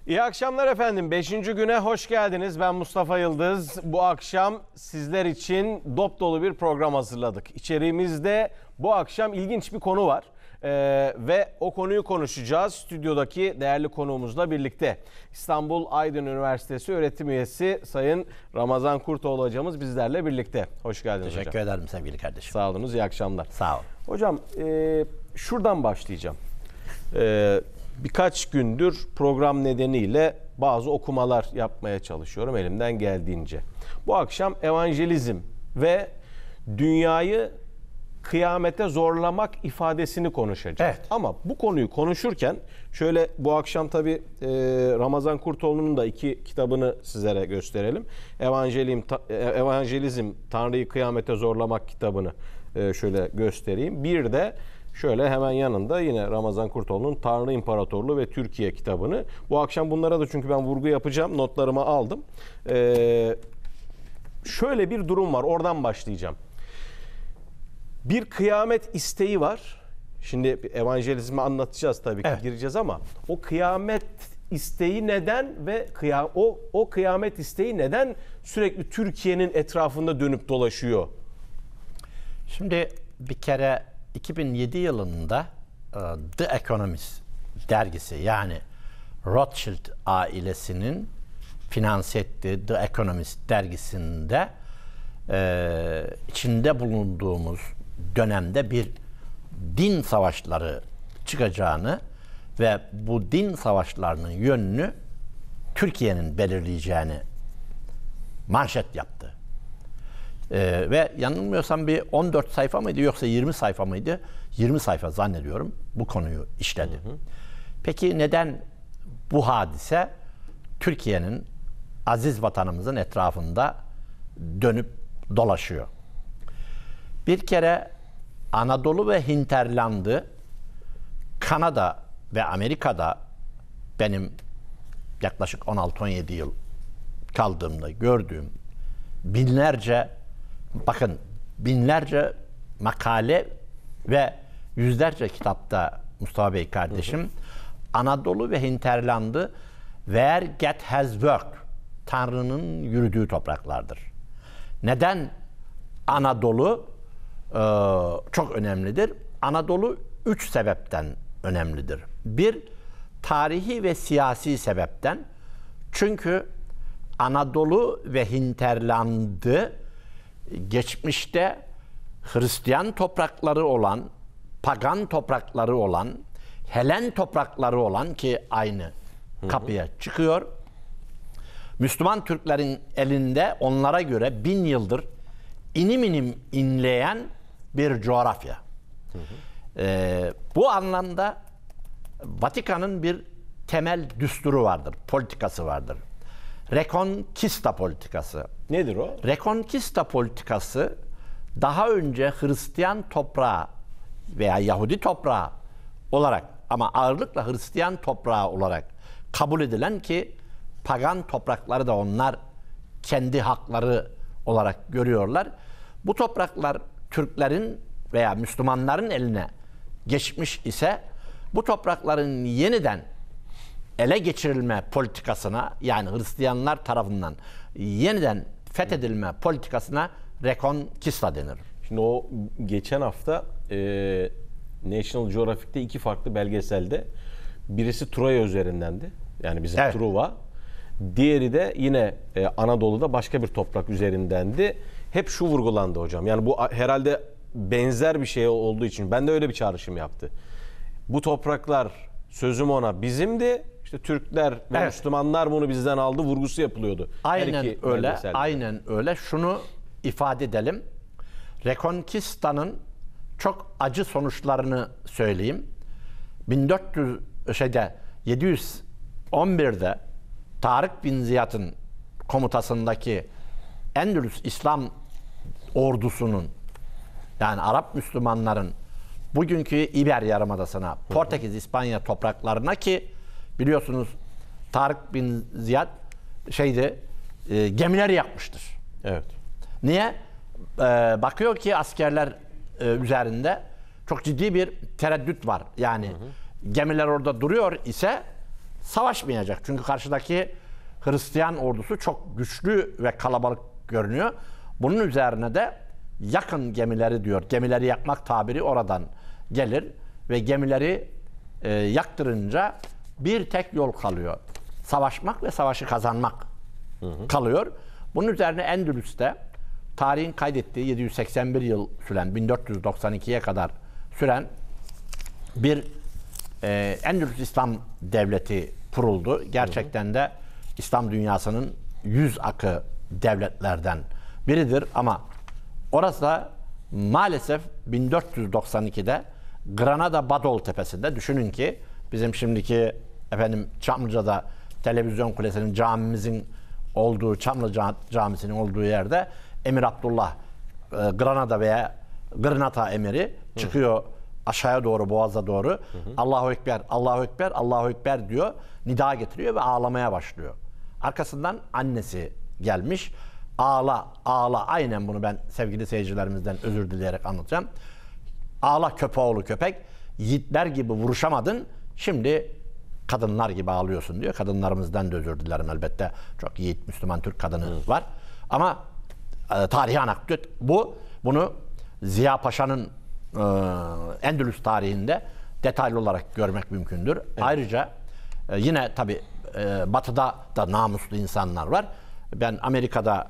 İyi akşamlar efendim. 5. güne hoş geldiniz. Ben Mustafa Yıldız. Bu akşam sizler için dop dolu bir program hazırladık. İçeriğimizde bu akşam ilginç bir konu var. Ve o konuyu konuşacağız stüdyodaki değerli konuğumuzla birlikte. İstanbul Aydın Üniversitesi öğretim üyesi Sayın Ramazan Kurtoğlu hocamız bizlerle birlikte. Hoş geldiniz hocam. Teşekkür ederim sevgili kardeşim. Sağ olunuz, iyi akşamlar. Sağ ol. Hocam şuradan başlayacağım. Birkaç gündür program nedeniyle bazı okumalar yapmaya çalışıyorum elimden geldiğince. Bu akşam evangelizm ve dünyayı kıyamete zorlamak ifadesini konuşacağız. Evet. Ama bu konuyu konuşurken şöyle bu akşam tabii Ramazan Kurtoğlu'nun da 2 kitabını sizlere gösterelim. Evangelizm, Tanrı'yı kıyamete zorlamak kitabını şöyle göstereyim. Bir de şöyle hemen yanında yine Ramazan Kurtoğlu'nun Tanrı İmparatorluğu ve Türkiye kitabını. Bu akşam bunlara da çünkü ben vurgu yapacağım. Notlarımı aldım. Şöyle bir durum var. Oradan başlayacağım. Bir kıyamet isteği var. Şimdi evangelizmi anlatacağız tabii ki, evet, gireceğiz ama o kıyamet isteği neden ve o kıyamet isteği neden sürekli Türkiye'nin etrafında dönüp dolaşıyor? Şimdi bir kere 2007 yılında The Economist dergisi, yani Rothschild ailesinin finanse ettiği The Economist dergisinde içinde bulunduğumuz dönemde bir din savaşları çıkacağını ve bu din savaşlarının yönünü Türkiye'nin belirleyeceğini manşet yaptı. Ve yanılmıyorsam bir 14 sayfa mıydı yoksa 20 sayfa mıydı? 20 sayfa zannediyorum bu konuyu işledi. Hı hı. Peki neden bu hadise Türkiye'nin, aziz vatanımızın etrafında dönüp dolaşıyor? Bir kere Anadolu ve hinterlandı Kanada ve Amerika'da benim yaklaşık 16-17 yıl kaldığımda gördüğüm binlerce makale ve yüzlerce kitapta Mustafa Bey kardeşim, hı hı, Anadolu ve hinterlandı where God has worked, Tanrı'nın yürüdüğü topraklardır. Neden Anadolu çok önemlidir? Anadolu 3 sebepten önemlidir. Bir, tarihi ve siyasi sebepten. Çünkü Anadolu ve hinterlandı geçmişte Hristiyan toprakları olan, pagan toprakları olan, Helen toprakları olan ki aynı kapıya çıkıyor. Müslüman Türklerin elinde onlara göre 1000 yıldır inim inim inleyen bir coğrafya. Hı hı. Bu anlamda Vatikan'ın bir temel düsturu vardır, politikası vardır. Reconquista politikası. Nedir o? Reconquista politikası daha önce Hristiyan toprağı veya Yahudi toprağı olarak ama ağırlıkla Hristiyan toprağı olarak kabul edilen ki pagan toprakları da onlar kendi hakları olarak görüyorlar. Bu topraklar Türklerin veya Müslümanların eline geçmiş ise bu toprakların yeniden ele geçirilme politikasına, yani Hristiyanlar tarafından yeniden fethedilme politikasına Reconquista denir. Şimdi o geçen hafta National Geographic'te 2 farklı belgeselde, birisi Troya üzerindendi. Yani bizim, evet, Truva. Diğeri de yine Anadolu'da başka bir toprak üzerindendi. Hep şu vurgulandı hocam. Yani bu herhalde benzer bir şey olduğu için ben de öyle bir çağrışım yaptı. Bu topraklar, sözüm ona, bizimdi. İşte Türkler ve, evet, Müslümanlar bunu bizden aldı vurgusu yapılıyordu. Aynen öyle. Aynen öyle. Şunu ifade edelim. Reconquista'nın çok acı sonuçlarını söyleyeyim. 711'de Tarık bin Ziyad'ın komutasındaki Endülüs İslam ordusunun, yani Arap Müslümanların bugünkü İber Yarımadası'na, Portekiz, İspanya topraklarına, ki biliyorsunuz Tarık bin Ziyad gemileri yakmıştır. Evet. Niye? Bakıyor ki askerler üzerinde çok ciddi bir tereddüt var. Yani gemiler orada duruyor ise savaşmayacak. Çünkü karşıdaki Hristiyan ordusu çok güçlü ve kalabalık görünüyor. Bunun üzerine de yakın gemileri diyor. Gemileri yakmak tabiri oradan gelir ve gemileri yaktırınca bir tek yol kalıyor. Savaşmak ve savaşı kazanmak kalıyor. Bunun üzerine Endülüs'te tarihin kaydettiği 781 yıl süren, 1492'ye kadar süren bir Endülüs İslam Devleti kuruldu. Gerçekten de İslam dünyasının yüz akı devletlerden biridir ama orası da maalesef 1492'de Granada Badol Tepesi'nde, düşünün ki bizim şimdiki Çamlıca'da televizyon kulesinin, camimizin olduğu, Çamlıca Camisi'nin olduğu yerde Emir Abdullah Granada veya Granada emiri çıkıyor aşağıya doğru, boğaza doğru. Allahu Ekber, Allahu Ekber, Allahu Ekber diyor. Nida getiriyor ve ağlamaya başlıyor. Arkasından annesi gelmiş. Ağla, ağla. Aynen bunu ben sevgili seyircilerimizden özür dileyerek anlatacağım. Ağla köpeğoğlu köpek. Yiğitler gibi vuruşamadın. Şimdi kadınlar gibi ağlıyorsun diyor. Kadınlarımızdan da özür dilerim elbette. Çok yiğit Müslüman Türk kadını var. Ama tarihi anekdot bu. Bunu Ziya Paşa'nın Endülüs tarihinde detaylı olarak görmek mümkündür. Evet. Ayrıca yine tabii Batı'da da namuslu insanlar var. Ben Amerika'da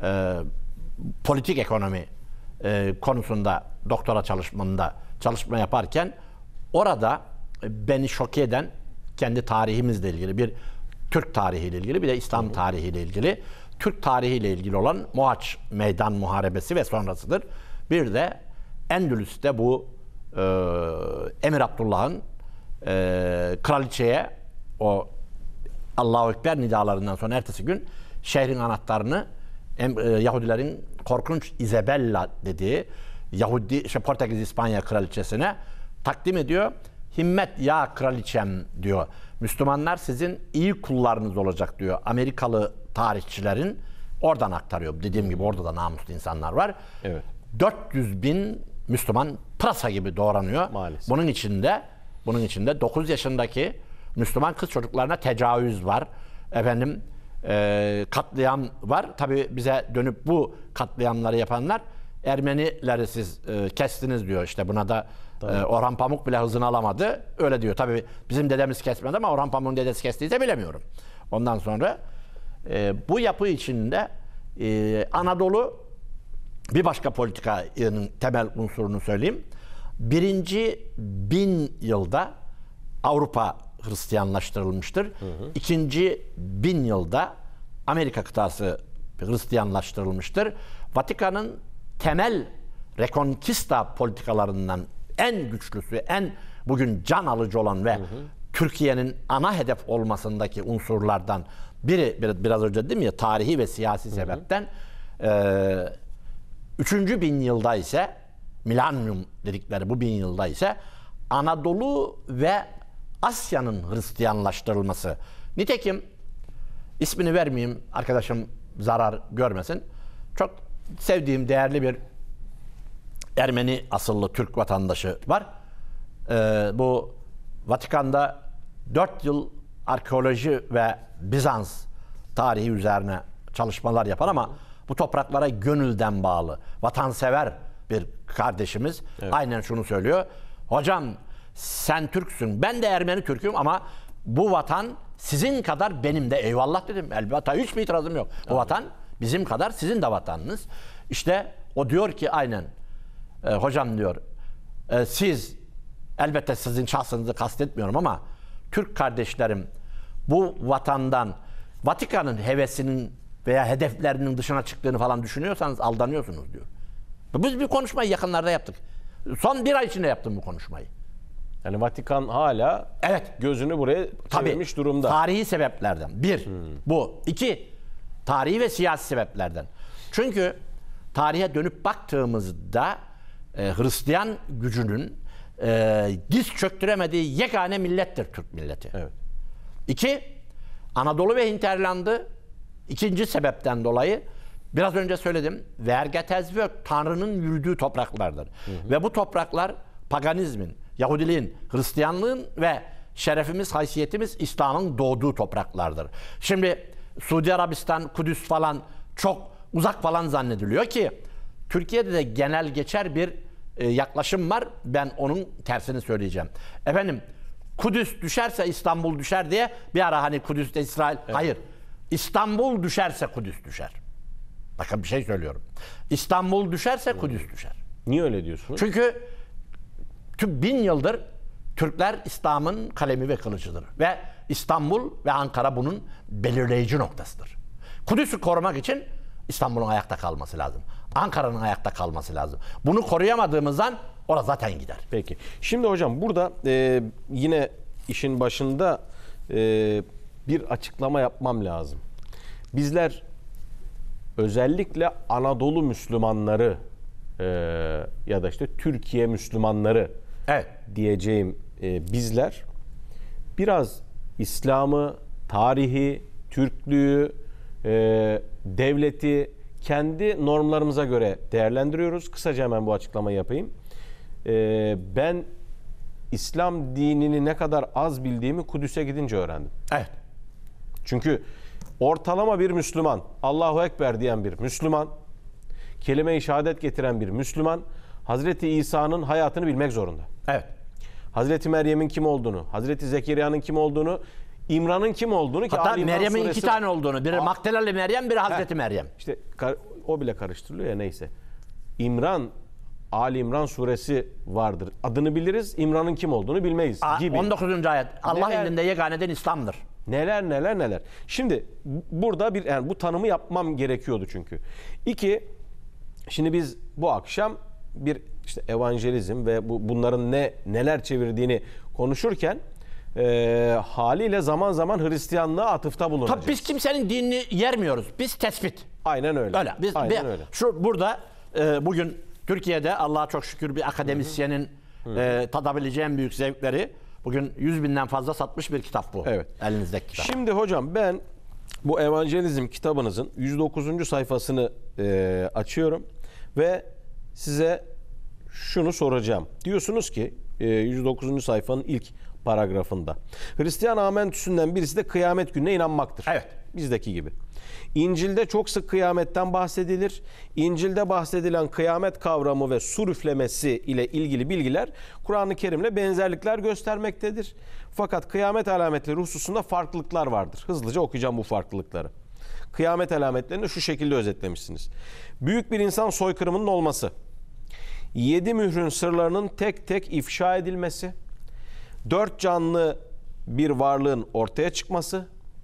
politik ekonomi konusunda doktora çalışma yaparken orada beni şok eden kendi tarihimizle ilgili, bir Türk tarihiyle ilgili, bir de İslam tarihiyle ilgili, Türk tarihiyle ilgili olan Mohaç Meydan Muharebesi ve sonrasıdır. Bir de Endülüs'te bu Emir Abdullah'ın kraliçeye o Allahu Ekber nidalarından sonra ertesi gün şehrin anahtarını Yahudilerin korkunç Isabella dediği Portekiz İspanya kraliçesine takdim ediyor. Himmet ya kraliçem diyor. Müslümanlar sizin iyi kullarınız olacak diyor. Amerikalı tarihçilerin oradan aktarıyor. Dediğim gibi orada da namuslu insanlar var. Evet. 400 bin Müslüman pırasa gibi doğranıyor. Maalesef. Bunun içinde 9 yaşındaki Müslüman kız çocuklarına tecavüz var. Katliam var. Tabii bize dönüp bu katliamları yapanlar Ermenileri siz kestiniz diyor. İşte buna da Orhan Pamuk bile hızını alamadı. Öyle diyor. Tabii bizim dedemiz kesmedi ama Orhan Pamuk'un dedesi kestiyse bilemiyorum. Ondan sonra bu yapı içinde Anadolu bir başka politikanın temel unsurunu söyleyeyim. Birinci 1000 yılda Avrupa Hristiyanlaştırılmıştır. İkinci 1000 yılda Amerika kıtası Hristiyanlaştırılmıştır. Vatikan'ın temel rekonkista politikalarından en güçlüsü, en bugün can alıcı olan ve Türkiye'nin ana hedef olmasındaki unsurlardan biri, biraz önce dedim ya, tarihi ve siyasi sebepten 3. 1000 yılda ise Milenyum dedikleri bu 1000 yılda ise Anadolu ve Asya'nın Hristiyanlaştırılması. Nitekim ismini vermeyeyim, arkadaşım zarar görmesin. Çok sevdiğim, değerli bir Ermeni asıllı Türk vatandaşı var. Bu Vatikan'da 4 yıl arkeoloji ve Bizans tarihi üzerine çalışmalar yapar ama bu topraklara gönülden bağlı, vatansever bir kardeşimiz. Evet. Aynen şunu söylüyor. Hocam sen Türksün, ben de Ermeni Türk'üm ama bu vatan sizin kadar benim de. Eyvallah dedim. Elbette hiçbir itirazım yok. Bu vatan bizim kadar sizin de vatanınız. İşte o diyor ki aynen hocam diyor siz, elbette sizin şahsınızı kastetmiyorum ama Türk kardeşlerim bu vatandan Vatikan'ın hevesinin veya hedeflerinin dışına çıktığını falan düşünüyorsanız aldanıyorsunuz diyor. Biz bir konuşmayı yakınlarda yaptık. Son bir ay içinde yaptım bu konuşmayı. Yani Vatikan hala gözünü buraya çevirmiş durumda. Tarihi sebeplerden. Bu. 2, tarihi ve siyasi sebeplerden. Çünkü tarihe dönüp baktığımızda Hristiyan gücünün diz çöktüremediği yegane millettir Türk milleti. Evet. 2, Anadolu ve hinterlandı. İkinci sebepten dolayı biraz önce söyledim. Vergetezvök, Tanrı'nın yürüdüğü topraklardır. Ve bu topraklar paganizmin, Yahudiliğin, Hristiyanlığın ve şerefimiz, haysiyetimiz İslam'ın doğduğu topraklardır. Şimdi Suudi Arabistan, Kudüs falan çok uzak falan zannediliyor ki Türkiye'de de genel geçer bir yaklaşım var. Ben onun tersini söyleyeceğim. Efendim Kudüs düşerse İstanbul düşer diye bir ara hani Kudüs'te İsrail... Evet. Hayır. İstanbul düşerse Kudüs düşer. Bakın bir şey söylüyorum. İstanbul düşerse Kudüs düşer. Niye öyle diyorsunuz? Çünkü 1000 yıldır Türkler İslam'ın kalemi ve kılıcıdır. Ve İstanbul ve Ankara bunun belirleyici noktasıdır. Kudüs'ü korumak için İstanbul'un ayakta kalması lazım. Ankara'nın ayakta kalması lazım. Bunu koruyamadığımızdan orası zaten gider. Peki. Şimdi hocam burada yine işin başında bir açıklama yapmam lazım. Bizler özellikle Anadolu Müslümanları ya da işte Türkiye Müslümanları diyeceğim bizler biraz İslam'ı, tarihi, Türklüğü, devleti kendi normlarımıza göre değerlendiriyoruz. Kısaca hemen bu açıklamayı yapayım. Ben İslam dinini ne kadar az bildiğimi Kudüs'e gidince öğrendim. Evet. Çünkü ortalama bir Müslüman, Allahu Ekber diyen bir Müslüman, kelime-i şehadet getiren bir Müslüman, Hazreti İsa'nın hayatını bilmek zorunda. Evet. Hazreti Meryem'in kim olduğunu, Hazreti Zekeriya'nın kim olduğunu, İmran'ın kim olduğunu ki hatta Meryem'in 2 tane olduğunu, biri Magdalene Meryem, biri Hazreti Meryem. İşte o bile karıştırılıyor ya, neyse. İmran, Ali İmran suresi vardır. Adını biliriz, İmran'ın kim olduğunu bilmeyiz gibi. 19. ayet. Allah indinde yeganeden İslam'dır. Neler. Şimdi burada yani bu tanımı yapmam gerekiyordu çünkü. 2, şimdi biz bu akşam bir işte evangelizm ve bunların neler çevirdiğini konuşurken haliyle zaman zaman Hristiyanlığa atıfta bulunacağız. Tabii biz kimsenin dinini yermiyoruz. Biz tespit. Aynen öyle. Öyle. Aynen öyle. Burada bugün Türkiye'de Allah'a çok şükür bir akademisyenin tadabileceği en büyük zevkleri, bugün 100.000'den fazla satmış bir kitap bu. Evet. Elinizdeki kitap. Şimdi hocam ben bu evangelizm kitabınızın 109. sayfasını açıyorum ve size şunu soracağım. Diyorsunuz ki 109. sayfanın ilk paragrafında. Hristiyan amentüsünden birisi de kıyamet gününe inanmaktır. Evet. Bizdeki gibi. İncil'de çok sık kıyametten bahsedilir. İncil'de bahsedilen kıyamet kavramı ve su üflemesi ile ilgili bilgiler Kur'an-ı Kerim'le benzerlikler göstermektedir. Fakat kıyamet alametleri hususunda farklılıklar vardır. Hızlıca okuyacağım bu farklılıkları. Kıyamet alametlerini şu şekilde özetlemişsiniz. Büyük bir insan soykırımının olması, 7 mührün sırlarının tek tek ifşa edilmesi, 4 canlı bir varlığın ortaya çıkması,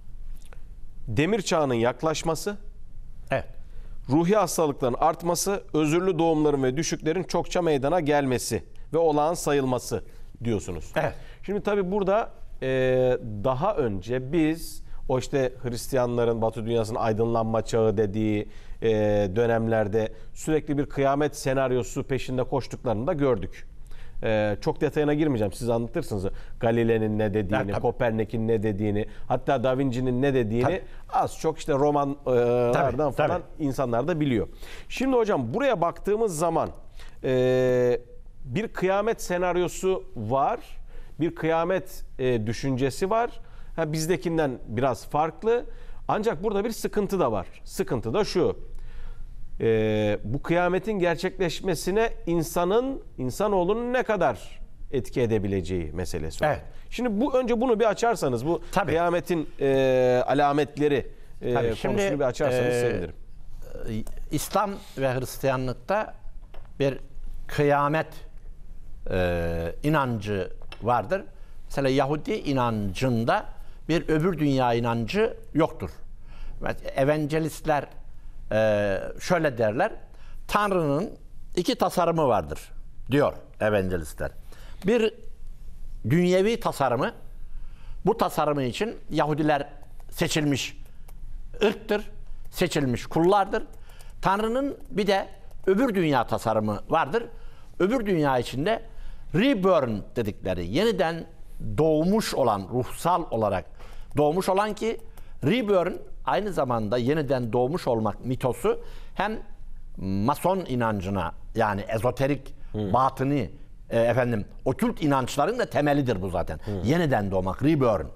demir çağının yaklaşması, evet, ruhi hastalıkların artması, özürlü doğumların ve düşüklerin çokça meydana gelmesi ve olağan sayılması diyorsunuz. Evet. Şimdi tabii burada daha önce biz o işte Hristiyanların Batı dünyasının aydınlanma çağı dediği dönemlerde sürekli bir kıyamet senaryosu peşinde koştuklarını da gördük. Çok detayına girmeyeceğim. Siz anlatırsınız. Galile'nin ne dediğini, Kopernik'in ne dediğini, hatta Da Vinci'nin ne dediğini az çok işte romanlardan falan insanlar da biliyor. Şimdi hocam buraya baktığımız zaman bir kıyamet senaryosu var. Bir kıyamet düşüncesi var. Bizdekinden biraz farklı. Ancak burada bir sıkıntı da var. Sıkıntı da şu. Bu kıyametin gerçekleşmesine insanoğlunun ne kadar etki edebileceği meselesi. Evet. Şimdi önce bunu bir açarsanız, bu kıyametin alametleri konusunu bir açarsanız sevinirim. İslam ve Hristiyanlıkta bir kıyamet inancı vardır. Mesela Yahudi inancında bir öbür dünya inancı yoktur. Evangelistler şöyle derler, Tanrı'nın 2 tasarımı vardır diyor evangelistler. Bir dünyevi tasarımı, bu tasarımı için Yahudiler seçilmiş ırktır, seçilmiş kullardır. Tanrı'nın bir de öbür dünya tasarımı vardır. Öbür dünya içinde reborn dedikleri, yeniden doğmuş olan, ruhsal olarak doğmuş olan ki reborn aynı zamanda yeniden doğmuş olmak mitosu hem Mason inancına, yani ezoterik, batıni okült inançların da temelidir bu zaten. Yeniden doğmak, reborn.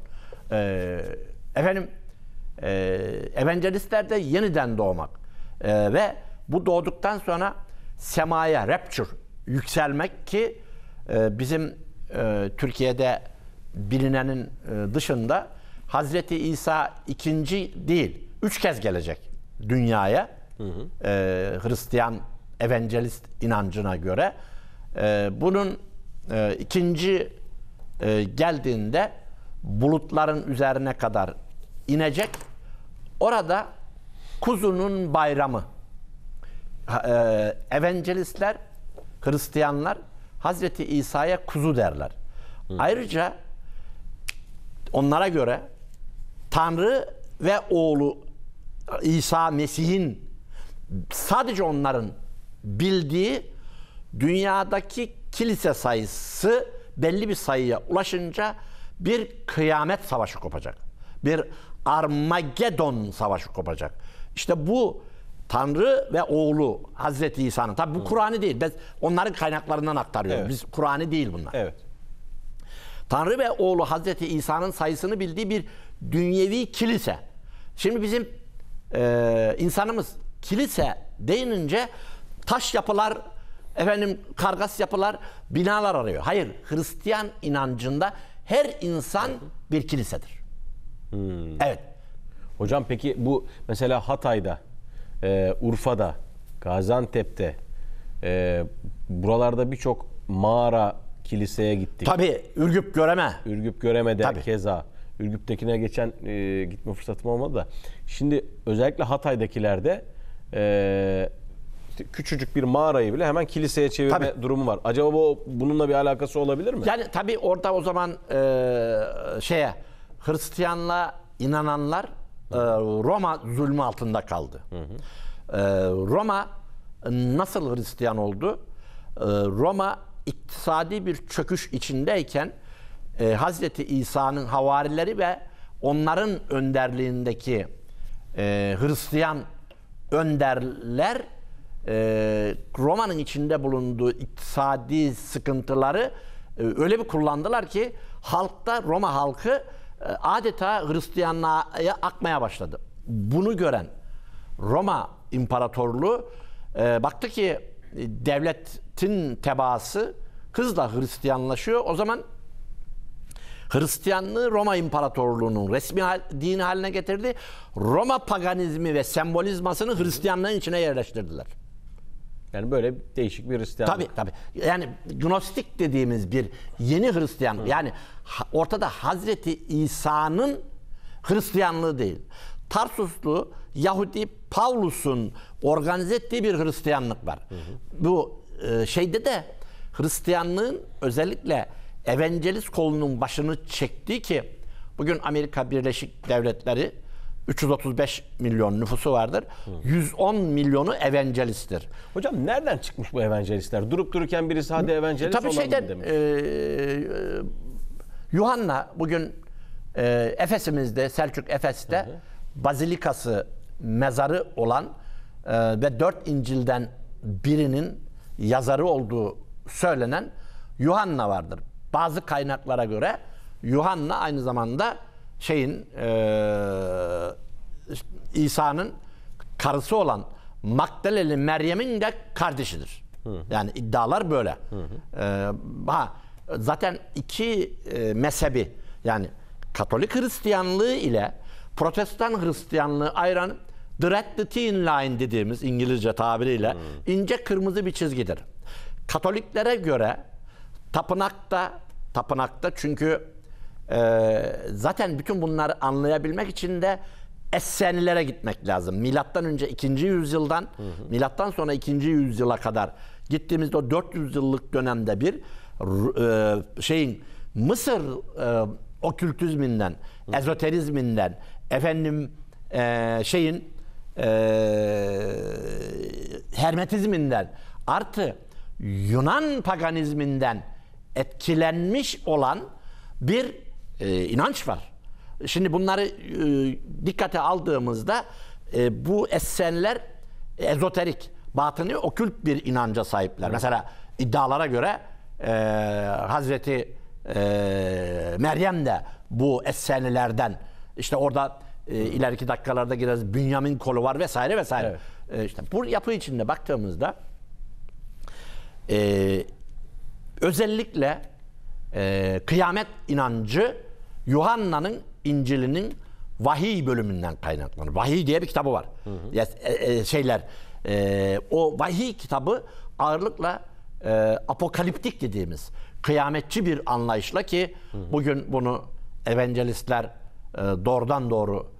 Evangelistler de yeniden doğmak. Ve bu doğduktan sonra semaya, rapture, yükselmek ki bizim Türkiye'de bilinenin dışında Hazreti İsa ikinci değil, 3 kez gelecek dünyaya. Hristiyan evangelist inancına göre. Bunun ikinci geldiğinde bulutların üzerine kadar inecek. Orada kuzunun bayramı. Evangelistler, Hristiyanlar Hazreti İsa'ya kuzu derler. Ayrıca onlara göre Tanrı ve oğlu İsa Mesih'in sadece onların bildiği dünyadaki kilise sayısı belli bir sayıya ulaşınca bir kıyamet savaşı kopacak. Bir Armageddon savaşı kopacak. İşte bu Tanrı ve oğlu Hazreti İsa'nın. Tabi bu Kur'an'ı değil. Biz onların kaynaklarından aktarıyoruz. Evet. Biz Kur'an'ı değil bunlar. Evet. Tanrı ve oğlu Hazreti İsa'nın sayısını bildiği bir dünyevi kilise. Şimdi bizim insanımız kilise deyinince taş yapılar, kargas yapılar, binalar arıyor. Hayır, Hristiyan inancında her insan bir kilisedir. Evet. Hocam peki bu mesela Hatay'da, Urfa'da, Gaziantep'te, buralarda birçok mağara, kiliseye gittik. Tabii, Ürgüp Göreme. Ürgüp Göreme'de Tabii. keza. Ürgüp'tekine geçen gitme fırsatım olmadı da. Şimdi özellikle Hatay'dakilerde işte küçücük bir mağarayı bile hemen kiliseye çevirme durumu var. Acaba bununla bir alakası olabilir mi? Yani tabii orada o zaman Hristiyanlığa inananlar Roma zulmü altında kaldı. Roma nasıl Hristiyan oldu? Roma iktisadi bir çöküş içindeyken Hazreti İsa'nın havarileri ve onların önderliğindeki Hristiyan önderler Roma'nın içinde bulunduğu iktisadi sıkıntıları öyle bir kullandılar ki Roma halkı adeta Hristiyanlığa akmaya başladı. Bunu gören Roma İmparatorluğu baktı ki devletin tebaası hızla Hristiyanlaşıyor. O zaman Hristiyanlığı Roma İmparatorluğu'nun resmi dini haline getirdi. Roma paganizmi ve sembolizmasını Hristiyanlığın içine yerleştirdiler. Yani böyle değişik bir Hristiyanlık. Tabii tabii. Yani Gnostik dediğimiz bir yeni Hristiyanlık. Yani ortada Hazreti İsa'nın Hristiyanlığı değil. Tarsuslu Yahudi Pavlus'un organize ettiği bir Hristiyanlık var. Bu şeyde de Hristiyanlığın özellikle evangelist kolunun başını çektiği ki bugün Amerika Birleşik Devletleri 335 milyon nüfusu vardır. 110 milyonu evangelisttir. Hocam nereden çıkmış bu evangelistler? Durup dururken birisi hadi evangelist tabii olalım demiş. Yuhanna bugün Efes'imizde, Selçuk Efes'te bazilikası, mezarı olan ve 4 İncil'den birinin yazarı olduğu söylenen Yuhanna vardır. Bazı kaynaklara göre Yuhanna aynı zamanda İsa'nın karısı olan Magdaleli Meryem'in de kardeşidir. Yani iddialar böyle. Zaten iki mezhebi yani Katolik Hristiyanlığı ile Protestan Hristiyanlığı ayıran the red the thin line dediğimiz İngilizce tabiriyle ince kırmızı bir çizgidir. Katoliklere göre tapınakta çünkü zaten bütün bunları anlayabilmek için de Essenilere gitmek lazım. Milattan önce 2. yüzyıldan milattan sonra 2. yüzyıla kadar gittiğimizde o 400 yıllık dönemde bir Mısır okültizminden, ezoterizminden, hermetizminden artı Yunan paganizminden etkilenmiş olan bir inanç var. Şimdi bunları dikkate aldığımızda bu Essenler ezoterik, batıni, okült bir inanca sahipler. Mesela iddialara göre Hazreti Meryem de bu Essenilerden, işte orada ileriki dakikalarda gireriz, Bünyamin kolu var vesaire vesaire. İşte bu yapı içinde baktığımızda özellikle kıyamet inancı Yuhanna'nın İncil'inin vahiy bölümünden kaynaklanır. Vahiy diye bir kitabı var. O vahiy kitabı ağırlıkla apokaliptik dediğimiz kıyametçi bir anlayışla, ki bugün bunu evangelistler doğrudan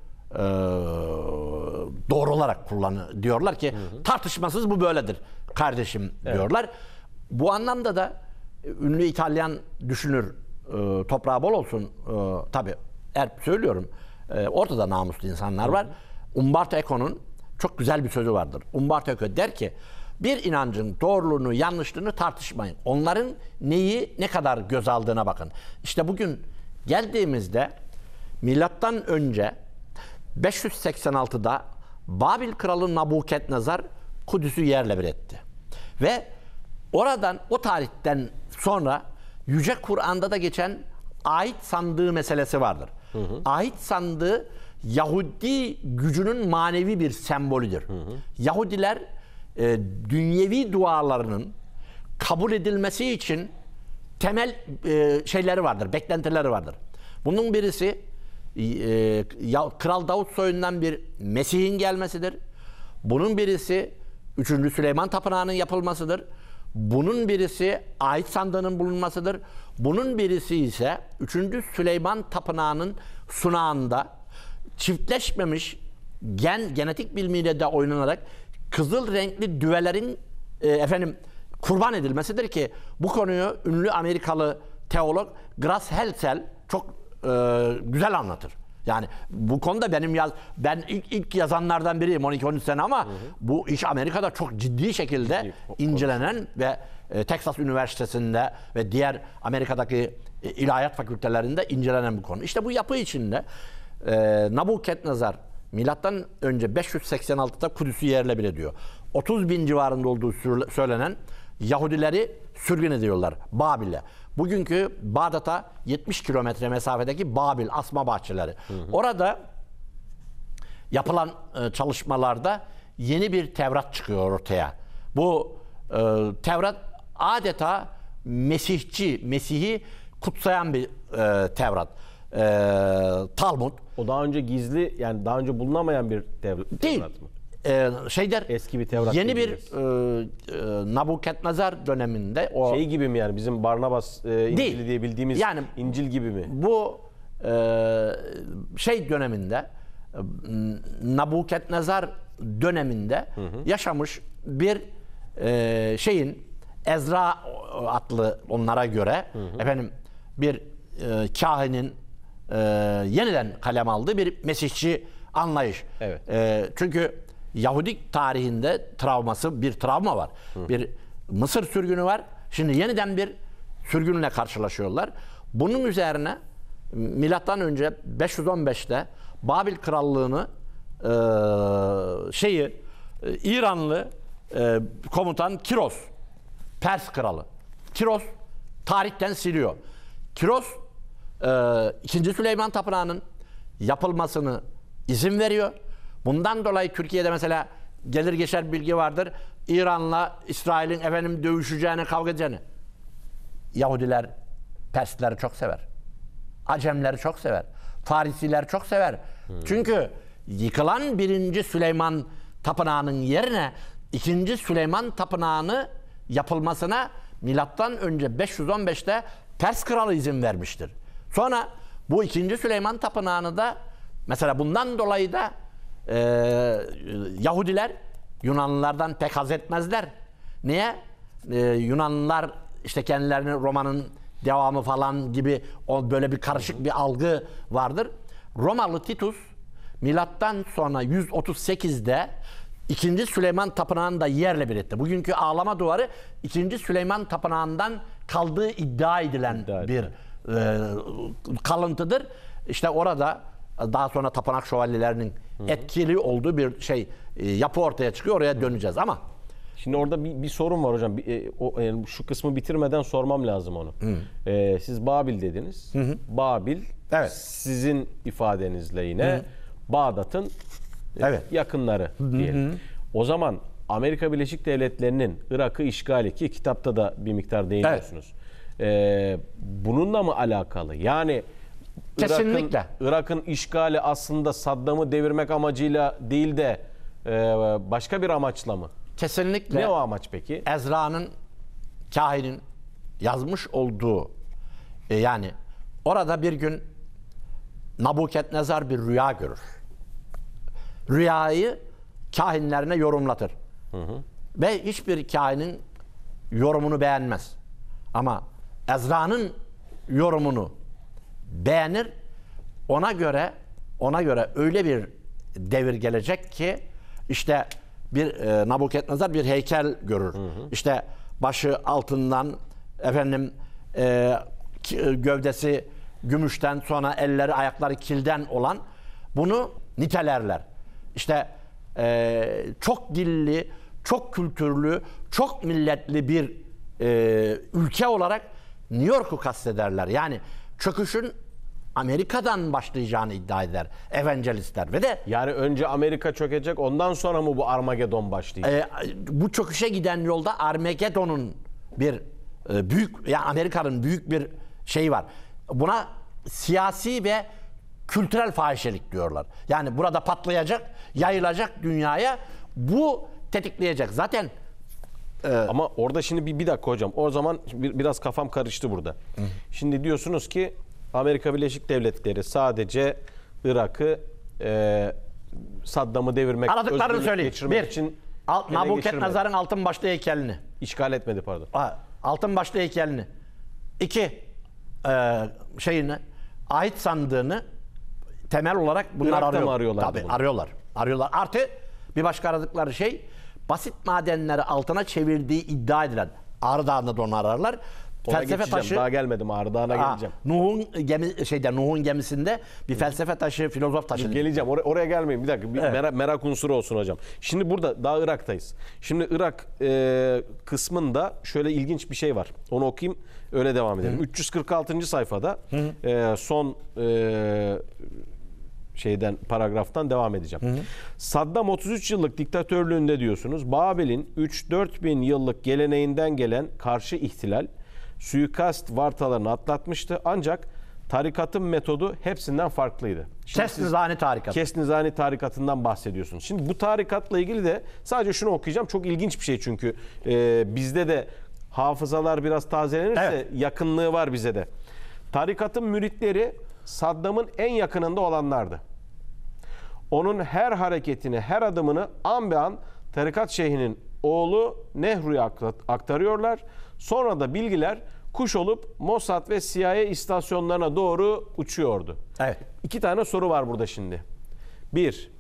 doğru olarak kullanıyor. Diyorlar ki tartışmasız bu böyledir kardeşim diyorlar. Bu anlamda da ünlü İtalyan düşünür, toprağı bol olsun, tabii söylüyorum, ortada namuslu insanlar var. Umberto Eco'nun çok güzel bir sözü vardır. Umberto Eco der ki, bir inancın doğruluğunu, yanlışlığını tartışmayın. Onların neyi ne kadar göz aldığına bakın. İşte bugün geldiğimizde milattan önce 586'da Babil kralı Nabukadnezar Kudüs'ü yerle bir etti. Ve oradan, o tarihten sonra Yüce Kur'an'da da geçen ahit sandığı meselesi vardır. Ahit sandığı Yahudi gücünün manevi bir sembolüdür. Yahudiler dünyevi dualarının kabul edilmesi için temel şeyleri vardır, beklentileri vardır. Bunun birisi Kral Davut soyundan bir Mesih'in gelmesidir. Bunun birisi 3. Süleyman Tapınağı'nın yapılmasıdır. Bunun birisi ahit sandığının bulunmasıdır. Bunun birisi ise 3. Süleyman Tapınağı'nın sunağında çiftleşmemiş genetik bilimiyle de oynanarak kızıl renkli düvelerin kurban edilmesidir ki bu konuyu ünlü Amerikalı teolog Grace Halsell çok güzel anlatır. Yani bu konuda ben ilk yazanlardan biriyim 12-13 sene, ama bu iş Amerika'da çok ciddi şekilde incelenen ve Texas Üniversitesi'nde ve diğer Amerika'daki ilahiyat fakültelerinde incelenen bir konu. İşte bu yapı içinde Nabukadnezar milattan önce 586'da Kudüs'ü yerle bir ediyor. 30.000 civarında olduğu söylenen Yahudileri sürgün ediyorlar Babil'e. Bugünkü Bağdat'a 70 kilometre mesafedeki Babil asma bahçeleri. Orada yapılan çalışmalarda yeni bir Tevrat çıkıyor ortaya. Bu Tevrat adeta Mesih'i kutsayan bir Tevrat. Talmud. O daha önce gizli, yani daha önce bulunamayan bir değil. Tevrat mı? Eski bir Tevrat yeni bir Nabukadnezar döneminde o şey gibi mi, yani bizim Barnabas İncil'i diye bildiğimiz yani, İncil gibi mi? Bu döneminde Nabukadnezar döneminde yaşamış bir Ezra adlı, onlara göre bir kahinin yeniden kalem aldığı bir Mesihçi anlayış. Evet. Çünkü Yahudi tarihinde bir travma var. Bir Mısır sürgünü var. Şimdi yeniden bir sürgünle karşılaşıyorlar. Bunun üzerine milattan önce 515'te Babil krallığını İranlı komutan Kiros, Pers kralı Kiros tarihten siliyor. Kiros 2. Süleyman Tapınağı'nın yapılmasını izin veriyor. Bundan dolayı Türkiye'de mesela gelir geçer bilgi vardır. İran'la İsrail'in dövüşeceğini, kavga edeceğini. Yahudiler Persleri çok sever. Acemleri çok sever. Farisiler çok sever. Çünkü yıkılan 1. Süleyman Tapınağı'nın yerine 2. Süleyman Tapınağı'nı yapılmasına milattan önce 515'te Pers kralı izin vermiştir. Sonra bu 2. Süleyman Tapınağı'nı da mesela bundan dolayı da Yahudiler Yunanlılardan pek haz etmezler. Niye? Yunanlılar işte kendilerini Roma'nın devamı falan gibi böyle bir karışık bir algı vardır. Romalı Titus milattan sonra 138'de 2. Süleyman Tapınağı'nı da yerle bir etti. Bugünkü ağlama duvarı 2. Süleyman Tapınağı'ndan kaldığı iddia edilen bir kalıntıdır. İşte orada daha sonra tapınak şövalyelerinin etkili olduğu bir yapı ortaya çıkıyor. Oraya döneceğiz ama Şimdi orada bir sorun var hocam. Yani şu kısmı bitirmeden sormam lazım onu. Siz Babil dediniz. Babil Evet. sizin ifadenizle yine Bağdat'ın yakınları diyelim. O zaman Amerika Birleşik Devletleri'nin Irak'ı işgali, ki kitapta da bir miktar değiniyorsunuz. Bununla mı alakalı? Yani Kesinlikle. Irak'ın işgali aslında Saddam'ı devirmek amacıyla değil de başka bir amaçla mı? Kesinlikle. Ne o amaç peki? Ezra'nın, kahinin yazmış olduğu yani orada bir gün Nabukadnezar bir rüya görür. Rüyayı kahinlerine yorumlatır. Ve hiçbir kahinin yorumunu beğenmez. Ama Ezra'nın yorumunu beğenir. Ona göre öyle bir devir gelecek ki işte bir Nabukadnezar bir heykel görür. İşte başı altından, gövdesi gümüşten, sonra elleri ayakları kilden olan, bunu nitelerler. İşte çok dilli, çok kültürlü, çok milletli bir ülke olarak New York'u kastederler. Yani çöküşün Amerika'dan başlayacağını iddia eder evangelistler ve de Yani önce Amerika çökecek, ondan sonra mı bu Armagedon başlayacak? bu çöküşe giden yolda Armageddon'un bir büyük, yani Amerika'nın büyük bir şeyi var. Buna siyasi ve kültürel fahişelik diyorlar. Yani burada patlayacak, yayılacak dünyaya, bu tetikleyecek. Zaten Ama orada şimdi bir dakika hocam. O zaman biraz kafam karıştı burada. Şimdi diyorsunuz ki Amerika Birleşik Devletleri sadece Irak'ı Saddam'ı devirmek, aradıklarını özgürlük söyleyeyim. geçirmek Bir, için Nabukadnezar'ın altın başlı heykelini. işgal etmedi, pardon. Altın başlı heykelini. 2, ahit sandığını temel olarak bunlar Irak'ta arıyor. mı arıyorlar Tabii bunu? arıyorlar. Artı bir başka aradıkları şey, basit madenleri altına çevirdiği iddia edilen Ağrı Dağı'nda da onu ararlar. Ona Felsefe geçeceğim. taşı. Daha gelmedim, Ağrı Dağı'na geleceğim. Nuh'un gemisinde bir felsefe taşı, filozof taşı. Geleceğim. Oraya gelmeyin. Bir dakika. Merak unsuru olsun hocam. Şimdi burada daha Irak'tayız. Şimdi Irak kısmında şöyle ilginç bir şey var. Onu okuyayım. Öyle devam edelim. 346. sayfada son paragraftan devam edeceğim. Saddam 33 yıllık diktatörlüğünde diyorsunuz, Babil'in 3-4 bin yıllık geleneğinden gelen karşı ihtilal, suikast vartalarını atlatmıştı. Ancak tarikatın metodu hepsinden farklıydı. Kesnizani tarikat. Kesnizani tarikatından bahsediyorsunuz. Şimdi bu tarikatla ilgili de sadece şunu okuyacağım. Çok ilginç bir şey çünkü bizde de hafızalar biraz tazelenirse yakınlığı var bize de. Tarikatın müritleri Saddam'ın en yakınında olanlardı. Onun her hareketini, her adımını an be an tarikat şeyhinin oğlu Nehru'ya aktarıyorlar. Sonra da bilgiler kuş olup Mossad ve CIA istasyonlarına doğru uçuyordu. Evet. 2 tane soru var burada şimdi. 1,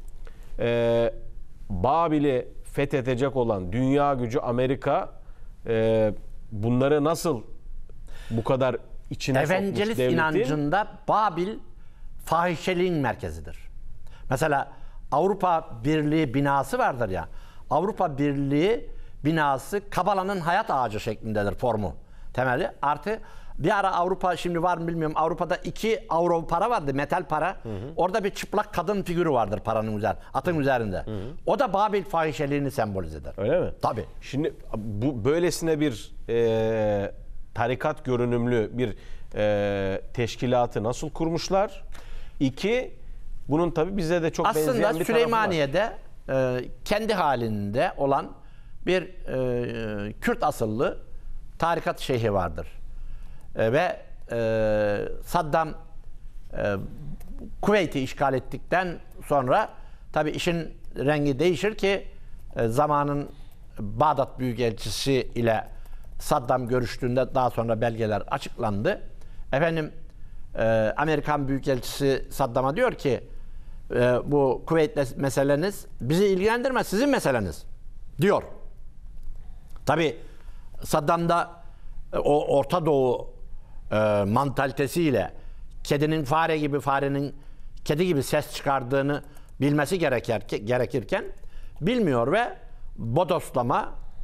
Babil'i fethedecek olan dünya gücü Amerika bunları nasıl bu kadar içine sokmuş Evangelist devletin? inancında Babil fahişeliğin merkezidir. Mesela Avrupa Birliği binası vardır ya. Avrupa Birliği binası Kabala'nın hayat ağacı şeklindedir formu, temeli. Artı bir ara Avrupa, şimdi var mı bilmiyorum, Avrupa'da 2 avro para vardı, metal para. Orada bir çıplak kadın figürü vardır paranın üzerinde, atın üzerinde. O da Babil fahişeliğini sembolize eder. Öyle mi? Tabii. Şimdi bu böylesine bir tarikat görünümlü bir teşkilatı nasıl kurmuşlar? 2, bunun tabii bize de çok benzeyen bir Aslında tarafı var. Süleymaniye'de kendi halinde olan bir Kürt asıllı tarikat şeyhi vardır. Ve Saddam Kuveyt'i işgal ettikten sonra tabii işin rengi değişir ki zamanın Bağdat Büyükelçisi ile Saddam görüştüğünde daha sonra belgeler açıklandı. Amerikan Büyükelçisi Saddam'a diyor ki bu Kuveyt'le meseleniz bizi ilgilendirmez, sizin meseleniz diyor. Tabii Saddam'da o Orta Doğu mantalitesiyle kedinin farenin kedi gibi ses çıkardığını bilmesi gerekirken bilmiyor ve bodoslama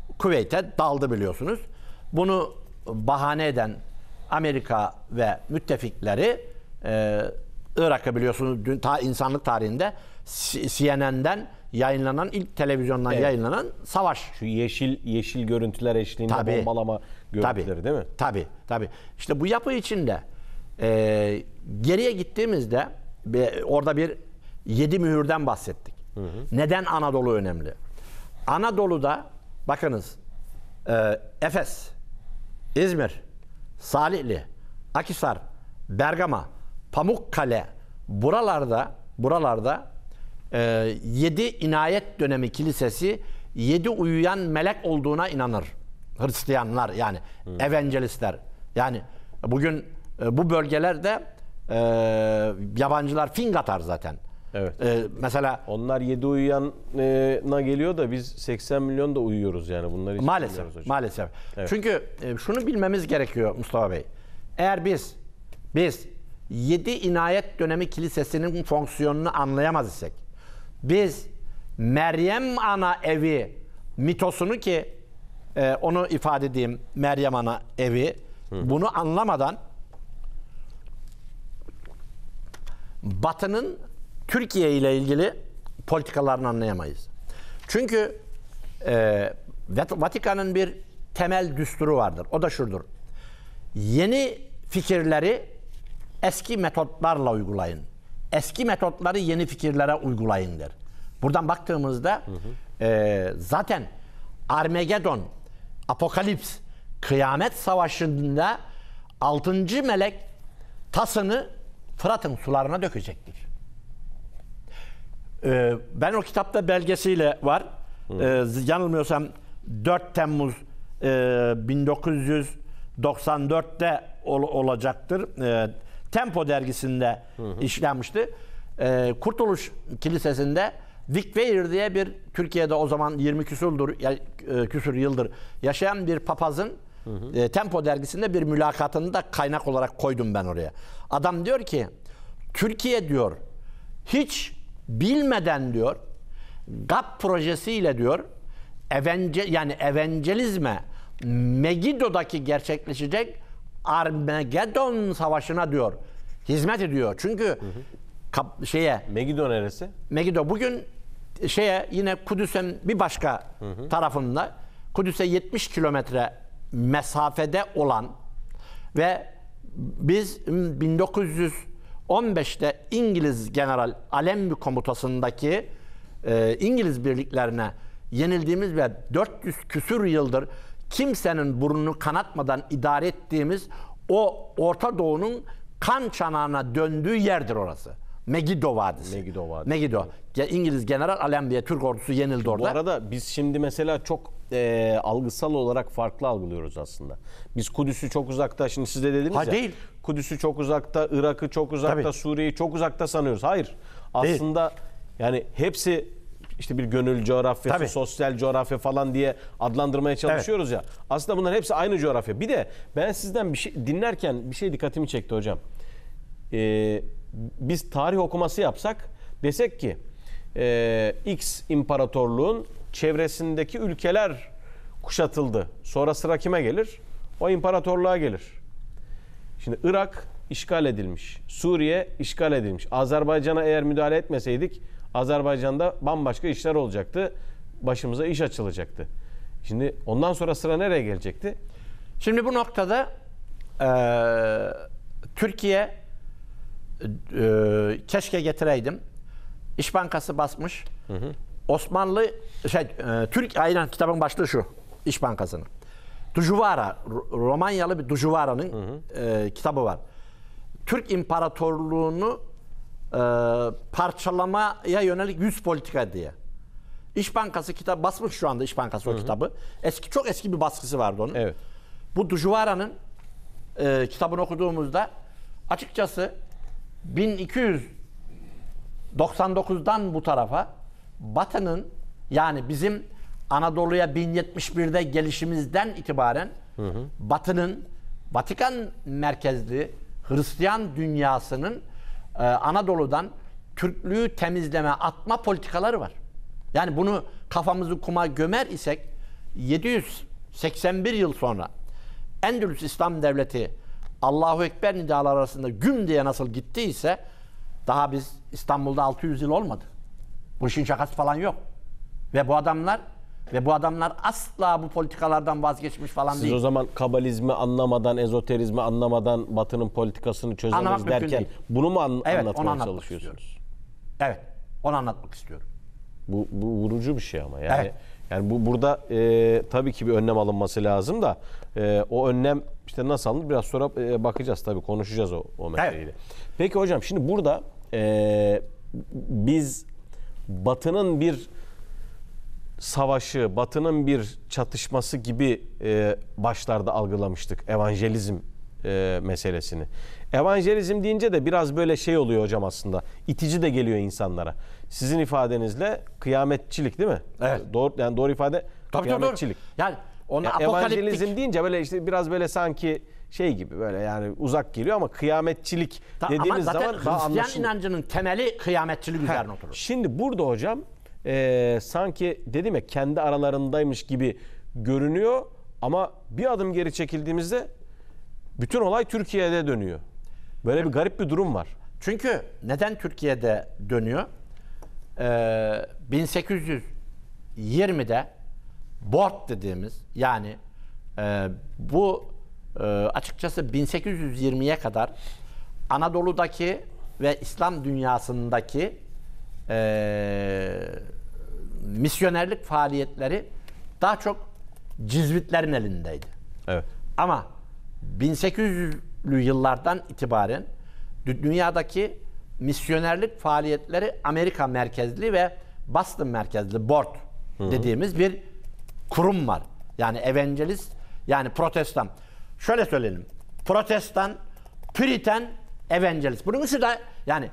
Kuveyt'e daldı biliyorsunuz. Bunu bahane eden Amerika ve müttefikleri Irak'ı biliyorsunuz insanlık tarihinde CNN'den yayınlanan, ilk televizyondan yayınlanan savaş. Şu yeşil görüntüler eşliğinde bombalama görüntüleri değil mi? Tabii. İşte bu yapı içinde geriye gittiğimizde orada bir 7 mühürden bahsettik. Neden Anadolu önemli? Anadolu'da bakınız Efes, İzmir, Salihli, Akhisar, Bergama, Pamukkale buralarda 7 inayet dönemi kilisesi 7 uyuyan melek olduğuna inanır Hristiyanlar, yani evangelistler. Yani bugün bu bölgelerde yabancılar fing atar zaten. Evet. Mesela onlar 7 uyuyana geliyor da biz 80 milyon da uyuyoruz yani, bunları maalesef. Evet. Çünkü şunu bilmemiz gerekiyor Mustafa Bey. Eğer biz 7 inayet dönemi kilisesinin fonksiyonunu anlayamaz isek, biz Meryem Ana evi mitosunu, ki onu ifade edeyim, Meryem Ana evi, bunu anlamadan Batı'nın Türkiye ile ilgili politikalarını anlayamayız. Çünkü Vatikan'ın bir temel düsturu vardır. O da şudur: yeni fikirleri eski metotlarla uygulayın. Eski metotları yeni fikirlere uygulayındır. Buradan baktığımızda zaten Armagedon, Apokalips, Kıyamet Savaşı'nda 6. melek tasını Fırat'ın sularına dökecektir. Ben o kitapta belgesiyle var. Yanılmıyorsam 4 Temmuz 1994'te olacaktır. Tempo dergisinde işlenmişti. Kurtuluş Kilisesi'nde Vic Weir diye bir, Türkiye'de o zaman 20 küsür yıldır yaşayan bir papazın Tempo dergisinde bir mülakatını da kaynak olarak koydum ben oraya. Adam diyor ki, Türkiye diyor hiç bilmeden diyor GAP projesiyle diyor evangelizme, Megiddo'daki gerçekleşecek Armagedon Savaşı'na diyor hizmet ediyor. Çünkü Megiddo neresi? Megiddo bugün yine Kudüs'ün bir başka tarafında, Kudüs'e 70 kilometre mesafede olan ve biz 1915'te İngiliz General Allenby komutasındaki İngiliz birliklerine yenildiğimiz ve 400 küsür yıldır kimsenin burnunu kanatmadan idare ettiğimiz o Orta Doğu'nun kan çanağına döndüğü yerdir orası. Megiddo Vadisi. Megiddo. İngiliz General Allenby'ye Türk ordusu yenildi orada. Bu arada biz şimdi mesela çok algısal olarak farklı algılıyoruz aslında. Biz Kudüs'ü çok uzakta, şimdi siz de dediniz ya. Değil. Kudüs'ü çok uzakta, Irak'ı çok uzakta, Suriye'yi çok uzakta sanıyoruz. Hayır. Aslında yani hepsi işte bir gönül coğrafyası, sosyal coğrafya falan diye adlandırmaya çalışıyoruz ya. Aslında bunların hepsi aynı coğrafya. Bir de ben sizden bir şey dinlerken bir şey dikkatimi çekti hocam. Biz tarih okuması yapsak, desek ki X imparatorluğun çevresindeki ülkeler kuşatıldı. Sonra sıra kime gelir? O imparatorluğa gelir. Şimdi Irak işgal edilmiş. Suriye işgal edilmiş. Azerbaycan'a eğer müdahale etmeseydik Azerbaycan'da bambaşka işler olacaktı. Başımıza iş açılacaktı. Şimdi ondan sonra sıra nereye gelecekti? Şimdi bu noktada Türkiye keşke getireydim. İş Bankası basmış. Osmanlı aynen kitabın başlığı şu. İş Bankası'nın. Dujuvara, Romanyalı bir Dujuvara'nın kitabı var. Türk İmparatorluğunu parçalamaya yönelik 100 politika diye. İş Bankası kitap basmış şu anda, İş Bankası o kitabı. Çok eski bir baskısı vardı onun. Evet. Bu Dujuvara'nın kitabını okuduğumuzda açıkçası 1299'dan bu tarafa Batı'nın, yani bizim Anadolu'ya 1071'de gelişimizden itibaren Batı'nın, Vatikan merkezli Hristiyan dünyasının Anadolu'dan Türklüğü temizleme, atma politikaları var. Yani bunu kafamızı kuma gömer isek 781 yıl sonra Endülüs İslam Devleti Allahu Ekber nidaları arasında güm diye nasıl gittiyse daha biz İstanbul'da 600 yıl olmadı. Bu işin şakası falan yok. Ve bu adamlar asla bu politikalardan vazgeçmiş falan Siz değil. o zaman kabalizmi anlamadan, ezoterizmi anlamadan Batı'nın politikasını çözemeyiz Anlamak mümkün derken değil. bunu mu Evet, onu anlatmaya anlatmak çalışıyorsunuz? Evet, onu anlatmak istiyorum. Bu vurucu bir şey ama yani. Evet. Yani burada tabii ki bir önlem alınması lazım da o önlem işte nasıl alınır biraz sonra bakacağız tabii konuşacağız o meseleyi. Evet. Peki hocam şimdi burada biz Batı'nın bir savaşı, Batı'nın bir çatışması gibi başlarda algılamıştık evangelizm meselesini. Evangelizm deyince de biraz böyle şey oluyor hocam aslında. İtici de geliyor insanlara. Sizin ifadenizle kıyametçilik değil mi? Evet. Doğru ifade Tabii, kıyametçilik. doğru. Yani onu Evangelizm deyince böyle işte biraz böyle sanki şey gibi böyle yani uzak geliyor ama kıyametçilik dediğimiz ama zaten zaman daha Hristiyan anlaşılıyor. inancının temeli kıyametçilik üzerine oturur. Şimdi burada hocam sanki dedim ya kendi aralarındaymış gibi görünüyor ama bir adım geri çekildiğimizde bütün olay Türkiye'de dönüyor. Böyle bir garip bir durum var. Çünkü neden Türkiye'de dönüyor? 1820'de Bort dediğimiz yani bu açıkçası 1820'ye kadar Anadolu'daki ve İslam dünyasındaki misyonerlik faaliyetleri daha çok Cizvitlerin elindeydi. Evet. Ama 1800'lü yıllardan itibaren dünyadaki misyonerlik faaliyetleri Amerika merkezli ve Boston merkezli Bort dediğimiz bir kurum var. Yani evangelist yani protestan. Şöyle söyleyelim. Protestan, Puritan, evangelist. Bunun üçü de yani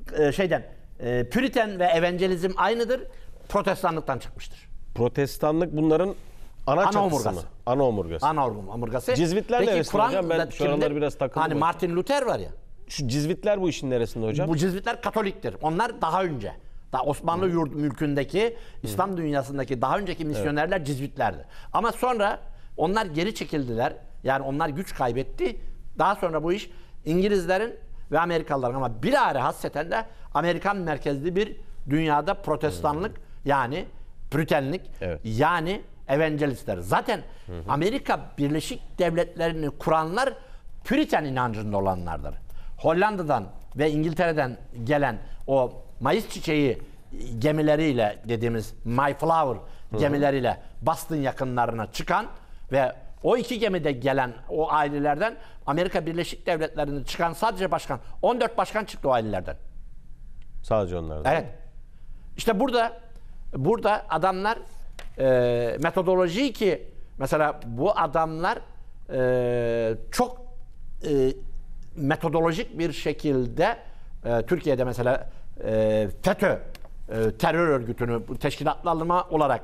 Puritan ve evangelizm aynıdır. Protestanlıktan çıkmıştır. Protestanlık bunların ana çatısı omurgası. mı? Ana omurgası. Ana omurgası. Cizvitler Peki, neresinde hocam? Ben şu aralar biraz takıldım. Hani Martin Luther var ya. Şu Cizvitler bu işin neresinde hocam? Bu Cizvitler Katoliktir. Onlar daha önce. Daha Osmanlı mülkündeki, İslam dünyasındaki daha önceki misyonerler Cizvitlerdi. Ama sonra onlar geri çekildiler. Yani onlar güç kaybetti. Daha sonra bu iş İngilizlerin ve Amerikalıların ama bilahare hasreten de Amerikan merkezli bir dünyada protestanlık yani Püritenlik yani evangelistler. Zaten Amerika Birleşik Devletleri'ni kuranlar Püriten inancında olanlardır. Hollanda'dan ve İngiltere'den gelen o Mayıs çiçeği gemileriyle dediğimiz Mayflower gemileriyle Boston yakınlarına çıkan ve o iki gemide gelen o ailelerden Amerika Birleşik Devletleri'nde çıkan sadece 14 başkan çıktı o ailelerden. Sadece onlardan. Evet. İşte burada adamlar metodoloji ki mesela bu adamlar çok metodolojik bir şekilde Türkiye'de mesela FETÖ terör örgütünü teşkilatlanma olarak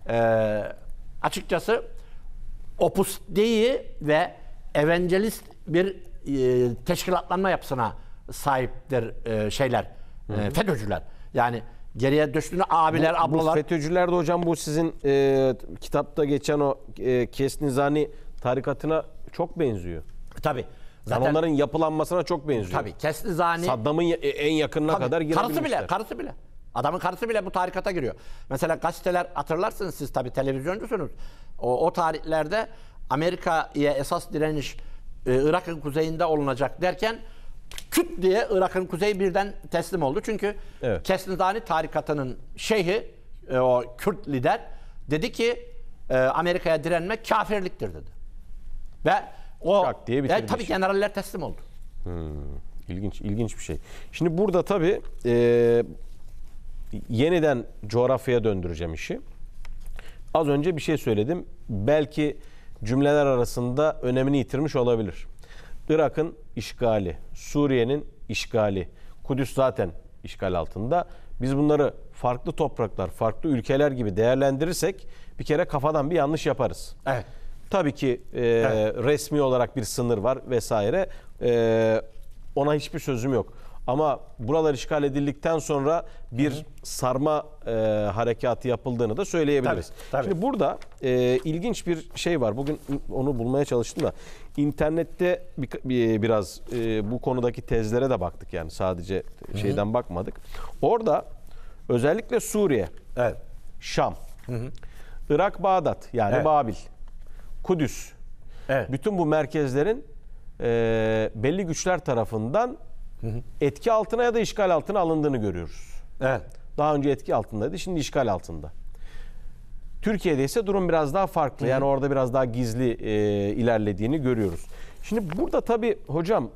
açıkçası Opus Dei ve evangelist bir teşkilatlanma yapısına sahiptir FETÖ'cüler. Yani geriye düştüğünde abiler, ablalar. Bu FETÖ'cüler de hocam bu sizin kitapta geçen o Kesnizani tarikatına çok benziyor. Tabii. Zaten yani onların yapılanmasına çok benziyor. Tabii. Kesnizani. Saddam'ın en yakınına kadar girebilmişler. Karısı bile. Adamın karısı bile bu tarikata giriyor. Mesela gazeteler hatırlarsınız siz tabii televizyoncusunuz. O tarihlerde Amerika'ya esas direniş Irak'ın kuzeyinde olunacak derken küt diye Irak'ın kuzeyi birden teslim oldu. Çünkü Kesnizani tarikatının şeyhi o Kürt lider dedi ki Amerika'ya direnmek kafirliktir dedi. Ve o tabii generaller teslim oldu. İlginç bir şey. Şimdi burada tabii yeniden coğrafyaya döndüreceğim işi. Az önce bir şey söyledim. Belki cümleler arasında önemini yitirmiş olabilir. Irak'ın işgali, Suriye'nin işgali, Kudüs zaten işgal altında. Biz bunları farklı topraklar, farklı ülkeler gibi değerlendirirsek bir kere kafadan bir yanlış yaparız. Evet. Tabii ki resmi olarak bir sınır var vesaire. Ona hiçbir sözüm yok. Ama buralar işgal edildikten sonra bir sarma harekatı yapıldığını da söyleyebiliriz. Tabii. Şimdi burada ilginç bir şey var. Bugün onu bulmaya çalıştım da internette biraz bu konudaki tezlere de baktık, yani sadece şeyden bakmadık. Orada özellikle Suriye, Evet. Şam, Irak, Bağdat yani Evet. Babil, Kudüs, Evet. bütün bu merkezlerin belli güçler tarafından etki altına ya da işgal altına alındığını görüyoruz. Evet. Daha önce etki altındaydı, şimdi işgal altında. Türkiye'de ise durum biraz daha farklı. Yani orada biraz daha gizli ilerlediğini görüyoruz. Şimdi burada tabii hocam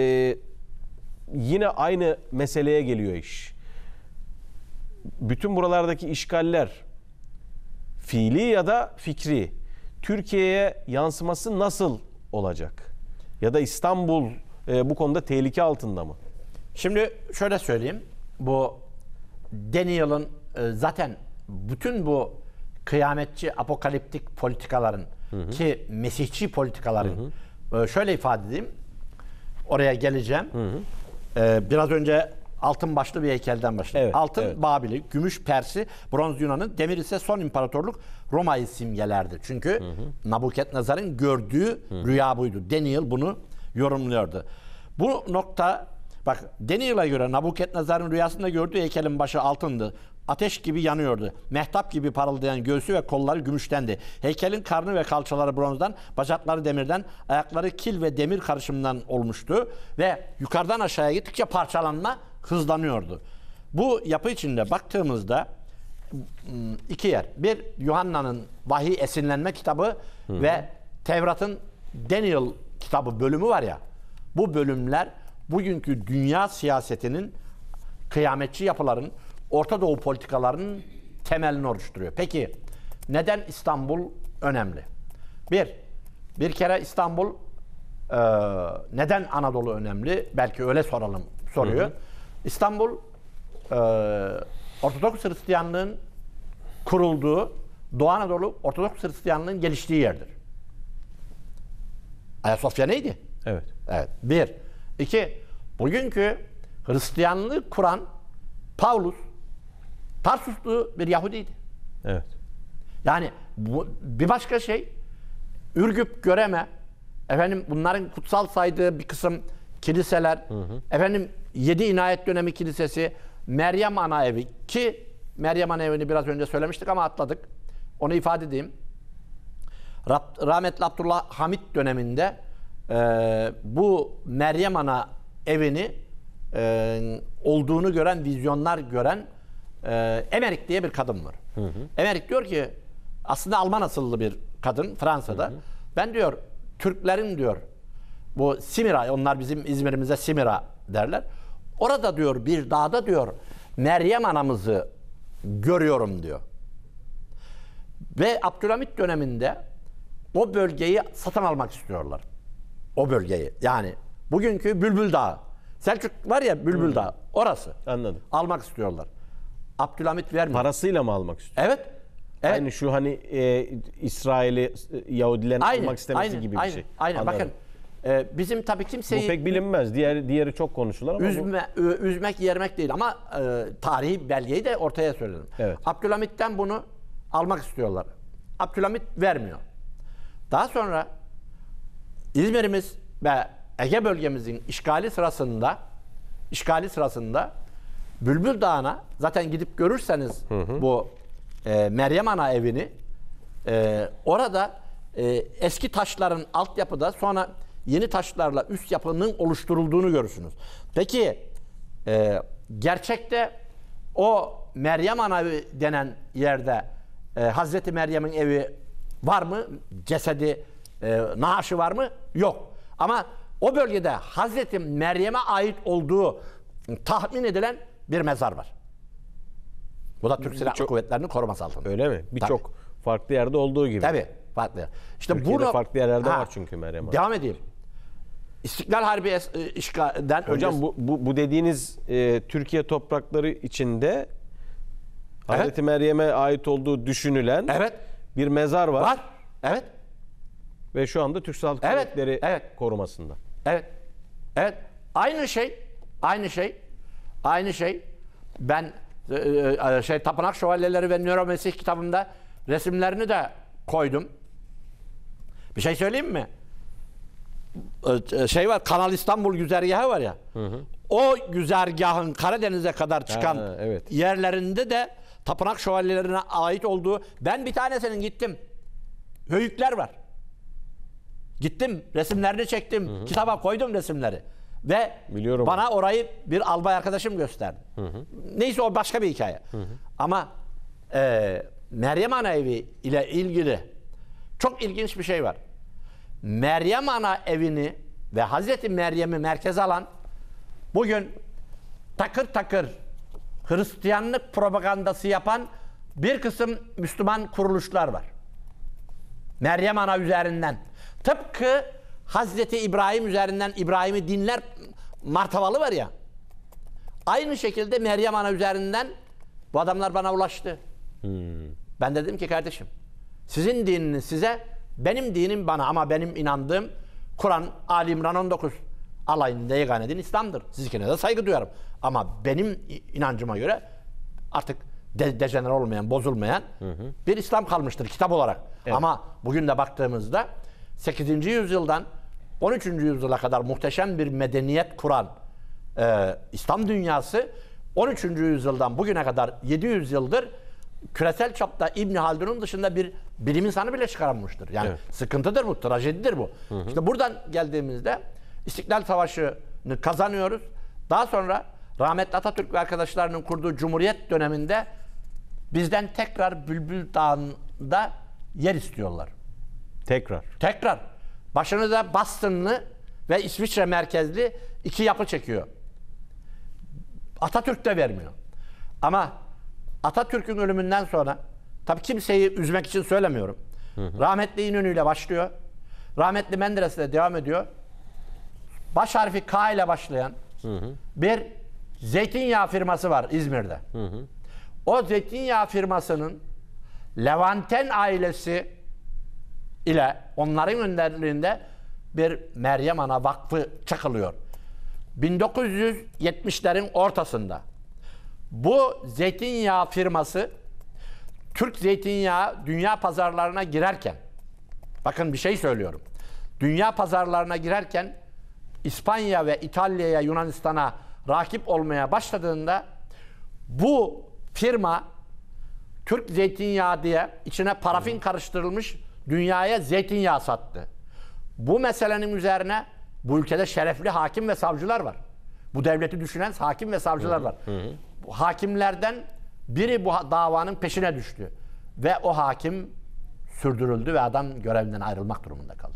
yine aynı meseleye geliyor iş. Bütün buralardaki işgaller fiili ya da fikri Türkiye'ye yansıması nasıl olacak? Ya da İstanbul bu konuda tehlike altında mı? Şimdi şöyle söyleyeyim. Bu Daniel'ın zaten bütün bu kıyametçi, apokaliptik politikaların ki Mesihçi politikaların şöyle ifade edeyim. Oraya geleceğim. Biraz önce altın başlı bir heykelden başladım. Evet, altın evet. Babil'i, gümüş Pers'i, bronz Yunan'ın, demir ise son imparatorluk Roma'yı simgelerdi. Çünkü Nabukadnezar'ın gördüğü rüya buydu. Daniel bunu yorumluyordu. Bu nokta, bak Daniel'a göre Nabukadnezar'ın rüyasında gördüğü heykelin başı altındı. Ateş gibi yanıyordu. Mehtap gibi parıldayan göğsü ve kolları gümüştendi. Heykelin karnı ve kalçaları bronzdan, bacakları demirden, ayakları kil ve demir karışımından olmuştu. Ve yukarıdan aşağıya gittikçe parçalanma hızlanıyordu. Bu yapı içinde baktığımızda iki yer. Bir, Yuhanna'nın vahiy esinlenme kitabı ve Tevrat'ın Daniel kitabı bölümü var ya. Bu bölümler bugünkü dünya siyasetinin, kıyametçi yapıların, Orta Doğu politikalarının temelini oluşturuyor. Peki neden İstanbul önemli? Bir kere İstanbul neden Anadolu önemli? Belki öyle soralım soruyu. İstanbul Ortodoks Hristiyanlığın kurulduğu, Doğu Anadolu Ortodoks Hristiyanlığın geliştiği yerdir. Ayasofya neydi? Evet. Evet. Bir. İki, bugünkü Hristiyanlığı kuran Paulus, Tarsuslu bir Yahudiydi. Evet. Yani bir başka şey, Ürgüp, Göreme, efendim bunların kutsal saydığı bir kısım kiliseler, efendim 7 İnayet Dönemi Kilisesi, Meryem Ana Evi, ki Meryem Ana Evi'ni biraz önce söylemiştik ama atladık. Onu ifade edeyim. Rahmetli Abdullah Hamit döneminde bu Meryem Ana Evi'ni olduğunu gören, vizyonlar gören Emmerich diye bir kadın var. Emmerich diyor ki, aslında Alman asıllı bir kadın Fransa'da. Ben diyor Türklerin diyor bu Simira, onlar bizim İzmir'imize Simira derler. Orada diyor bir dağda diyor Meryem anamızı görüyorum diyor. Ve Abdülhamit döneminde o bölgeyi satın almak istiyorlar. O bölgeyi. Yani bugünkü Bülbül Dağı. Selçuk var ya Bülbül Dağı. Orası. Anladım. Almak istiyorlar. Abdülhamit vermiyor. Parasıyla mı almak istiyor? Evet. Evet. Yani şu hani İsrail'i Yahudilerin almak istemesi gibi bir şey. Aynen. Anladım. Bakın bizim tabii kimseyi Bu pek bilinmez. Diğeri çok konuşulur ama üzmek, yermek değil ama tarihi belgeyi de ortaya söyledim. Evet. Abdülhamit'ten bunu almak istiyorlar. Abdülhamit vermiyor. Daha sonra İzmir'imiz ve Ege bölgemizin işgali sırasında Bülbül Dağı'na zaten gidip görürseniz bu Meryem Ana evini orada eski taşların altyapıda sonra yeni taşlarla üst yapının oluşturulduğunu görürsünüz. Peki gerçekte o Meryem Ana evi denen yerde Hazreti Meryem'in evi var mı? Cesedi, naaşı var mı? Yok. Ama o bölgede Hazreti Meryem'e ait olduğu tahmin edilen bir mezar var. Bu da Türk Silahlı Kuvvetleri'nin koruması altında. öyle mi? Birçok farklı yerde olduğu gibi. Tabii. Farklı. İşte Türkiye'de farklı yerlerde var çünkü Meryem Ana. Devam edeyim. İstiklal Harbi işgalden Hocam bu dediğiniz Türkiye toprakları içinde Hazreti Meryem'e ait olduğu düşünülen bir mezar var. Var. Evet. Ve şu anda Türk Silahlı Kuvvetleri korumasında. Evet. Evet. Aynı şey Aynı şey ben Tapınak Şövalyeleri ve Nero Mesih kitabımda resimlerini de koydum. Bir şey söyleyeyim mi? Şey var, Kanal İstanbul güzergahı var ya. O güzergahın Karadeniz'e kadar çıkan evet. yerlerinde de tapınak şövalyelerine ait olduğu, ben bir tanesinin gittim. Höyükler var. Gittim, resimlerini çektim. Kitaba koydum resimleri. Ve Biliyorum bana orayı bir albay arkadaşım gösterdi. Neyse, o başka bir hikaye. Ama Meryem Ana evi ile ilgili çok ilginç bir şey var. Meryem Ana evini ve Hazreti Meryem'i merkeze alan, bugün takır takır Hristiyanlık propagandası yapan bir kısım Müslüman kuruluşlar var. Meryem Ana üzerinden. Tıpkı Hazreti İbrahim üzerinden İbrahim'i dinler martavalı var ya. Aynı şekilde Meryem Ana üzerinden bu adamlar bana ulaştı. Ben dedim ki kardeşim, sizin dininiz size, benim dinim bana, ama benim inandığım Kur'an, Ali İmran 19 alayında yegane din İslam'dır. Sizinkine de saygı duyarım. Ama benim inancıma göre artık dejener olmayan, bozulmayan bir İslam kalmıştır kitap olarak. Evet. Ama bugün de baktığımızda 8. yüzyıldan 13. yüzyıla kadar muhteşem bir medeniyet kuran İslam dünyası 13. yüzyıldan bugüne kadar 700 yıldır küresel çapta İbn Haldun'un dışında bir bilim insanı bile çıkaramamıştır. Yani sıkıntıdır bu, trajedidir bu. İşte buradan geldiğimizde İstiklal Savaşı'nı kazanıyoruz. Daha sonra rahmetli Atatürk ve arkadaşlarının kurduğu Cumhuriyet döneminde bizden tekrar Bülbül Dağı'nda yer istiyorlar. Tekrar. Başınıza Boston'lı ve İsviçre merkezli iki yapı çekiyor. Atatürk de vermiyor. Ama Atatürk'ün ölümünden sonra, tabii kimseyi üzmek için söylemiyorum. Rahmetli İnönü ile başlıyor. Rahmetli Menderes ile devam ediyor. Baş harfi K ile başlayan bir zeytinyağı firması var İzmir'de. O zeytinyağı firmasının Levanten ailesi ile onların önderliğinde bir Meryem Ana Vakfı çakılıyor. 1970'lerin ortasında bu zeytinyağı firması Türk zeytinyağı dünya pazarlarına girerken, bakın bir şey söylüyorum. Dünya pazarlarına girerken İspanya ve İtalya'ya, Yunanistan'a rakip olmaya başladığında bu firma Türk zeytinyağı diye içine parafin karıştırılmış dünyaya zeytinyağı sattı. Bu meselenin üzerine bu ülkede şerefli hakim ve savcılar var. Bu devleti düşünen hakim ve savcılar var. Bu hakimlerden biri bu davanın peşine düştü. Ve o hakim sürdürüldü ve adam görevinden ayrılmak durumunda kaldı.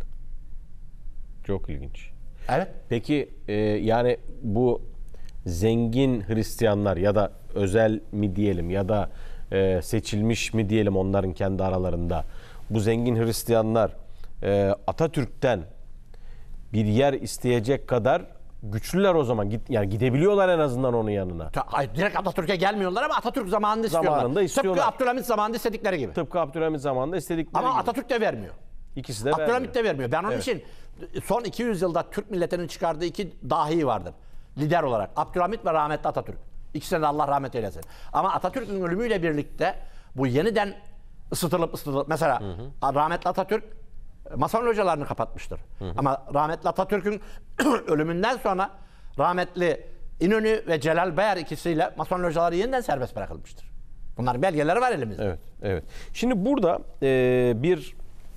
Çok ilginç. Evet. Peki yani bu zengin Hristiyanlar ya da özel mi diyelim ya da seçilmiş mi diyelim onların kendi aralarında, bu zengin Hristiyanlar Atatürk'ten bir yer isteyecek kadar güçlüler o zaman. Yani gidebiliyorlar en azından onun yanına. Hayır, direkt Atatürk'e gelmiyorlar ama Atatürk zamanında istiyorlar. Zamanında istiyorlar. Tıpkı Abdülhamit zamanında istedikleri gibi. Tıpkı Abdülhamit zamanında istedikleri ama gibi. Atatürk de vermiyor. İkisi de Abdülhamit de vermiyor. Ben onun Evet. için son 200 yılda Türk milletinin çıkardığı iki dahi vardır. Lider olarak. Abdülhamit ve rahmetli Atatürk. İkisine de Allah rahmet eylesin. Ama Atatürk'ün ölümüyle birlikte bu yeniden ısıtılıp mesela rahmetli Atatürk Mason localarını kapatmıştır. Ama rahmetli Atatürk'ün ölümünden sonra rahmetli İnönü ve Celal Bayar ikisiyle Mason locaları yeniden serbest bırakılmıştır. Bunların belgeleri var elimizde. Evet, evet. Şimdi burada bir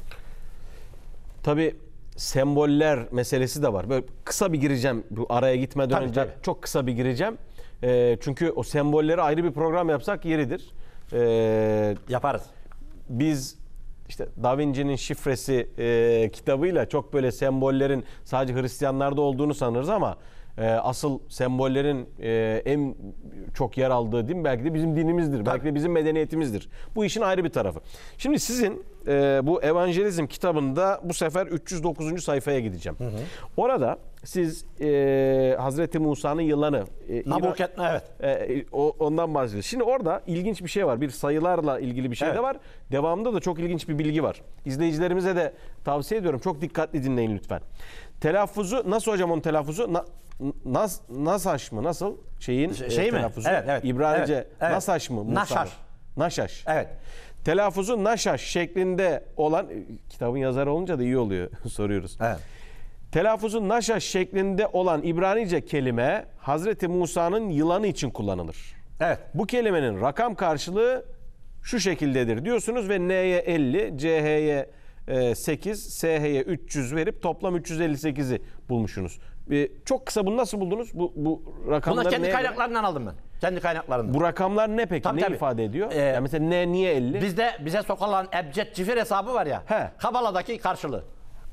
tabii semboller meselesi de var. Böyle kısa bir gireceğim bu araya gitmeden Tabii, önce. tabii. Çok kısa bir gireceğim. Çünkü o sembolleri ayrı bir program yapsak yeridir. Yaparız. Biz işte Da Vinci'nin şifresi kitabıyla çok böyle sembollerin sadece Hristiyanlarda olduğunu sanırız ama asıl sembollerin en çok yer aldığı din belki de bizim dinimizdir. Tabii. Belki de bizim medeniyetimizdir. Bu işin ayrı bir tarafı. Şimdi sizin bu Evangelizm kitabında bu sefer 309. sayfaya gideceğim. Orada siz Hazreti Musa'nın yılanı Nabukadnezar, evet. Ondan bahsediyoruz. Şimdi orada ilginç bir şey var. Bir sayılarla ilgili bir şey de var. Devamında da çok ilginç bir bilgi var. İzleyicilerimize de tavsiye ediyorum. Çok dikkatli dinleyin lütfen. Telaffuzu nasıl hocam onun telaffuzu? Nasaş mı? Nasıl? Şeyin Şey mi? telaffuzu? Evet. İbranice Evet. Nasaş mı? Musa'nın? Naşaş. Naşaş. Evet. Telaffuzu Naşaş şeklinde olan, kitabın yazarı olunca da iyi oluyor soruyoruz. Evet. Telaffuzu Naşaş şeklinde olan İbranice kelime Hazreti Musa'nın yılanı için kullanılır. Evet. Bu kelimenin rakam karşılığı şu şekildedir diyorsunuz ve N'ye 50, CH'ye 8, SH'ye 300 verip toplam 358'i bulmuşsunuz. Çok kısa bunu nasıl buldunuz? Bu rakamları Bunu kendi neye göre? kaynaklarından aldım ben. Kendi kaynaklarından. Bu rakamlar ne peki? Tabii, ne tabii. ifade ediyor? Yani mesela niye 50? Bize sokulan ebced cifir hesabı var ya. He. Kabala'daki karşılığı.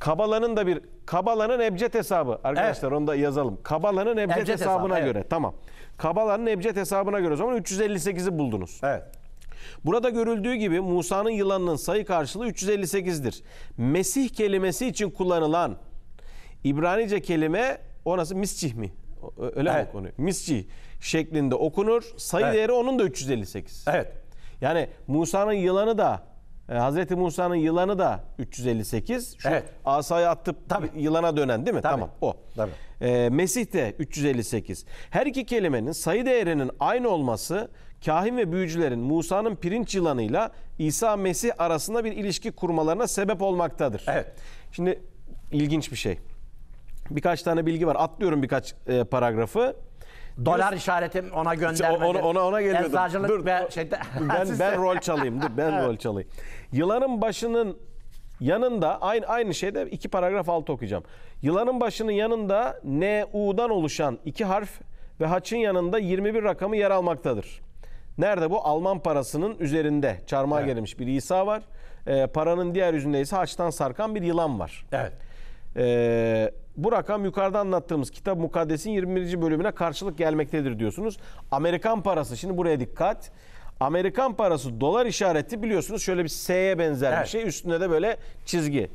Kabala'nın ebced hesabı. Arkadaşlar onu da yazalım. Kabala'nın ebced Ebced hesabına hesabı, göre. Tamam. Kabala'nın ebced hesabına göre o zaman 358'i buldunuz. Evet. Burada görüldüğü gibi Musa'nın yılanının sayı karşılığı 358'dir. Mesih kelimesi için kullanılan İbranice kelime orası miscih mi? Öyle mi Evet. okunuyor? Miscih şeklinde okunur. Sayı Evet. değeri onun da 358. Evet. Yani Musa'nın yılanı da Hazreti Musa'nın yılanı da 358. Şu Evet. asayı atıp Tabii. yılana dönen değil mi? Tabii. Tamam o. Tabii. Mesih de 358. Her iki kelimenin sayı değerinin aynı olması kahin ve büyücülerin Musa'nın pirinç yılanıyla İsa Mesih arasında bir ilişki kurmalarına sebep olmaktadır. Evet. Şimdi ilginç bir şey. Birkaç tane bilgi var. Atlıyorum birkaç paragrafı. Dolar işaretim ona göndermedi. Ona geliyordum. Eczacılık Dur, ve şeyde. ben rol çalayım. Dur ben rol çalayım. Yılanın başının yanında aynı şeyde 2 paragraf altı okuyacağım. Yılanın başının yanında N-U'dan oluşan 2 harf ve haçın yanında 21 rakamı yer almaktadır. Nerede bu? Alman parasının üzerinde çarmıha gerilmiş bir İsa var. Paranın diğer yüzünde ise haçtan sarkan bir yılan var. Evet. Bu rakam yukarıda anlattığımız Kitab-ı Mukaddes'in 21. bölümüne karşılık gelmektedir diyorsunuz. Amerikan parası, şimdi buraya dikkat. Amerikan parası dolar işareti biliyorsunuz şöyle bir S'ye benzer bir Evet. şey. Üstünde de böyle çizgi.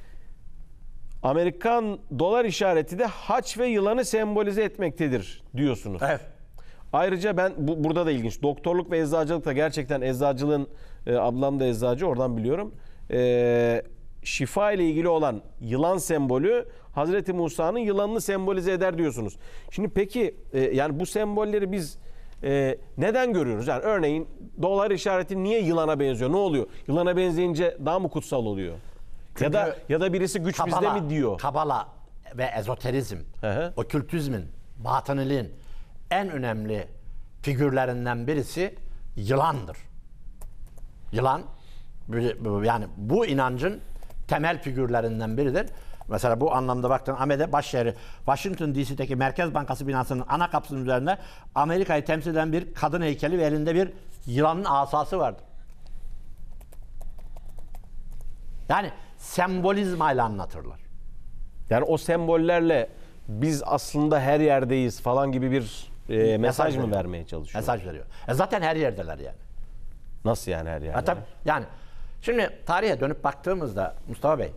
Amerikan dolar işareti de haç ve yılanı sembolize etmektedir diyorsunuz. Evet. Ayrıca ben burada da ilginç. Doktorluk ve eczacılık da gerçekten eczacılığın ablam da eczacı oradan biliyorum. Şifa ile ilgili olan yılan sembolü Hazreti Musa'nın yılanını sembolize eder diyorsunuz. Şimdi peki yani bu sembolleri biz neden görüyoruz? Yani örneğin dolar işareti niye yılana benziyor? Ne oluyor? Yılana benzeyince daha mı kutsal oluyor? Çünkü ya da birisi güç bizde mi diyor? Kabala ve ezoterizm, hı. okültizmin, batıniliğin en önemli figürlerinden birisi yılandır. Yılan yani bu inancın temel figürlerinden biridir. Mesela bu anlamda baktığın ABD başşehri Washington DC'deki Merkez Bankası binasının ana kapısının üzerinde Amerika'yı temsil eden bir kadın heykeli ve elinde bir yılanın asası vardır. Yani sembolizmayla anlatırlar. Yani o sembollerle biz aslında her yerdeyiz falan gibi bir mesaj mı veriyor. vermeye çalışıyor? Mesaj veriyor. Zaten her yerdeler yani. Nasıl yani her yerde? Tabii. Yani şimdi tarihe dönüp baktığımızda Mustafa Bey,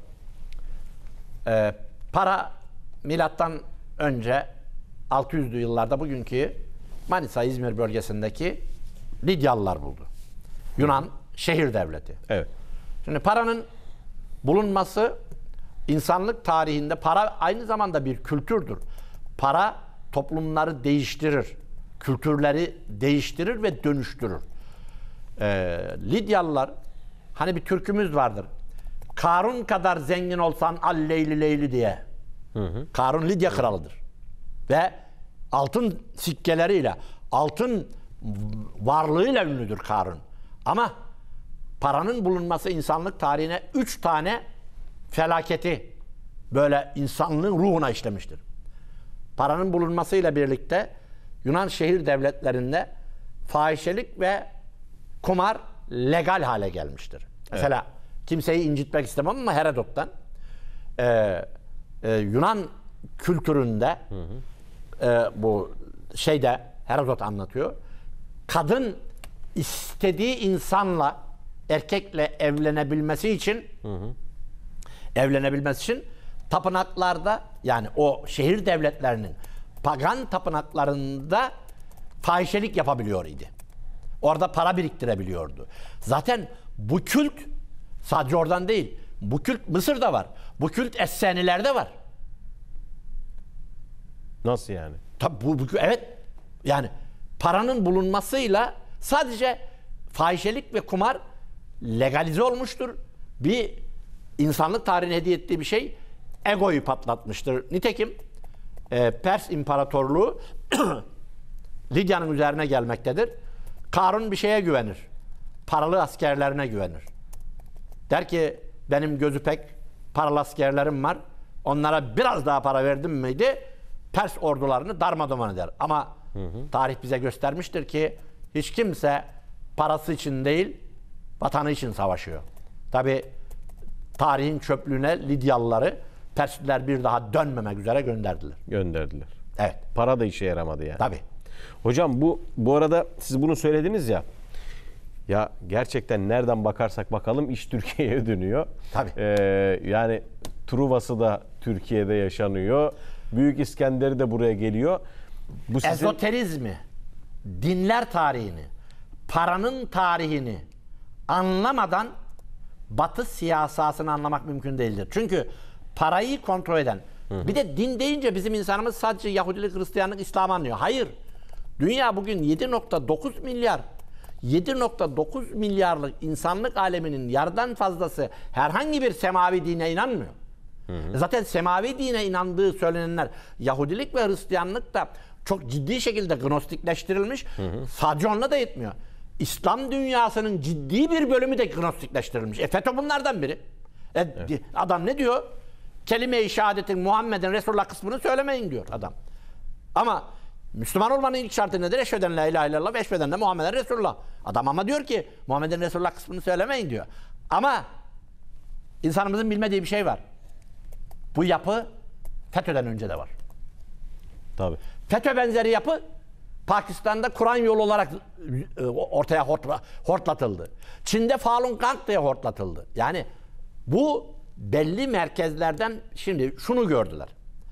para milattan önce 600'lü yıllarda bugünkü Manisa, İzmir bölgesindeki Lidyalılar buldu. Yunan şehir devleti. Evet. Şimdi paranın bulunması insanlık tarihinde, para aynı zamanda bir kültürdür. Para toplumları değiştirir. Kültürleri değiştirir ve dönüştürür. Lidyalılar, hani bir türkümüz vardır. Karun kadar zengin olsan al Leyli Leyli diye. Karun Lidya kralıdır. Ve altın sikkeleriyle, altın varlığıyla ünlüdür Karun. Ama paranın bulunması insanlık tarihine 3 tane felaketi böyle insanlığın ruhuna işlemiştir. Paranın bulunmasıyla birlikte Yunan şehir devletlerinde fahişelik ve kumar legal hale gelmiştir. Mesela kimseyi incitmek istemem ama Herodot'tan Yunan kültüründe bu şeyde Herodot anlatıyor. Kadın istediği insanla, erkekle evlenebilmesi için tapınaklarda, yani o şehir devletlerinin pagan tapınaklarında fahişelik yapabiliyor idi. Orada para biriktirebiliyordu. Zaten bu kült sadece oradan değil. Bu kült Mısır'da var. Bu kült Essenilerde var. Nasıl yani? Tabii evet. Yani paranın bulunmasıyla sadece fahişelik ve kumar legalize olmuştur. Bir insanlık tarihine hediye ettiği bir şey egoyu patlatmıştır. Nitekim Pers İmparatorluğu Lidya'nın üzerine gelmektedir. Karun bir şeye güvenir. Paralı askerlerine güvenir. Der ki benim gözü pek paralı askerlerim var. Onlara biraz daha para verdim miydi Pers ordularını darmadağın eder. Ama tarih bize göstermiştir ki hiç kimse parası için değil vatanı için savaşıyor. Tabi tarihin çöplüğüne Lidyalıları Persliler bir daha dönmemek üzere gönderdiler. Gönderdiler. Evet. Para da işe yaramadı yani. Tabii. Hocam bu arada siz bunu söylediniz ya. Ya gerçekten nereden bakarsak bakalım iş Türkiye'ye dönüyor. Tabii. Yani Truvası da Türkiye'de yaşanıyor. Büyük İskender'i de buraya geliyor. Bu sizin... Ezoterizmi, dinler tarihini, paranın tarihini anlamadan Batı siyasasını anlamak mümkün değildir. Çünkü parayı kontrol eden, bir de din deyince bizim insanımız sadece Yahudilik, Hristiyanlık, İslam anlıyor. Hayır. Dünya bugün 7.9 milyar 7.9 milyarlık insanlık aleminin yarıdan fazlası herhangi bir semavi dine inanmıyor. Zaten semavi dine inandığı söylenenler Yahudilik ve Hristiyanlık da çok ciddi şekilde gnostikleştirilmiş. Sadece onunla da yetmiyor. İslam dünyasının ciddi bir bölümü de gnostikleştirilmiş. FETÖ bunlardan biri. Evet. Adam ne diyor? Kelime-i şehadetin Muhammed'in Resulullah kısmını söylemeyin diyor adam. Ama Müslüman olmanın ilk şartı nedir? Eşheden la ilahe illallah ve eşheden de Muhammeden Resulullah. Adam ama diyor ki Muhammed'in Resulullah kısmını söylemeyin diyor. Ama insanımızın bilmediği bir şey var. Bu yapı FETÖ'den önce de var. Tabii. FETÖ benzeri yapı Pakistan'da Kur'an yolu olarak ortaya hortlatıldı. Çin'de Falun Gong diye hortlatıldı. Yani bu belli merkezlerden şimdi şunu gördüler.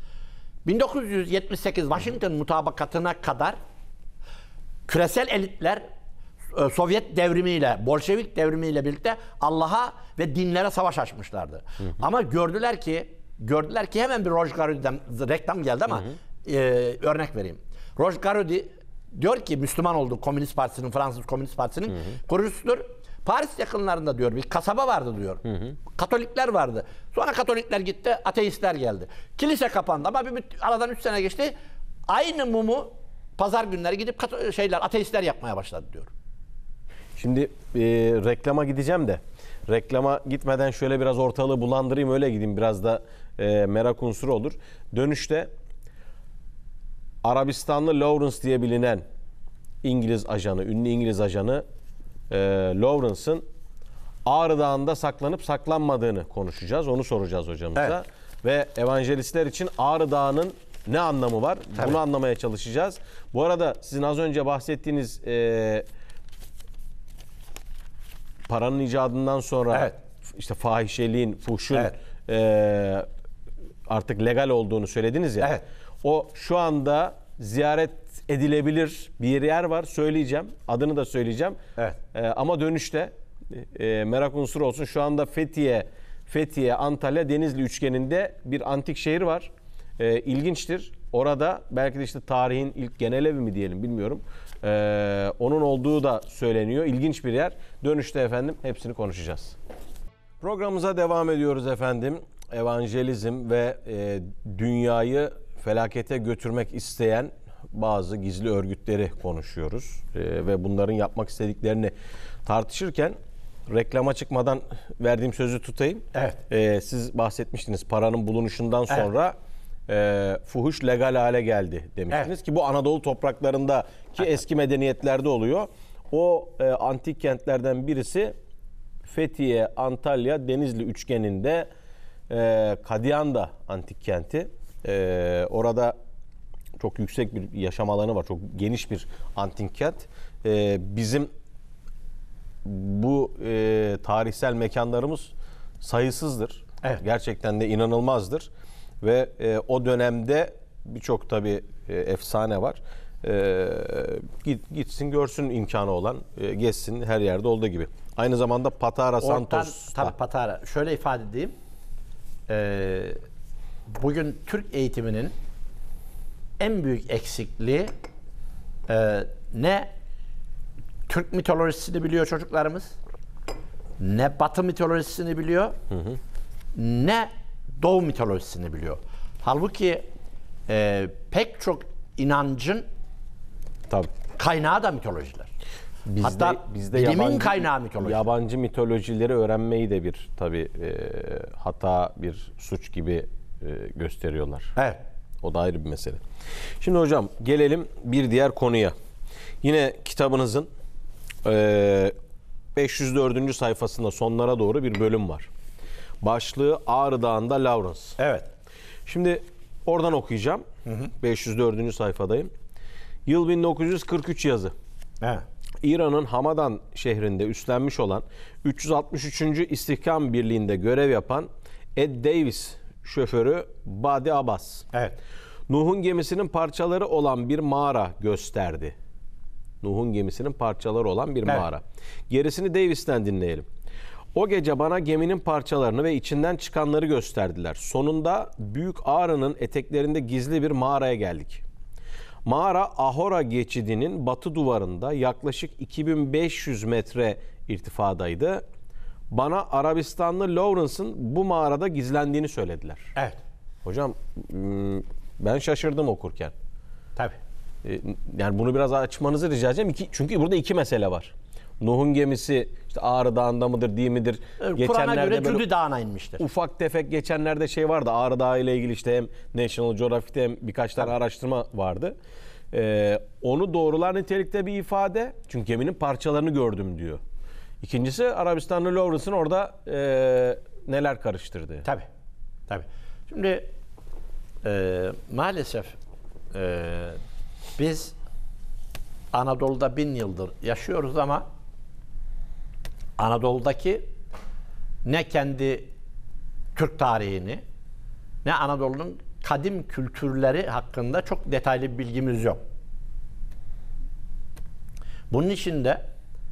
1978 Washington mutabakatına kadar küresel elitler Sovyet devrimiyle, Bolşevik devrimiyle birlikte Allah'a ve dinlere savaş açmışlardı. Ama gördüler ki hemen bir Roch Garudi'den reklam geldi ama örnek vereyim. Roch Garudi diyor ki Müslüman oldu Komünist Partisi'nin, Fransız Komünist Partisi'nin kurucusudur. Paris yakınlarında diyor bir kasaba vardı diyor. Katolikler vardı. Sonra Katolikler gitti, ateistler geldi. Kilise kapandı ama aradan 3 sene geçti. Aynı mumu pazar günleri gidip ateistler yapmaya başladı diyor. Şimdi reklama gideceğim de reklama gitmeden şöyle biraz ortalığı bulandırayım öyle gideyim biraz da merak unsuru olur. Dönüşte Arabistanlı Lawrence diye bilinen İngiliz ajanı, ünlü İngiliz ajanı Lawrence'ın Ağrı Dağı'nda saklanıp saklanmadığını konuşacağız. Onu soracağız hocamıza. Evet. Ve evangelistler için Ağrı Dağı'nın ne anlamı var? Tabii. Bunu anlamaya çalışacağız. Bu arada sizin az önce bahsettiğiniz paranın icadından sonra evet, işte fahişeliğin, fuhşun evet, artık legal olduğunu söylediniz ya. Evet. O şu anda ziyaret edilebilir bir yer var. Söyleyeceğim. Adını da söyleyeceğim. Evet. Ama dönüşte merak unsuru olsun. Şu anda Fethiye, Antalya, Denizli üçgeninde bir antik şehir var. İlginçtir. Orada belki de işte tarihin ilk genel evi mi diyelim bilmiyorum. Onun olduğu da söyleniyor. İlginç bir yer. Dönüşte efendim hepsini konuşacağız. Programımıza devam ediyoruz efendim. Evangelizm ve dünyayı felakete götürmek isteyen bazı gizli örgütleri konuşuyoruz. Ve bunların yapmak istediklerini tartışırken reklama çıkmadan verdiğim sözü tutayım. Evet. Siz bahsetmiştiniz paranın bulunuşundan sonra fuhuş legal hale geldi demiştiniz. Evet. Ki bu Anadolu topraklarındaki eski medeniyetlerde oluyor. O antik kentlerden birisi Fethiye, Antalya, Denizli üçgeninde Kadianda antik kenti. Orada çok yüksek bir yaşam alanı var. Çok geniş bir antik kent. Bizim bu tarihsel mekanlarımız sayısızdır. Evet. Gerçekten de inanılmazdır. Ve o dönemde birçok tabii efsane var. Gitsin görsün imkanı olan, gezsin her yerde olduğu gibi. Aynı zamanda Patara Santos'ta. Tabii Patara. Şöyle ifade edeyim. Bugün Türk eğitiminin en büyük eksikliği ne Türk mitolojisini biliyor çocuklarımız, ne Batı mitolojisini biliyor, ne Doğu mitolojisini biliyor. Halbuki pek çok inancın Tabii. kaynağı da mitolojiler. Bizde bilimin kaynağı mitoloji. Yabancı mitolojileri öğrenmeyi de bir tabii hata, bir suç gibi gösteriyorlar. Evet. O da ayrı bir mesele. Şimdi hocam gelelim bir diğer konuya. Yine kitabınızın 504. sayfasında sonlara doğru bir bölüm var. Başlığı Ağrı Dağı'nda Lawrence. Evet. Şimdi oradan okuyacağım. 504. sayfadayım. Yıl 1943 yazı. Evet. İran'ın Hamadan şehrinde üstlenmiş olan 363. İstihkam Birliği'nde görev yapan Ed Davis şoförü Badi Abbas. Evet. Nuh'un gemisinin parçaları olan bir mağara gösterdi. Nuh'un gemisinin parçaları olan bir mağara. Gerisini Davis'ten dinleyelim. O gece bana geminin parçalarını ve içinden çıkanları gösterdiler. Sonunda Büyük Ağrı'nın eteklerinde gizli bir mağaraya geldik. Mağara Ahora geçidinin batı duvarında yaklaşık 2500 metre irtifadaydı. Bana Arabistanlı Lawrence'ın bu mağarada gizlendiğini söylediler. Evet. Hocam ben şaşırdım okurken. Tabii. Yani bunu biraz açmanızı rica edeceğim. Çünkü burada iki mesele var. Nuh'un gemisi işte Ağrı Dağı'nda mıdır değil midir? Kur'an'a göre Cudi Dağı'na inmiştir. Ufak tefek geçenlerde şey vardı. Ağrı Dağı ile ilgili işte hem National Geographic'te hem birkaç tane araştırma vardı. Onu doğrular nitelikte bir ifade. Çünkü geminin parçalarını gördüm diyor. İkincisi Arabistanlı Lawrence'ın orada neler karıştırdığı. Tabii. Tabii. Şimdi maalesef biz Anadolu'da 1000 yıldır yaşıyoruz ama Anadolu'daki ne kendi Türk tarihini ne Anadolu'nun kadim kültürleri hakkında çok detaylı bir bilgimiz yok. Bunun için de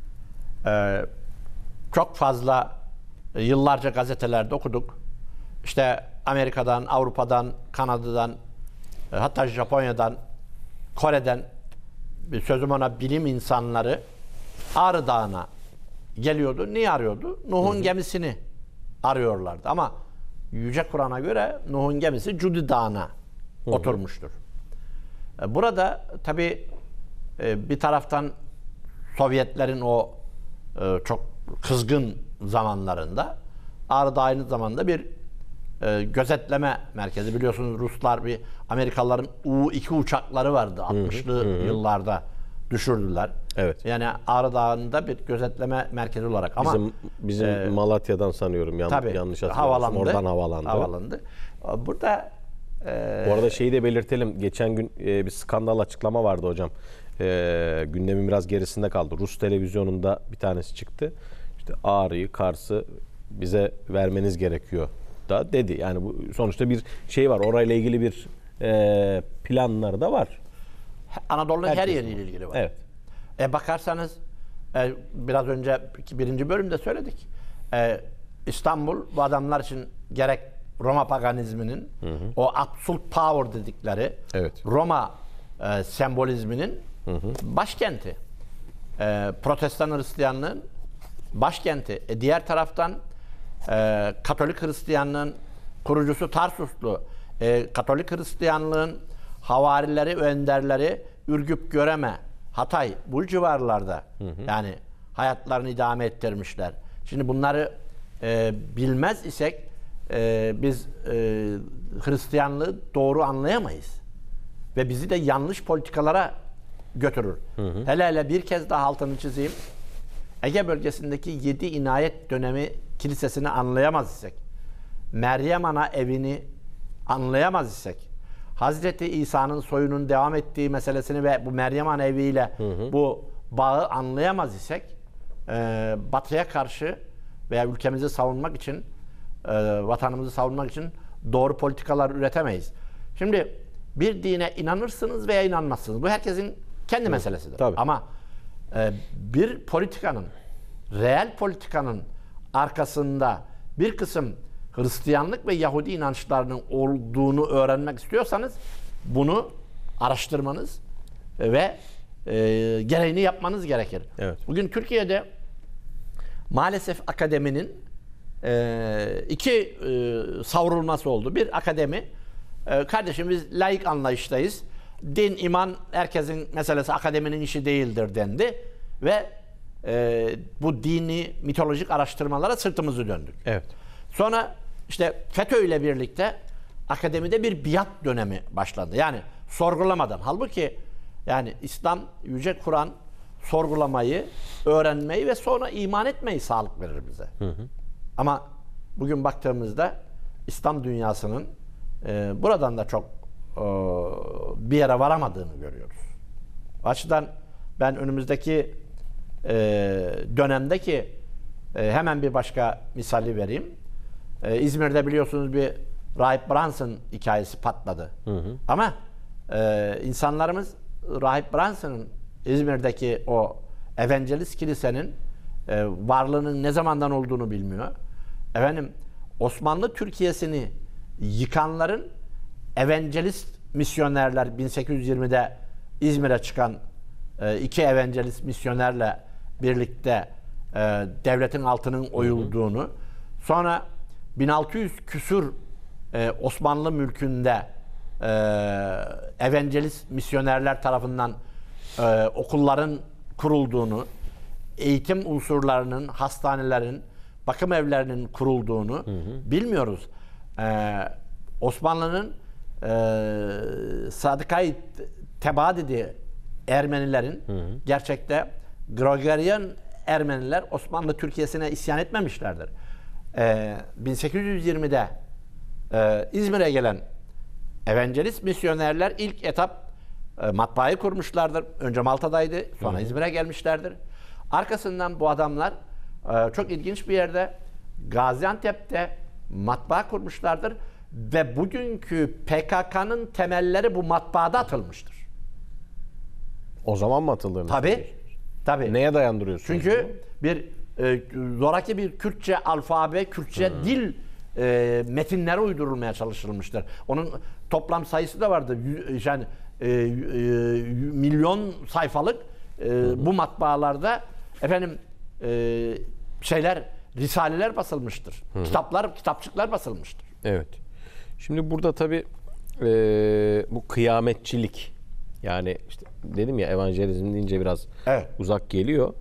çok fazla yıllarca gazetelerde okuduk. İşte Amerika'dan, Avrupa'dan, Kanada'dan, hatta Japonya'dan, Kore'den sözüm ona bilim insanları Ağrı Dağı'na geliyordu. Niye arıyordu? Nuh'un gemisini arıyorlardı. Ama Yüce Kur'an'a göre Nuh'un gemisi Cudi Dağı'na oturmuştur. Burada tabii bir taraftan Sovyetlerin o çok kızgın zamanlarında Ağrı Dağı aynı zamanda bir gözetleme merkezi. Biliyorsunuz Ruslar Amerikalıların U-2 uçakları vardı. 60'lı yıllarda düşürdüler. Evet. Yani Ağrı Dağı'nda bir gözetleme merkezi olarak. Ama bizim Malatya'dan sanıyorum yanlış hatırlamıyorsam oradan havalandı. Burada bu arada şeyi de belirtelim. Geçen gün bir skandal açıklama vardı hocam. Gündemin biraz gerisinde kaldı. Rus televizyonunda bir tanesi çıktı. İşte Ağrı'yı, Kars'ı bize vermeniz gerekiyor da dedi. Yani bu sonuçta bir şey var. Orayla ilgili bir planları da var. Anadolu'nun her yeriyle ilgili var. Evet. Bakarsanız biraz önce birinci bölümde söyledik. İstanbul bu adamlar için gerek Roma paganizminin o absolute power dedikleri Roma sembolizminin başkenti. Protestan Hristiyanlığın başkenti. Diğer taraftan Katolik Hristiyanlığın kurucusu Tarsuslu. Katolik Hristiyanlığın havarileri, önderleri Ürgüp, Göreme, Hatay bu civarlarda yani hayatlarını idame ettirmişler. Şimdi bunları bilmez isek biz Hristiyanlığı doğru anlayamayız. Ve bizi de yanlış politikalara götürür. Hele hele bir kez daha altını çizeyim. Ege bölgesindeki 7 inayet dönemi kilisesini anlayamaz isek, Meryem Ana evini anlayamaz isek, Hazreti İsa'nın soyunun devam ettiği meselesini ve bu Meryem Ana eviyle bu bağı anlayamaz isek, Batı'ya karşı veya ülkemizi savunmak için, vatanımızı savunmak için doğru politikalar üretemeyiz. Şimdi bir dine inanırsınız veya inanmazsınız. Bu herkesin kendi meselesidir. Tabii. Ama bir politikanın, reel politikanın arkasında bir kısım Hristiyanlık ve Yahudi inançlarının olduğunu öğrenmek istiyorsanız bunu araştırmanız ve gereğini yapmanız gerekir. Evet. Bugün Türkiye'de maalesef akademinin iki savrulması oldu. Bir, akademi, kardeşim biz laik anlayıştayız. Din, iman herkesin meselesi, akademinin işi değildir dendi. Ve bu dini, mitolojik araştırmalara sırtımızı döndük. Evet. Sonra işte FETÖ ile birlikte akademide bir biat dönemi başlandı. Yani sorgulamadan. Halbuki yani İslam, Yüce Kur'an sorgulamayı, öğrenmeyi ve sonra iman etmeyi sağlık verir bize. Ama bugün baktığımızda İslam dünyasının buradan da çok bir yere varamadığını görüyoruz. O açıdan ben önümüzdeki dönemdeki hemen bir başka misali vereyim. İzmir'de biliyorsunuz bir Rahip Brunson hikayesi patladı. Ama insanlarımız Rahip Brunson'ın İzmir'deki o Evangelist kilisenin varlığının ne zamandan olduğunu bilmiyor. Efendim, Osmanlı Türkiye'sini yıkanların Evangelist misyonerler 1820'de İzmir'e çıkan iki Evangelist misyonerle birlikte devletin altının oyulduğunu, sonra 1600 küsur Osmanlı mülkünde Evangelist misyonerler tarafından okulların kurulduğunu, eğitim unsurlarının, hastanelerin, bakım evlerinin kurulduğunu bilmiyoruz. Osmanlı'nın Sadıkayı Tebadidi Ermenilerin gerçekte Gregorian Ermeniler Osmanlı Türkiye'sine isyan etmemişlerdir. 1820'de İzmir'e gelen Evangelist misyonerler ilk etap matbaayı kurmuşlardır. Önce Malta'daydı, sonra İzmir'e gelmişlerdir. Arkasından bu adamlar çok ilginç bir yerde Gaziantep'te matbaa kurmuşlardır ve bugünkü PKK'nın temelleri bu matbaada atılmıştır. O zaman mı atıldığını? Tabii. Neye dayandırıyorsunuz? Çünkü bir zoraki bir Kürtçe alfabe, Kürtçe dil metinleri uydurulmaya çalışılmıştır. Onun toplam sayısı da vardı. Yani milyon sayfalık bu matbaalarda efendim risaleler basılmıştır. Kitapçıklar basılmıştır. Evet. Şimdi burada tabii bu kıyametçilik, yani işte dedim ya, evangelizm deyince biraz uzak geliyor.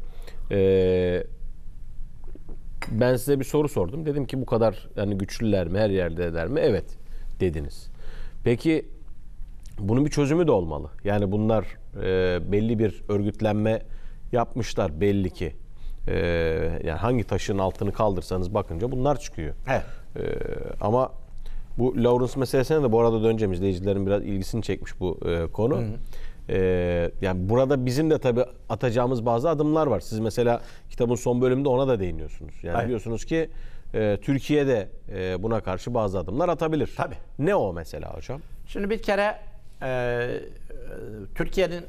Ben size bir soru sordum. Dedim ki bu kadar yani güçlüler mi, her yerde eder mi? Evet dediniz. Peki bunun bir çözümü de olmalı. Yani bunlar belli bir örgütlenme yapmışlar belli ki. Yani hangi taşın altını kaldırsanız bakınca bunlar çıkıyor. Evet. Ama bu Lawrence meselesine de bu arada döneceğim. İzleyicilerin biraz ilgisini çekmiş bu konu. Yani burada bizim de tabii atacağımız bazı adımlar var. Siz mesela kitabın son bölümünde ona da değiniyorsunuz. Yani diyorsunuz ki Türkiye de buna karşı bazı adımlar atabilir. Tabii. Ne o mesela hocam? Şimdi bir kere Türkiye'nin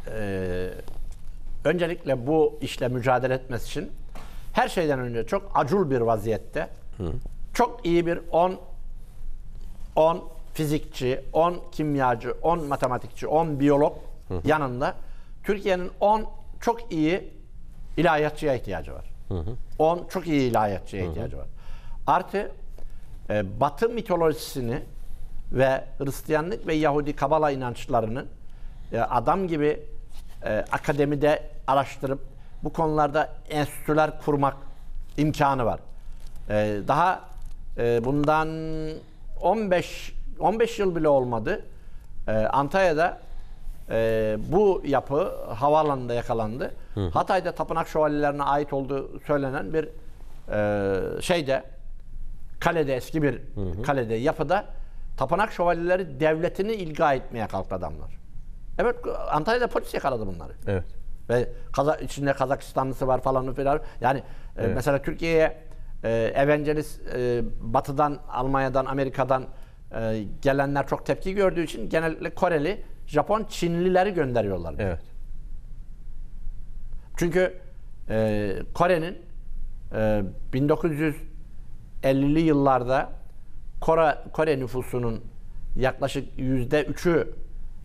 öncelikle bu işle mücadele etmesi için her şeyden önce çok acul bir vaziyette çok iyi bir 10 fizikçi, 10 kimyacı, 10 matematikçi, 10 biyolog yanında Türkiye'nin 10 çok iyi ilahiyatçıya ihtiyacı var. 10 çok iyi ilahiyatçıya ihtiyacı var. Artı Batı mitolojisini ve Hristiyanlık ve Yahudi Kabala inançlarının adam gibi akademide araştırıp bu konularda enstitüler kurmak imkanı var. Daha bundan 15 yıl bile olmadı. Antalya'da bu yapı havaalanında yakalandı. Hatay'da tapınak şövalyelerine ait olduğu söylenen bir kalede, eski bir kalede, yapıda tapınak şövalyeleri devletini ilga etmeye kalktı adamlar. Evet, Antalya'da polis yakaladı bunları. Evet. Ve içinde Kazakistanlısı var falan filan. Yani mesela Türkiye'ye Evangelist Batı'dan, Almanya'dan, Amerika'dan gelenler çok tepki gördüğü için genellikle Koreli, Japon, Çinlileri gönderiyorlar. Evet. Çünkü Kore'nin 1950'li yıllarda Kore nüfusunun yaklaşık %3'ü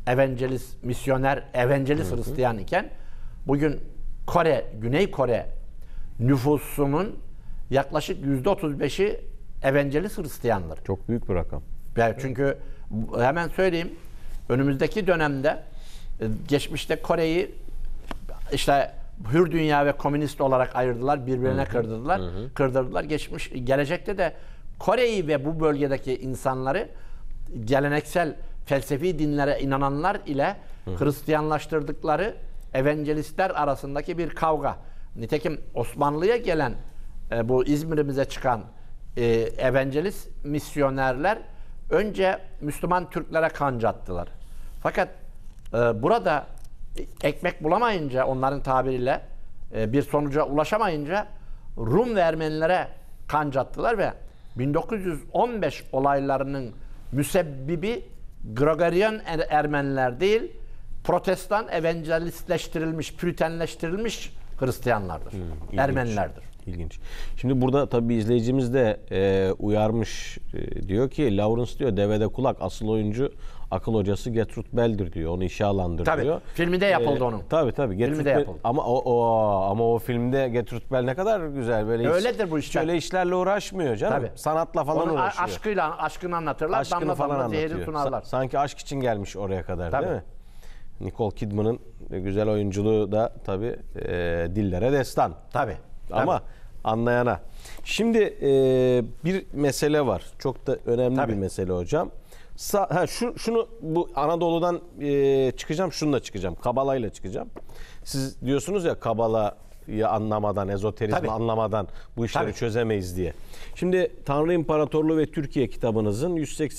evangelist, misyoner, evangelist Hristiyan iken bugün Kore, Güney Kore nüfusunun yaklaşık %35'i evangelist Hristiyanlar. Çok büyük bir rakam. Çünkü hemen söyleyeyim, önümüzdeki dönemde geçmişte Kore'yi işte hür dünya ve komünist olarak ayırdılar, birbirine kırdırdılar. Gelecekte de Kore'yi ve bu bölgedeki insanları geleneksel felsefi dinlere inananlar ile Hristiyanlaştırdıkları evangelistler arasındaki bir kavga. Nitekim Osmanlı'ya gelen bu İzmir'imize çıkan evangelist misyonerler önce Müslüman Türklere kanca attılar. Fakat burada ekmek bulamayınca, onların tabiriyle bir sonuca ulaşamayınca Rum ve Ermenilere kanca attılar ve 1915 olaylarının müsebbibi Gregorian Ermeniler değil, Protestan evangelistleştirilmiş, Püritenleştirilmiş Hristiyanlardır. Ermenilerdir. İlginç. Şimdi burada tabii izleyicimiz de uyarmış, diyor ki Lawrence diyor devede kulak, asıl oyuncu akıl hocası Gertrude Bell'dir diyor. Onu işe alındır diyor. Filmi de yapıldı onun. Tabii. Filmi de yapıldı. Ama o filmde Gertrude Bell ne kadar güzel, böyle öyledir bu işler. Şöyle işlerle uğraşmıyor canım. Tabii. Sanatla falan onun uğraşıyor. aşkını anlatırlar. Aşkını falan anlatıyor. Zehri sunarlar. Sanki aşk için gelmiş oraya kadar, Tabii. değil mi? Nicole Kidman'ın güzel oyunculuğu da tabii dillere destan. Tabii. Ama anlayana. Şimdi bir mesele var. Çok da önemli bir mesele hocam. Şunu bu Anadolu'dan çıkacağım, şununla çıkacağım. Kabala'yla çıkacağım. Siz diyorsunuz ya, Kabala'yı anlamadan, ezoterizmi anlamadan bu işleri çözemeyiz diye. Şimdi Tanrı İmparatorluğu ve Türkiye kitabınızın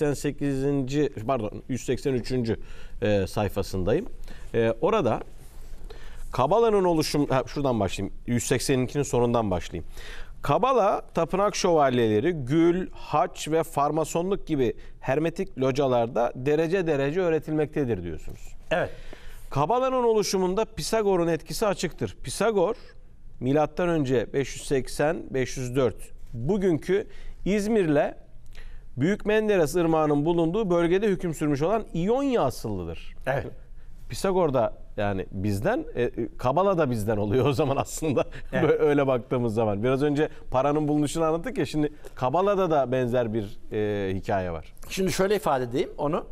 183. Sayfasındayım. Orada Kabala'nın oluşum, şuradan başlayayım. 182'nin sonundan başlayayım. Kabala, tapınak şövalyeleri, gül, haç ve farmasonluk gibi hermetik localarda derece derece öğretilmektedir diyorsunuz. Evet. Kabala'nın oluşumunda Pisagor'un etkisi açıktır. Pisagor, milattan önce 580-504, bugünkü İzmir'le Büyük Menderes Irmağı'nın bulunduğu bölgede hüküm sürmüş olan İonya asıllıdır. Evet. Pisagor da yani bizden, Kabala da bizden oluyor o zaman aslında. Evet. Öyle baktığımız zaman. Biraz önce paranın bulunuşunu anlattık ya, şimdi Kabala'da da benzer bir hikaye var. Şimdi şöyle ifade edeyim onu.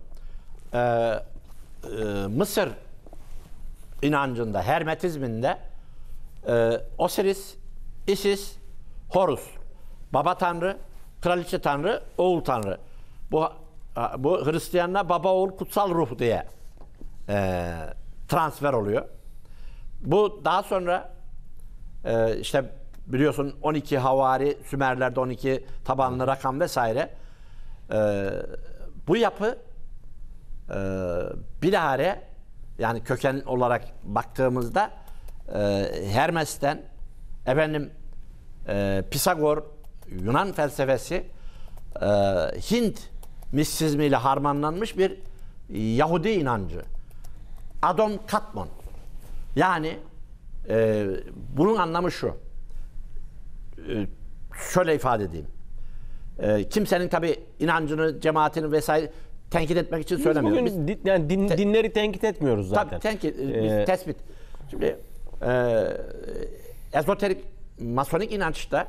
Mısır inancında, Hermetizminde Osiris, Isis, Horus, baba tanrı, kraliçe tanrı, oğul tanrı. Bu Hristiyanlar baba oğul kutsal ruh diye transfer oluyor. Bu daha sonra işte biliyorsun 12 havari, Sümerler'de 12 tabanlı rakam vesaire. Bu yapı bilahare, yani köken olarak baktığımızda Hermes'ten Pisagor, Yunan felsefesi, Hint mistisizmiyle harmanlanmış bir Yahudi inancı. Adon Katmon. Yani bunun anlamı şu. Şöyle ifade edeyim. Kimsenin tabi inancını, cemaatini vesaire tenkit etmek için söylemiyorum. Bugün yani dinleri tenkit etmiyoruz zaten. Tabii tenkit, tespit. Şimdi ezoterik, masonik inançta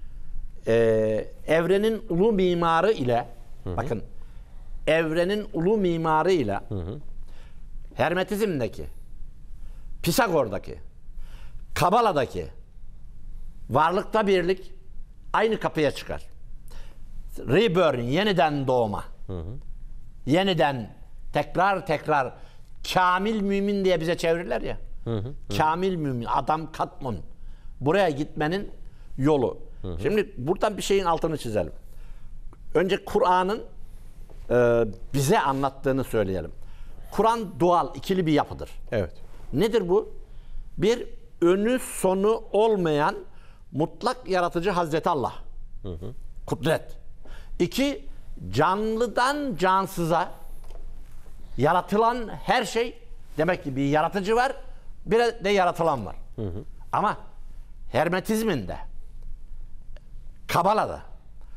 evrenin ulu mimarı ile bakın, evrenin ulu mimarı ile Hermetizm'deki, Pisagor'daki, Kabala'daki varlıkta birlik aynı kapıya çıkar. Reborn, yeniden doğma. Yeniden, tekrar kamil mümin diye bize çevirirler ya. Kamil mümin, adam katmun. Buraya gitmenin yolu. Şimdi buradan bir şeyin altını çizelim. Önce Kur'an'ın bize anlattığını söyleyelim. Kur'an dual, ikili bir yapıdır. Evet. Nedir bu? Bir, önü sonu olmayan mutlak yaratıcı Hazreti Allah. Kudret. İki, canlıdan cansıza yaratılan her şey, demek ki bir yaratıcı var, bir de yaratılan var. Ama Hermetizminde, Kabala'da,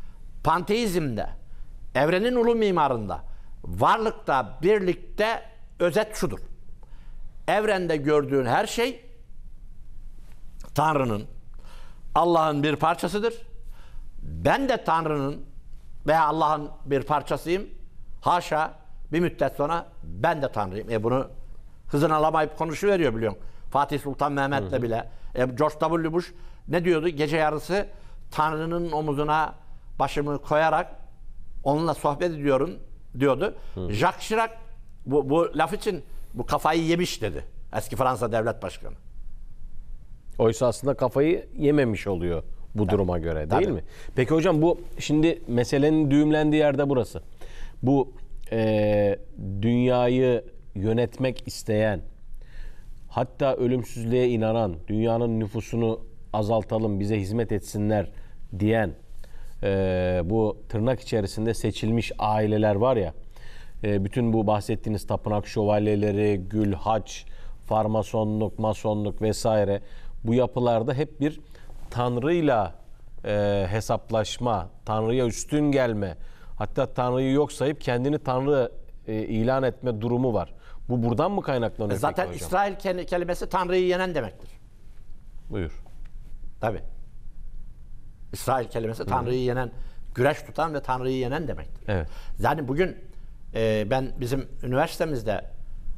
Panteizm'de, evrenin ulu mimarında, varlıkta birlikte özet şudur. Evrende gördüğün her şey Tanrı'nın, Allah'ın bir parçasıdır. Ben de Tanrı'nın veya Allah'ın bir parçasıyım. Haşa, bir müddet sonra ben de Tanrıyım. Bunu hızını alamayıp konuşuveriyor biliyorsun. Fatih Sultan Mehmet'le bile. George W. Bush ne diyordu? Gece yarısı Tanrı'nın omuzuna başımı koyarak onunla sohbet ediyorum diyordu. Jacques Chirac bu laf için bu kafayı yemiş dedi. Eski Fransa Devlet Başkanı. Oysa aslında kafayı yememiş oluyor bu duruma göre değil Tabii. mi? Peki hocam bu şimdi meselenin düğümlendiği yerde burası. Bu dünyayı yönetmek isteyen, hatta ölümsüzlüğe inanan, dünyanın nüfusunu azaltalım, bize hizmet etsinler diyen bu tırnak içerisinde seçilmiş aileler var ya, bütün bu bahsettiğiniz tapınak şövalyeleri, gül, haç, farmasonluk, masonluk vesaire, bu yapılarda hep bir Tanrı'yla hesaplaşma, Tanrı'ya üstün gelme, hatta Tanrı'yı yok sayıp kendini Tanrı ilan etme durumu var. Bu buradan mı kaynaklanıyor Zaten peki hocam? İsrail kelimesi Tanrı'yı yenen demektir. Buyur. Tabii. İsrail kelimesi Tanrı'yı yenen, güreş tutan ve Tanrı'yı yenen demektir. Evet. Yani bugün ben bizim üniversitemizde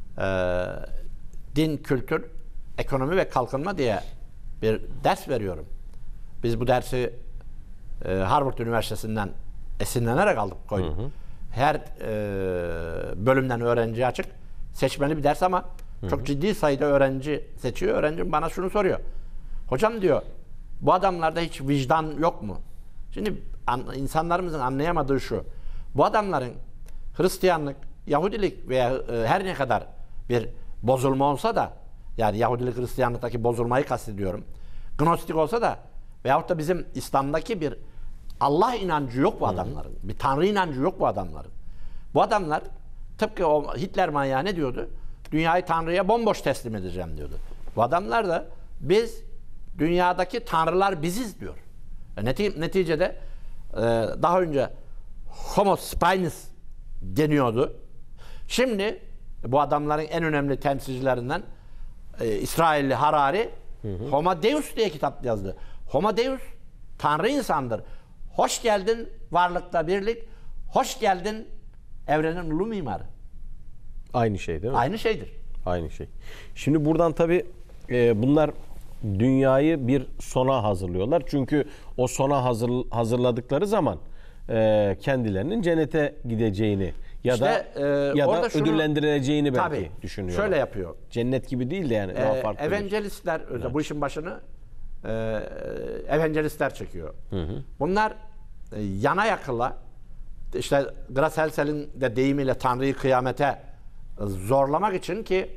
din, kültür, ekonomi ve kalkınma diye bir ders veriyorum. Biz bu dersi Harvard Üniversitesi'nden esinlenerek aldık, koyduk. Her bölümden öğrenciye açık. Seçmeli bir ders ama çok ciddi sayıda öğrenci seçiyor. Öğrencim bana şunu soruyor. Hocam diyor, bu adamlarda hiç vicdan yok mu? Şimdi insanlarımızın anlayamadığı şu. Bu adamların Hristiyanlık, Yahudilik veya her ne kadar bir bozulma olsa da, yani Yahudilik, Hristiyanlıktaki bozulmayı kastediyorum. Gnostik olsa da veyahut da bizim İslam'daki bir Allah inancı yok bu adamların. Bir Tanrı inancı yok bu adamların. Bu adamlar tıpkı o Hitler manyağı ne diyordu? Dünyayı Tanrı'ya bomboş teslim edeceğim diyordu. Bu adamlar da biz dünyadaki tanrılar biziz diyor. Neticede daha önce Homo sapiens deniyordu. Şimdi bu adamların en önemli temsilcilerinden İsrailli Harari Homo Deus diye kitap yazdı. Homo Deus Tanrı insandır. Hoş geldin varlıkta birlik. Hoş geldin evrenin ulu mimarı. Aynı şey değil mi? Aynı şeydir. Aynı şey. Şimdi buradan tabii bunlar dünyayı bir sona hazırlıyorlar. Çünkü o sona hazırladıkları zaman kendilerinin cennete gideceğini ya İşte, da orada şunu, ödüllendirileceğini belki tabii, düşünüyorlar. şöyle yapıyor. Cennet gibi değil de yani daha farklı. Evangelistler bu işin başını evangelistler çekiyor. Bunlar yana yakıla işte Gracelsel'in de deyimiyle Tanrı'yı kıyamete zorlamak için ki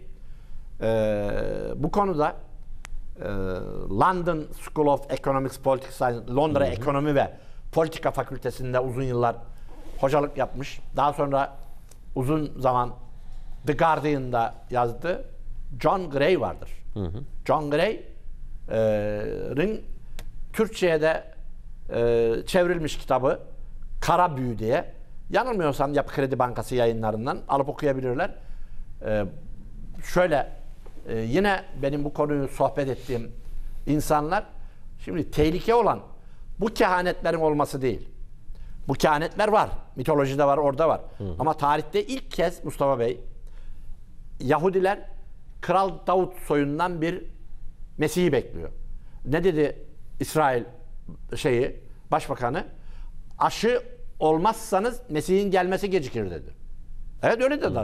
bu konuda London School of Economics Political Science, Londra Ekonomi ve Politika Fakültesi'nde uzun yıllar hocalık yapmış. Daha sonra uzun zaman The Guardian'da yazdı. John Gray vardır. John Gray'in Türkçe'ye de çevrilmiş kitabı Kara Büyü diye. Yanılmıyorsam Yapı Kredi Bankası yayınlarından alıp okuyabilirler. Şöyle yine benim bu konuyu sohbet ettiğim insanlar, şimdi tehlike olan bu kehanetlerin olması değil. Bu kehanetler var. Mitolojide var, orada var. Ama tarihte ilk kez Mustafa Bey, Yahudiler Kral Davut soyundan bir Mesih'i bekliyor. Ne dedi İsrail başbakanı? Aşı olmazsanız Mesih'in gelmesi gecikir dedi. Evet, öyle dedi.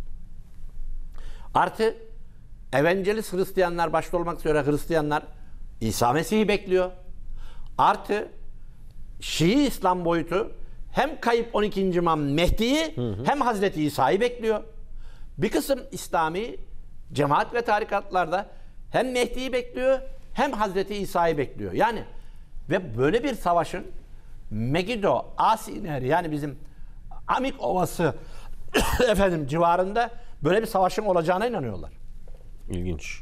Artı evangelist Hristiyanlar başta olmak üzere Hristiyanlar İsa Mesih'i bekliyor. Artı Şii İslam boyutu hem kayıp 12. İmam Mehdi'yi hem Hazreti İsa'yı bekliyor. Bir kısım İslami cemaat ve tarikatlarda hem Mehdi'yi bekliyor hem Hazreti İsa'yı bekliyor. Yani ve böyle bir savaşın Megiddo, Asiner, yani bizim Amik Ovası civarında böyle bir savaşın olacağına inanıyorlar. İlginç.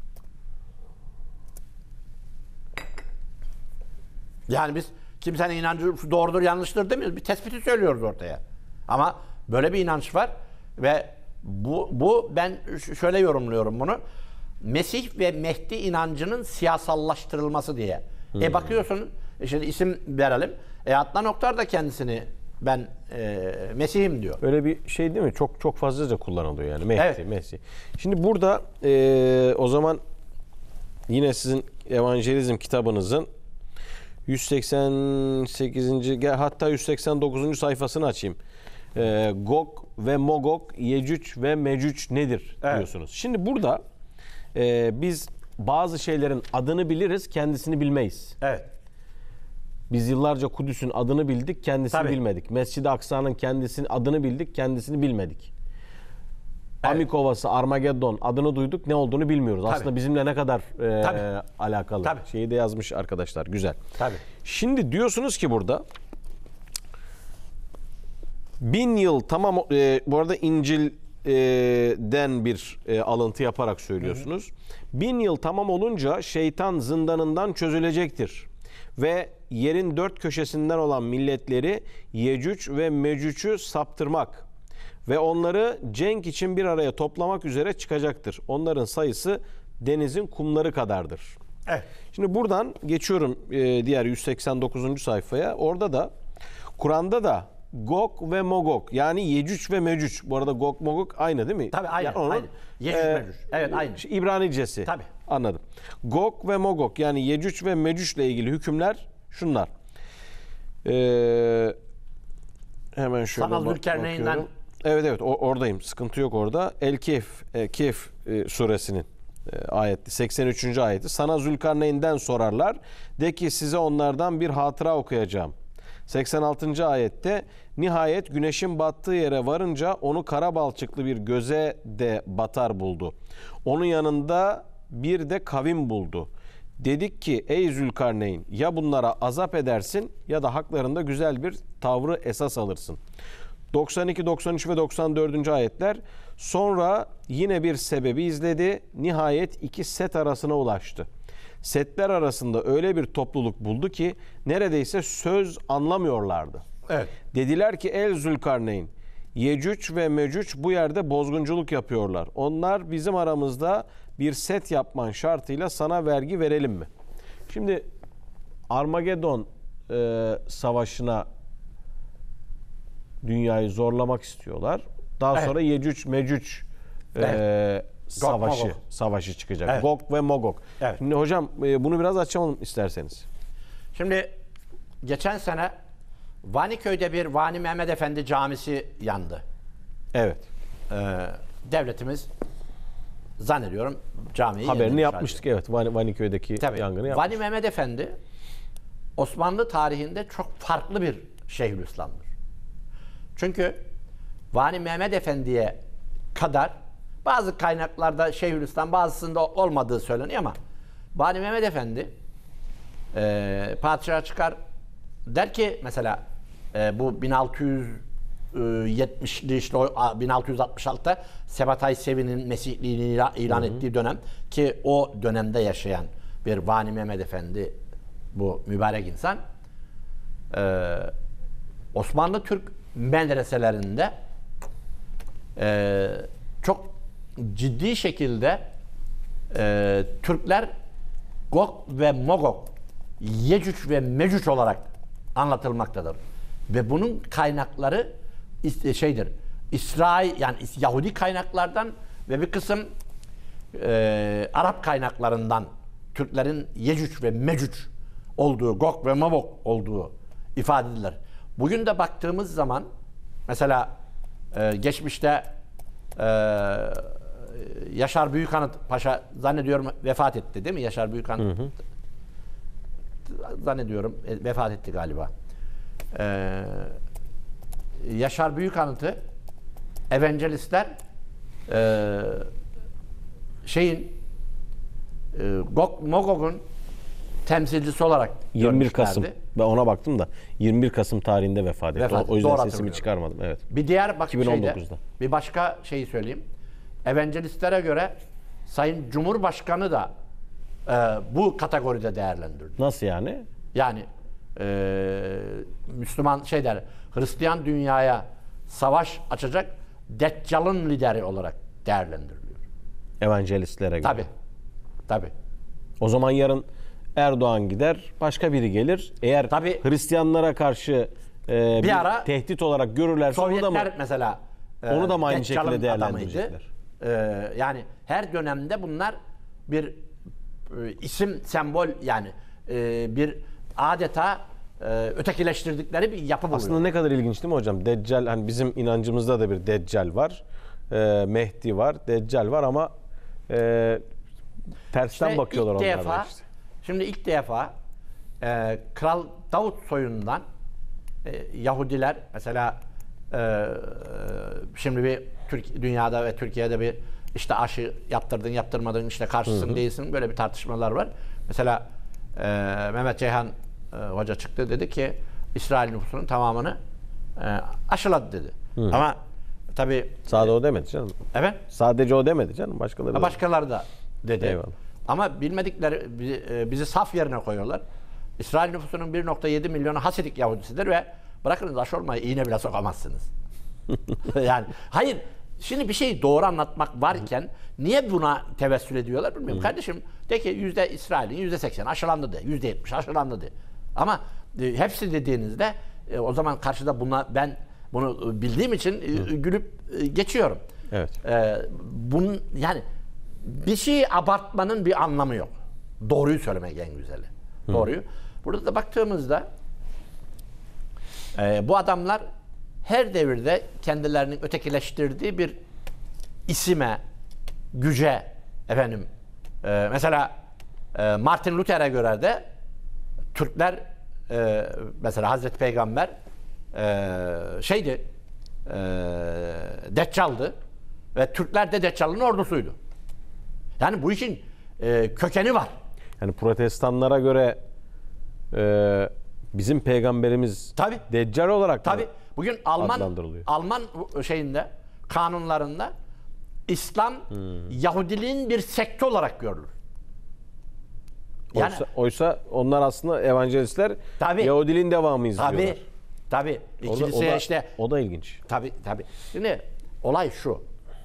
Yani biz kimsenin inancı doğrudur yanlıştır demiyoruz. Bir tespiti söylüyoruz ortaya. Ama böyle bir inanç var ve Bu ben şöyle yorumluyorum bunu. Mesih ve Mehdi inancının siyasallaştırılması diye. Bakıyorsun, şimdi isim verelim. Adnan Oktar da kendisini ben Mesih'im diyor. Öyle bir şey değil mi? Çok fazlaca kullanılıyor yani. Mehdi, Evet. Mesih. Şimdi burada o zaman yine sizin Evangelizm kitabınızın 188. hatta 189. sayfasını açayım. Gog ve Mogog, Yecüc ve Mecüc nedir diyorsunuz. Şimdi burada biz bazı şeylerin adını biliriz, kendisini bilmeyiz. Evet. Biz yıllarca Kudüs'ün adını bildik, kendisini Tabii. bilmedik. Mescid-i Aksa'nın adını bildik, kendisini bilmedik. Evet. Amik Ovası, Armageddon adını duyduk, ne olduğunu bilmiyoruz. Tabii. Aslında bizimle ne kadar Tabii. alakalı. Tabii. Şeyi de yazmış arkadaşlar, güzel. Tabii. Şimdi diyorsunuz ki burada 1000 yıl tamam, bu arada İncil'den bir alıntı yaparak söylüyorsunuz. 1000 yıl tamam olunca şeytan zindanından çözülecektir. Ve yerin dört köşesinden olan milletleri Yecüc ve Mecüc'ü saptırmak ve onları cenk için bir araya toplamak üzere çıkacaktır. Onların sayısı denizin kumları kadardır. Evet. Şimdi buradan geçiyorum diğer 189. sayfaya. Orada da Kur'an'da da Gog ve Mogog, yani Yecüc ve Mecüc. Bu arada Gog Mogog aynı değil mi? Tabii aynı. Yani onun, aynı. Yecüc Mecüc. Evet aynı. İbranicesi. Tabii. Anladım. Gog ve Mogog, yani Yecüc ve Mecüc ile ilgili hükümler şunlar. Hemen şöyle Sanal Zülkarneyn'den. bakıyorum. Evet oradayım. Sıkıntı yok orada. Kehf suresinin ayeti, 83. ayeti. Sana Zülkarneyn'den sorarlar. De ki size onlardan bir hatıra okuyacağım. 86. ayette nihayet güneşin battığı yere varınca onu kara balçıklı bir göze de batar buldu. Onun yanında bir de kavim buldu. Dedik ki ey Zülkarneyn, ya bunlara azap edersin ya da haklarında güzel bir tavrı esas alırsın. 92, 93 ve 94. ayetler. Sonra yine bir sebebi izledi. Nihayet iki set arasına ulaştı. Setler arasında öyle bir topluluk buldu ki neredeyse söz anlamıyorlardı. Evet. Dediler ki ey Zülkarneyn, Yecüc ve Mecüc bu yerde bozgunculuk yapıyorlar. Onlar bizim aramızda bir set yapman şartıyla sana vergi verelim mi? Şimdi Armageddon savaşına dünyayı zorlamak istiyorlar. Daha sonra Yecüc Mecüc savaşı çıkacak. Evet. Gog ve Mogog. Evet. Şimdi hocam bunu biraz açalım isterseniz. Şimdi geçen sene Vaniköy'de bir Vani Mehmet Efendi camisi yandı. Evet. Devletimiz zannediyorum camiyi Haberini yenilmiş yapmıştık, evet. Vaniköy'deki Tabii. yangını yapmıştık. Vani Mehmet Efendi Osmanlı tarihinde çok farklı bir Şeyhülislam'dır. Çünkü Vani Mehmet Efendi'ye kadar bazı kaynaklarda Şeyhülislam, bazısında olmadığı söyleniyor ama Vani Mehmet Efendi padişaha çıkar der ki mesela bu 1670'li işte 1666'da Sebatay Sevi'nin Mesihliğini ilan ettiği dönem ki o dönemde yaşayan bir Vani Mehmet Efendi, bu mübarek insan Osmanlı Türk medreselerinde çok ciddi şekilde Türkler Gog ve Mogog, Yecüc ve Mecüc olarak anlatılmaktadır. Ve bunun kaynakları şeydir, İsrail, yani Yahudi kaynaklardan ve bir kısım Arap kaynaklarından Türklerin Yecüc ve Mecüc olduğu, Gog ve Magog olduğu ifade edilir. Bugün de baktığımız zaman mesela geçmişte Yaşar Büyükanıt Paşa zannediyorum vefat etti değil mi? Yaşar Büyükanıt zannediyorum vefat etti galiba. Yaşar Büyükanıt'ı evangelistler Gog Magog'un temsilcisi olarak 21 Kasım. görmüşlerdi. Ben ona baktım da 21 Kasım tarihinde vefat etti. O yüzden Doğru sesimi hatırlıyorum. çıkarmadım. Evet. Bir diğer 2019'da. bir başka şeyi söyleyeyim. Evangelistlere göre Sayın Cumhurbaşkanı da bu kategoride değerlendirildi. Nasıl yani? Yani Müslüman Hristiyan dünyaya savaş açacak Deccal'ın lideri olarak değerlendiriliyor. Evangelistlere göre. Tabii. O zaman yarın Erdoğan gider, başka biri gelir. Eğer Tabii. Hristiyanlara karşı bir ara tehdit olarak görürlerse onu da mı Sovyetler mesela onu da mı aynı Deccal'ın şekilde adamıydı. değerlendirecekler? Yani her dönemde bunlar bir isim, sembol yani bir adeta ötekileştirdikleri bir yapı buluyor. Aslında ne kadar ilginç değil mi hocam? Deccal, hani bizim inancımızda da bir Deccal var. Mehdi var, Deccal var ama tersten İşte bakıyorlar ilk onlara defa, işte. Şimdi ilk defa Kral Davut soyundan Yahudiler mesela şimdi bir dünyada ve Türkiye'de bir işte aşı yaptırdın yaptırmadın işte karşısın değilsin böyle bir tartışmalar var. Mesela Mehmet Ceyhan hoca çıktı dedi ki İsrail nüfusunun tamamını aşıladı dedi. Ama tabii Sadece o demedi canım. evet Sadece o demedi canım. Başkaları da. başkaları da dedi. Eyvallah. Ama bilmedikleri bizi saf yerine koyuyorlar. İsrail nüfusunun 1.7 milyonu Hasidik Yahudisidir ve bırakınız aşı olmayı iğne bile sokamazsınız. Yani hayır. Şimdi bir şeyi doğru anlatmak varken niye buna tevessül ediyorlar bilmiyorum. Kardeşim de ki İsrail'in %80 aşılandı de, %70 aşılandı de. Ama hepsi dediğinizde o zaman karşıda ben bunu bildiğim için gülüp geçiyorum. Evet. Yani bir şeyi abartmanın bir anlamı yok. Doğruyu söylemek en güzeli. Doğruyu. Burada da baktığımızda bu adamlar her devirde kendilerinin ötekileştirdiği bir isime, güce mesela Martin Luther'e göre de Türkler mesela Hazreti Peygamber Deccal'dı ve Türkler de Deccal'ın ordusuydu. Yani bu işin kökeni var. Yani Protestanlara göre bizim peygamberimiz Tabii. Deccal olarak mı Bugün adlandırılıyor? Alman kanunlarında İslam Yahudiliğin bir sekte olarak görülür. Yani Oysa onlar aslında evangelistler Tabii. Yahudiliğin devamıyız diyorlar. Tabii. O da ilginç. Tabii. Şimdi olay şu.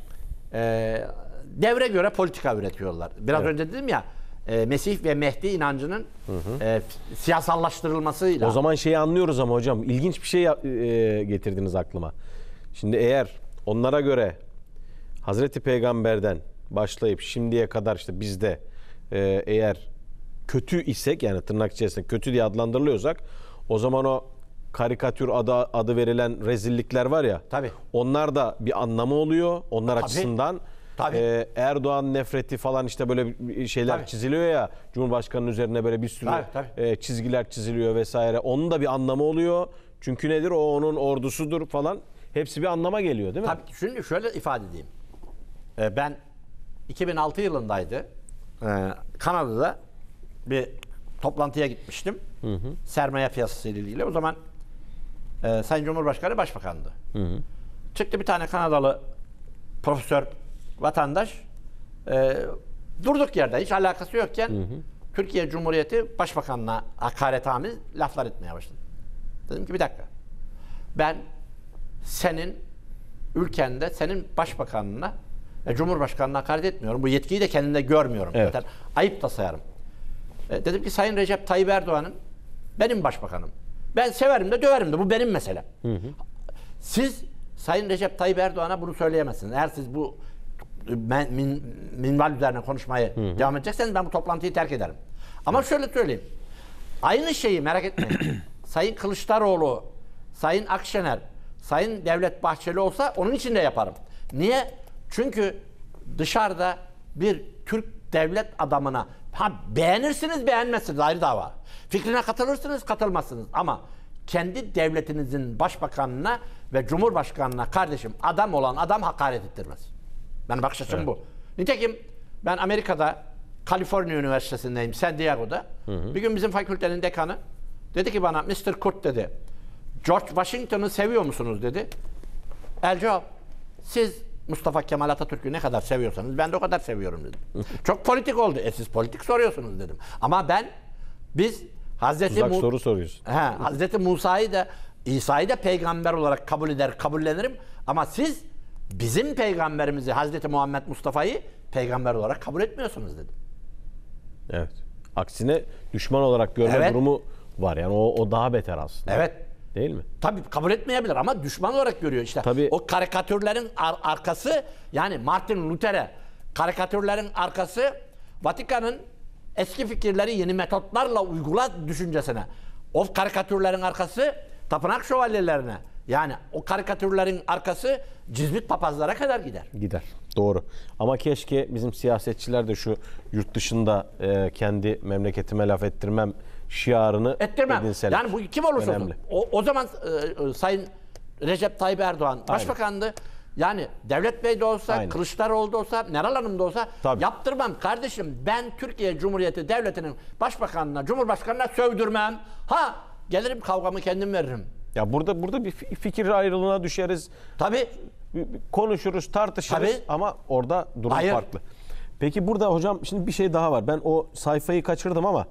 Devre göre politika üretiyorlar. Biraz önce dedim ya Mesih ve Mehdi inancının siyasallaştırılmasıyla. O zaman şeyi anlıyoruz ama hocam ilginç bir şey getirdiniz aklıma. Şimdi eğer onlara göre Hazreti Peygamber'den başlayıp şimdiye kadar işte bizde eğer kötü isek yani tırnak içerisinde kötü diye adlandırılıyorsak o zaman o karikatür adı verilen rezillikler var ya. Tabii. Onlar da bir anlamı oluyor onlar açısından. Tabii. Erdoğan nefreti falan işte böyle şeyler çiziliyor ya Cumhurbaşkanı'nın üzerine böyle bir sürü çizgiler çiziliyor vesaire. Onun da bir anlamı oluyor. Çünkü nedir? O onun ordusudur falan. Hepsi bir anlama geliyor değil mi? Tabii. Şimdi şöyle ifade edeyim. Ben 2006 yılındaydı. Kanada'da bir toplantıya gitmiştim. Sermaye piyasası ile ilgili. O zaman Sayın Cumhurbaşkanı Başbakan'dı. Çıktı bir tane Kanadalı profesör vatandaş durduk yerde hiç alakası yokken Türkiye Cumhuriyeti Başbakanı'na hakaretamiz laflar etmeye başladı. Dedim ki bir dakika. Ben senin ülkende senin başbakanına Cumhurbaşkanı'na hakaret etmiyorum. Bu yetkiyi de kendimde görmüyorum. Evet. Zaten ayıp da sayarım. Dedim ki Sayın Recep Tayyip Erdoğan'ın benim başbakanım. Ben severim de döverim de bu benim meselem. Siz Sayın Recep Tayyip Erdoğan'a bunu söyleyemezsiniz. Eğer siz bu minval üzerine konuşmayı devam edecekseniz ben bu toplantıyı terk ederim. Ama şöyle söyleyeyim. Aynı şeyi merak etmeyin. Sayın Kılıçdaroğlu, Sayın Akşener, Sayın Devlet Bahçeli olsa onun için de yaparım. Niye? Çünkü dışarıda bir Türk devlet adamına beğenirsiniz beğenmezsiniz ayrı dava. Fikrine katılırsınız katılmazsınız ama kendi devletinizin başbakanına ve cumhurbaşkanına kardeşim adam olan adam hakaret ettirmez. Benim bakış açım bu. Nitekim ben Amerika'da Kaliforniya Üniversitesi'ndeyim San Diego'da. Bir gün bizim fakültenin dekanı dedi ki bana Mr. Kurt dedi George Washington'ı seviyor musunuz dedi. Cevap siz Mustafa Kemal Atatürk'ü ne kadar seviyorsanız ben de o kadar seviyorum dedim. Çok politik oldu. Siz politik soruyorsunuz dedim. Ama biz soru soruyorsun. Hazreti Musa'yı da İsa'yı da peygamber olarak kabullenirim. Ama siz bizim peygamberimizi Hazreti Muhammed Mustafa'yı peygamber olarak kabul etmiyorsunuz dedim. Evet. Aksine düşman olarak görme Evet. durumu var. Yani o daha beter aslında. Evet. Değil mi? Tabii kabul etmeyebilir ama düşman olarak görüyor işte. Tabii. O karikatürlerin arkası, yani Martin Luther'e karikatürlerin arkası Vatikan'ın eski fikirleri yeni metotlarla uygula düşüncesine. O karikatürlerin arkası tapınak şövalyelerine. Yani o karikatürlerin arkası cizvit papazlara kadar gider. Gider. Doğru. Ama keşke bizim siyasetçiler de şu yurt dışında kendi memleketime laf ettirmem şiarını Ettirmem. edinseler. Yani bu kim olursa olsun. Önemli. O zaman Sayın Recep Tayyip Erdoğan başbakandı. Yani Devlet Bey de olsa, Aynen. Kılıçdaroğlu da olsa, Meral Hanım da olsa Tabii. yaptırmam kardeşim. Ben Türkiye Cumhuriyeti Devleti'nin başbakanına, cumhurbaşkanına sövdürmem. Ha, gelirim kavgamı kendim veririm. Ya burada bir fikir ayrılığına düşeriz. Tabii. Konuşuruz, tartışırız Tabii. ama orada durum Hayır. farklı. Peki burada hocam şimdi bir şey daha var. Ben o sayfayı kaçırdım ama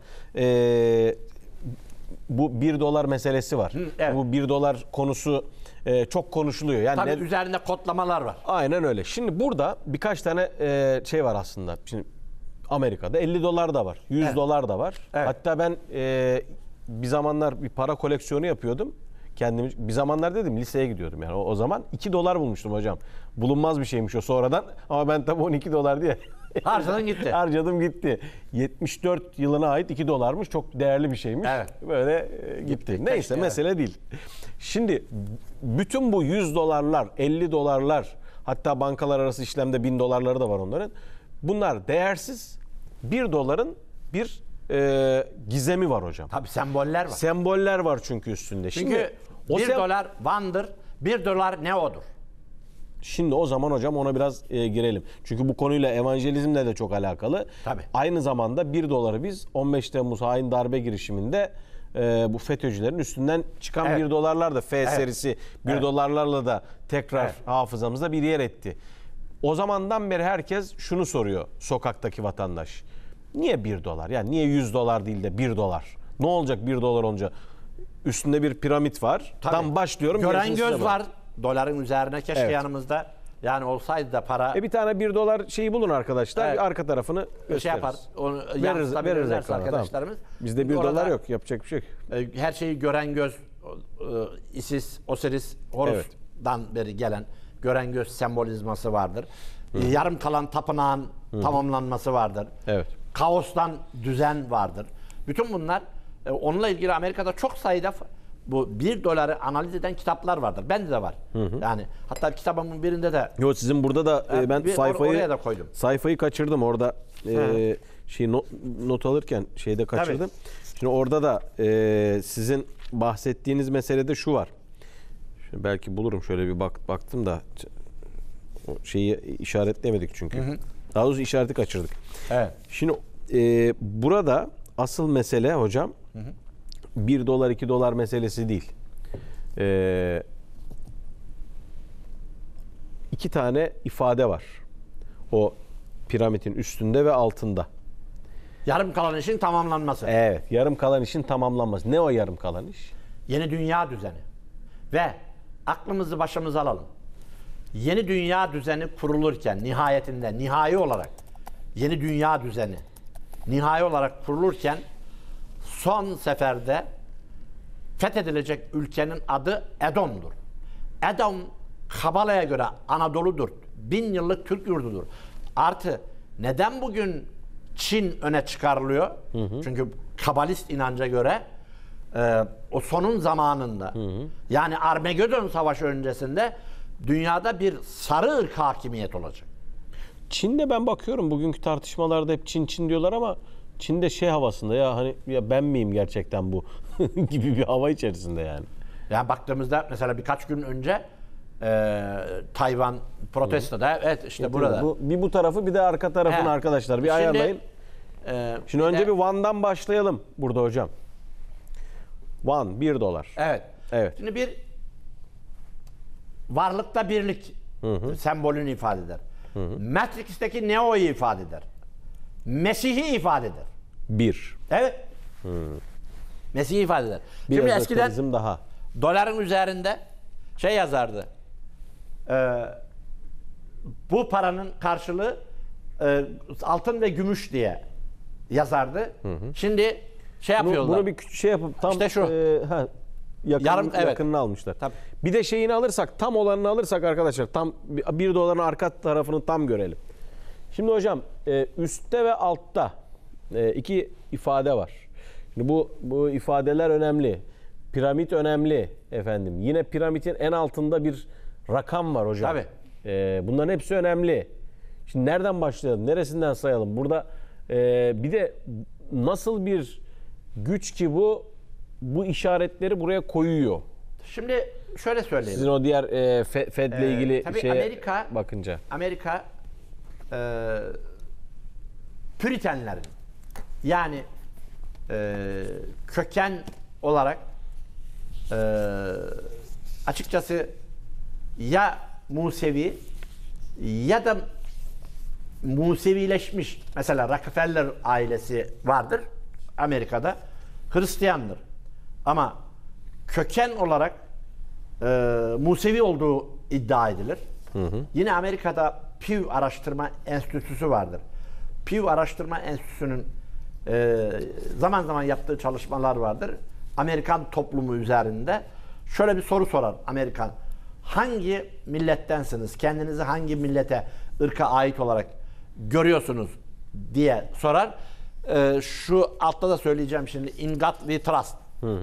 bu 1 dolar meselesi var. evet. Bu 1 dolar konusu çok konuşuluyor. Yani Tabii üzerinde kodlamalar var. Aynen öyle. Şimdi burada birkaç tane şey var aslında. Şimdi Amerika'da 50 dolar da var. 100 Evet. dolar da var. Evet. Hatta ben bir zamanlar bir para koleksiyonu yapıyordum. Kendimi bir zamanlar dedim liseye gidiyordum yani. O zaman 2 dolar bulmuştum hocam. Bulunmaz bir şeymiş o sonradan. Ama ben tabii 12 dolar diye Harcadın gitti. harcadım gitti. 74 yılına ait 2 dolarmış. Çok değerli bir şeymiş. Evet. Böyle gitti. Neyse Keşke, mesele değil. Şimdi bütün bu 100 dolarlar, 50 dolarlar, hatta bankalar arası işlemde 1000 dolarları da var onların. Bunlar değersiz. 1 doların bir gizemi var hocam. Tabii semboller var. Semboller var çünkü üstünde. Çünkü 1 dolar vandır, 1 dolar ne odur? Şimdi o zaman hocam ona biraz girelim. Çünkü bu konuyla evangelizmle de çok alakalı. Tabii. Aynı zamanda 1 doları biz 15 Temmuz hain darbe girişiminde bu FETÖ'cülerin üstünden çıkan Evet. 1 dolarlar da F serisi 1 Evet. dolarlarla da tekrar Evet. hafızamızda bir yer etti. O zamandan beri herkes şunu soruyor sokaktaki vatandaş. Niye 1 dolar? Yani niye 100 dolar değil de 1 dolar? Ne olacak 1 dolar olunca? Üstünde bir piramit var. Tabii. Tam başlıyorum. Gören gerisini size göz bırak. var doların üzerine. Keşke Evet. yanımızda yani olsaydı da para Bir tane 1 dolar şeyi bulun arkadaşlar. Evet. Arka tarafını gösteririz. şey yapar. Onu Veririz yansıtabilirlerse ekrana, tamam. arkadaşlarımız. Bizde 1 Orada, dolar yok. Yapacak bir şey yok. Her şeyi gören göz Isis, Osiris, Horus'dan beri gelen gören göz sembolizması vardır. Yarım kalan tapınağın tamamlanması vardır. Evet. Kaostan düzen vardır. Bütün bunlar onunla ilgili Amerika'da çok sayıda bu 1 doları analiz eden kitaplar vardır. Bende de var. Yani hatta kitabımın birinde de Yo sizin burada da ben sayfayı oraya da koydum. Sayfayı kaçırdım orada not alırken şeyde kaçırdım. Şimdi orada da sizin bahsettiğiniz meselede şu var. Şimdi belki bulurum şöyle bir baktım da o şeyi işaretlemedik çünkü. Daha doğrusu işareti kaçırdık. Evet. Şimdi burada asıl mesele hocam 1 dolar 2 dolar meselesi değil. 2 tane ifade var. O piramidin üstünde ve altında. Yarım kalan işin tamamlanması. Evet. Yarım kalan işin tamamlanması. Ne o yarım kalan iş? Yeni dünya düzeni. Ve aklımızı başımıza alalım. Yeni dünya düzeni kurulurken nihayetinde nihai olarak yeni dünya düzeni nihai olarak kurulurken son seferde fethedilecek ülkenin adı Edom'dur. Edom Kabala'ya göre Anadolu'dur. 1000 yıllık Türk yurdudur. Artı neden bugün Çin öne çıkarılıyor? Çünkü Kabalist inanca göre o sonun zamanında yani Armagedon Savaşı öncesinde dünyada bir sarı ırk hakimiyet olacak. Çin'de ben bakıyorum bugünkü tartışmalarda hep Çin diyorlar ama Çin'de şey havasında ya hani ya ben miyim gerçekten bu gibi bir hava içerisinde yani. Yani baktığımızda mesela birkaç gün önce Tayvan protestoda evet işte burada. Bir bu tarafı bir de arka tarafın arkadaşlar bir Şimdi, ayarlayın. Şimdi önce de, bir Van'dan başlayalım burada hocam. Van 1 dolar. Evet. Evet. Şimdi bir varlıkta birlik sembolünü ifade eder. Matrix'teki Neo'yu ifade eder. Mesih'i ifade eder. 1. Evet. Mesih'i ifade eder. Bir Şimdi eskiden ezoterizm daha. doların üzerinde şey yazardı. bu paranın karşılığı altın ve gümüş diye yazardı. Şimdi şey yapıyorlar. Bunu bir küçük şey yapıp tam İşte şu. yakınını almışlar. Tabii. Bir de şeyini alırsak, tam olanını alırsak arkadaşlar, tam 1 doların arka tarafını tam görelim. Şimdi hocam üstte ve altta iki ifade var. Şimdi bu ifadeler önemli. Piramit önemli efendim. Yine piramidin en altında bir rakam var hocam. Tabii. Bunların hepsi önemli. Şimdi nereden başlayalım? Neresinden sayalım? Burada bir de nasıl bir güç ki bu işaretleri buraya koyuyor? Şimdi şöyle söyleyelim. Sizin o diğer Fed'le ilgili tabii şeye bakınca. Amerika Püritenlerin, yani köken olarak açıkçası ya Musevi ya da Musevileşmiş, mesela Rockefeller ailesi vardır Amerika'da, Hristiyandır. Ama köken olarak Musevi olduğu iddia edilir. Yine Amerika'da Pew Araştırma Enstitüsü vardır. Pew Araştırma Enstitüsü'nün zaman zaman yaptığı çalışmalar vardır. Amerikan toplumu üzerinde şöyle bir soru sorar Amerikan. Hangi millettensiniz? Kendinizi hangi millete, ırka ait olarak görüyorsunuz diye sorar. Şu altta da söyleyeceğim şimdi. In God We Trust.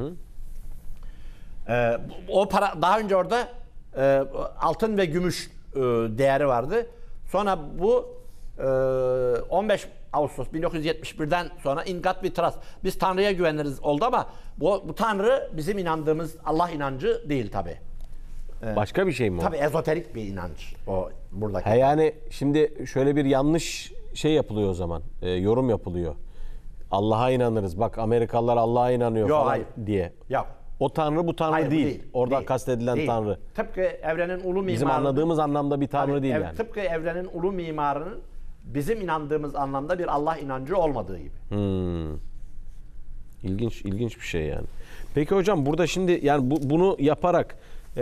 O para daha önce orada altın ve gümüş değeri vardı. Sonra bu 15 Ağustos 1971'den sonra In God We Trust. Biz Tanrı'ya güveniriz oldu ama bu Tanrı bizim inandığımız Allah inancı değil tabi. Başka bir şey mi o? Tabi ezoterik bir inanç o buradaki. Yani şimdi şöyle bir yanlış şey yapılıyor o zaman. Yorum yapılıyor. Allah'a inanırız. Bak Amerikalılar Allah'a inanıyor Yok, falan hayır. diye. Yok. O Tanrı bu Tanrı Hayır, bu değil. Orada değil, kastedilen değil. Tanrı. Tıpkı evrenin ulu mimarı. Bizim anladığımız anlamda bir Tanrı değil yani. Tıpkı evrenin ulu mimarının bizim inandığımız anlamda bir Allah inancı olmadığı gibi. İlginç bir şey yani. Peki hocam burada şimdi yani bunu yaparak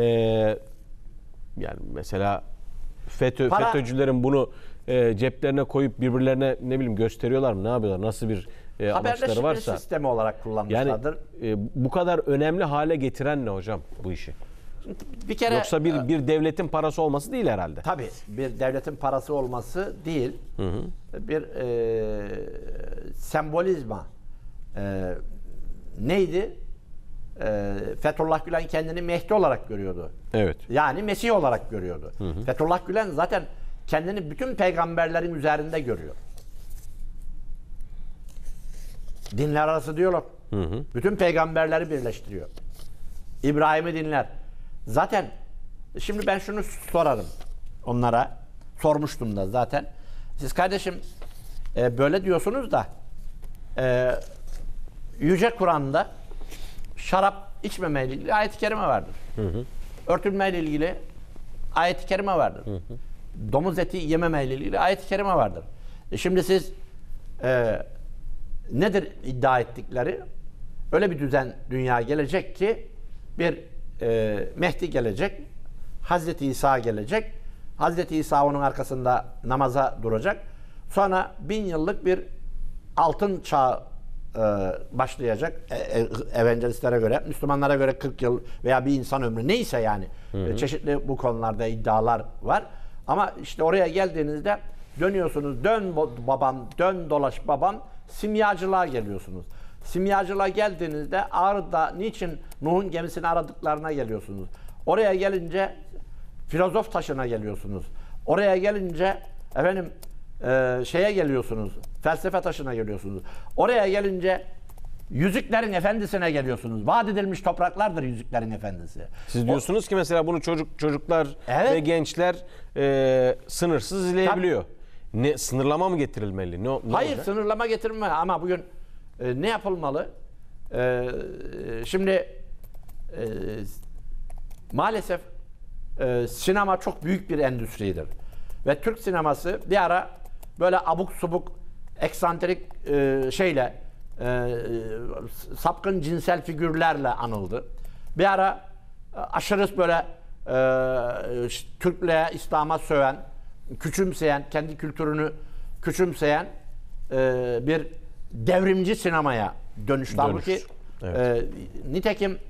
yani mesela FETÖ'cülerin bunu ceplerine koyup birbirlerine ne bileyim gösteriyorlar mı? Ne yapıyorlar? Nasıl bir amaçları Haberleşme varsa. sistemi olarak kullanmışlardır. Yani bu kadar önemli hale getiren ne hocam bu işi? Bir kere Yoksa bir devletin parası olması değil herhalde. tabii bir devletin parası olması değil. Bir sembolizma. Neydi? Fethullah Gülen kendini Mehdi olarak görüyordu. Evet. Yani Mesih olarak görüyordu. Fethullah Gülen zaten kendini bütün peygamberlerin üzerinde görüyor. Dinler arası diyalog. Bütün peygamberleri birleştiriyor. İbrahim'i dinler. Zaten şimdi ben şunu sorarım onlara. Sormuştum da zaten. Siz kardeşim böyle diyorsunuz da Yüce Kur'an'da şarap içmemeyle ilgili ayet-i kerime vardır. Örtünmeyle ilgili ayet-i kerime vardır. Domuz eti yememeyle ilgili ayet-i kerime vardır. Şimdi siz nedir iddia ettikleri? Öyle bir düzen dünya gelecek ki bir Mehdi gelecek, Hazreti İsa gelecek, Hazreti İsa onun arkasında namaza duracak. Sonra 1000 yıllık bir altın çağı başlayacak. Evangelistlere göre, Müslümanlara göre 40 yıl veya bir insan ömrü neyse yani. Çeşitli bu konularda iddialar var. Ama işte oraya geldiğinizde dönüyorsunuz, dön babam, dön dolaş babam, simyacılığa geliyorsunuz. Simyacılığa geldiğinizde Ağrı'da niçin Nuh'un gemisini aradıklarına geliyorsunuz. Oraya gelince filozof taşına geliyorsunuz. Oraya gelince efendim şeye geliyorsunuz. Felsefe taşına geliyorsunuz. Oraya gelince Yüzüklerin Efendisi'ne geliyorsunuz. Vaat edilmiş topraklardır Yüzüklerin Efendisi. Siz diyorsunuz ki mesela bunu çocuklar Evet. ve gençler sınırsız izleyebiliyor. Ne sınırlama mı getirilmeli? Ne Hayır, olacak? sınırlama getirme ama bugün ne yapılmalı? Şimdi maalesef sinema çok büyük bir endüstridir. Ve Türk sineması bir ara böyle abuk subuk, eksantrik şeyle sapkın cinsel figürlerle anıldı. Bir ara aşırı böyle Türklüğe, İslam'a söven küçümseyen, kendi kültürünü küçümseyen bir devrimci sinemaya dönüştü. Halbuki Evet. nitekim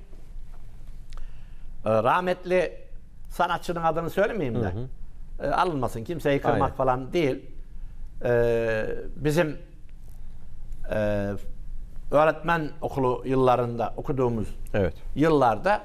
rahmetli sanatçının adını söylemeyeyim de alınmasın, kimseyi kırmak Aynen. falan değil. Bizim öğretmen okulu yıllarında okuduğumuz Evet. yıllarda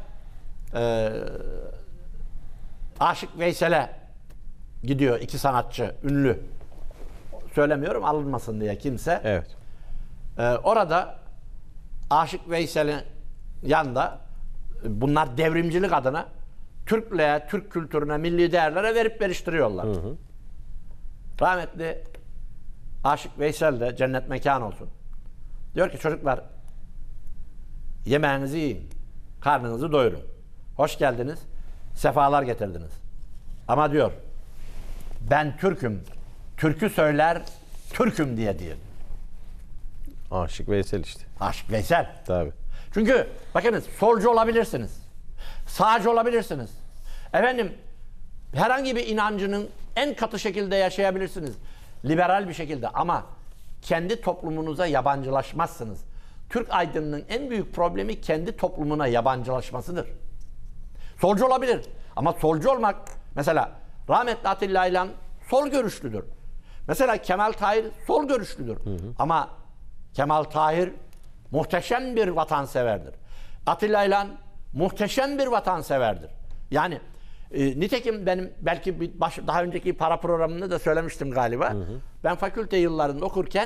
Aşık Veysel'e gidiyor iki sanatçı, ünlü. Söylemiyorum alınmasın diye kimse. Evet. Orada Aşık Veysel'in yanında bunlar devrimcilik adına Türklüğe, Türk kültürüne, milli değerlere verip veriştiriyorlar. Rahmetli Aşık Veysel de cennet mekan olsun. Diyor ki çocuklar yemeğinizi yiyin, karnınızı doyurun. Hoş geldiniz, sefalar getirdiniz. Ama diyor ben Türk'üm, türkü söyler, Türk'üm diye diyor. Aşık Veysel işte. Aşık Veysel. Tabii. Çünkü bakınız solcu olabilirsiniz. Sağcı olabilirsiniz. Efendim herhangi bir inancının en katı şekilde yaşayabilirsiniz. Liberal bir şekilde ama kendi toplumunuza yabancılaşmazsınız. Türk aydınının en büyük problemi kendi toplumuna yabancılaşmasıdır. Solcu olabilir ama solcu olmak mesela rahmetli Atilla İlhan sol görüşlüdür. Mesela Kemal Tahir sol görüşlüdür. Ama Kemal Tahir muhteşem bir vatanseverdir. Atilla İlhan muhteşem bir vatanseverdir. Yani nitekim benim belki daha önceki para programında da söylemiştim galiba. Ben fakülte yıllarında okurken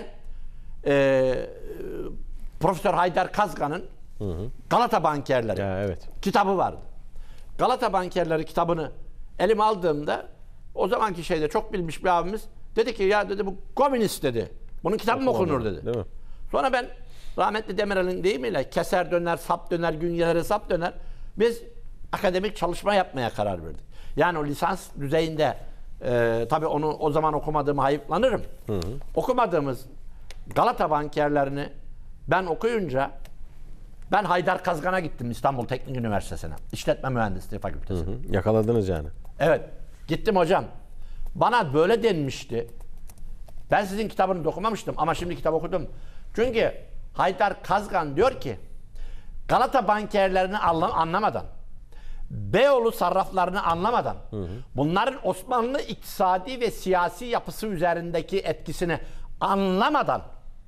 Profesör Haydar Kazgan'ın Galata Bankerleri Ya, evet. kitabı vardı. Galata Bankerleri kitabını elime aldığımda o zamanki şeyde çok bilmiş bir abimiz dedi ki ya dedi bu komünist dedi. Bunun kitabı mı okunur dedi. Değil mi? Sonra ben rahmetli Demirel'in deyimiyle keser döner, sap döner, gün gelir sap döner. Biz akademik çalışma yapmaya karar verdik. Yani o lisans düzeyinde tabii onu o zaman okumadığımı hayıflanırım. Okumadığımız Galata Bankerlerini ben okuyunca ben Haydar Kazgan'a gittim İstanbul Teknik Üniversitesi'ne. İşletme Mühendisliği Fakültesi'ne. Yakaladınız yani. Evet. Gittim hocam. Bana böyle denmişti. Ben sizin kitabını da okumamıştım ama şimdi kitap okudum. Çünkü Haydar Kazgan diyor ki Galata bankerlerini anlamadan, Beyoğlu sarraflarını anlamadan, bunların Osmanlı iktisadi ve siyasi yapısı üzerindeki etkisini anlamadan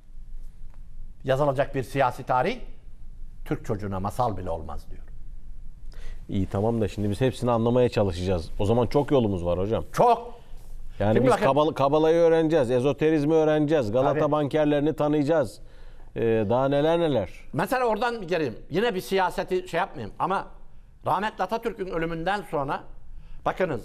yazılacak bir siyasi tarih Türk çocuğuna masal bile olmaz diyor. İyi tamam da şimdi biz hepsini anlamaya çalışacağız. O zaman çok yolumuz var hocam. Çok. Yani Şimdi biz bakın- Kabala'yı öğreneceğiz, ezoterizmi öğreneceğiz, Galata Tabii. bankerlerini tanıyacağız. Daha neler neler. Mesela oradan bir geleyim. Yine bir siyaseti şey yapmayayım ama rahmetli Atatürk'ün ölümünden sonra bakınız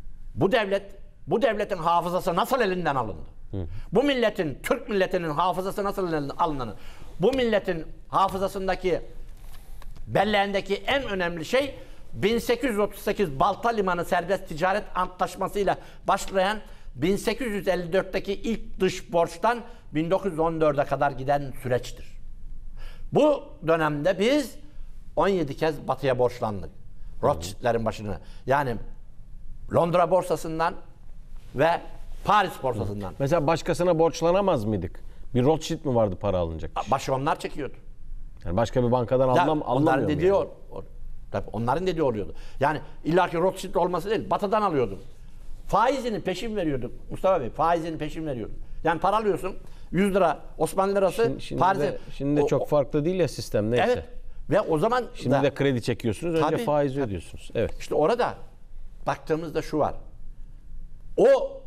bu devletin hafızası nasıl elinden alındı? Bu milletin, Türk milletinin hafızası nasıl elinden alındı? Bu milletin hafızasındaki belleğindeki en önemli şey 1838 Balta Limanı Serbest Ticaret Antlaşması'yla başlayan 1854'teki ilk dış borçtan 1914'e kadar giden süreçtir. Bu dönemde biz 17 kez Batı'ya borçlandık. Rothschild'lerin başına. Yani Londra borsasından ve Paris borsasından. Mesela başkasına borçlanamaz mıydık? Bir Rothschild mi vardı para alınacak? Başı onlar çekiyordu. Yani başka bir bankadan Onların alınamıyor mu dediği yani? tabii onların dediği oluyordu. Yani illaki Rothschild olması değil, Batı'dan alıyordum. Faizini peşin veriyorduk. Mustafa Bey, faizini peşin veriyorduk. Yani para alıyorsun, 100 lira Osmanlı lirası Şimdi de çok farklı değil ya sistem neyse. Evet. Ve o zaman Şimdi de kredi çekiyorsunuz, önce Tabii, faiz tabii. ödüyorsunuz. Evet. İşte orada baktığımızda şu var. O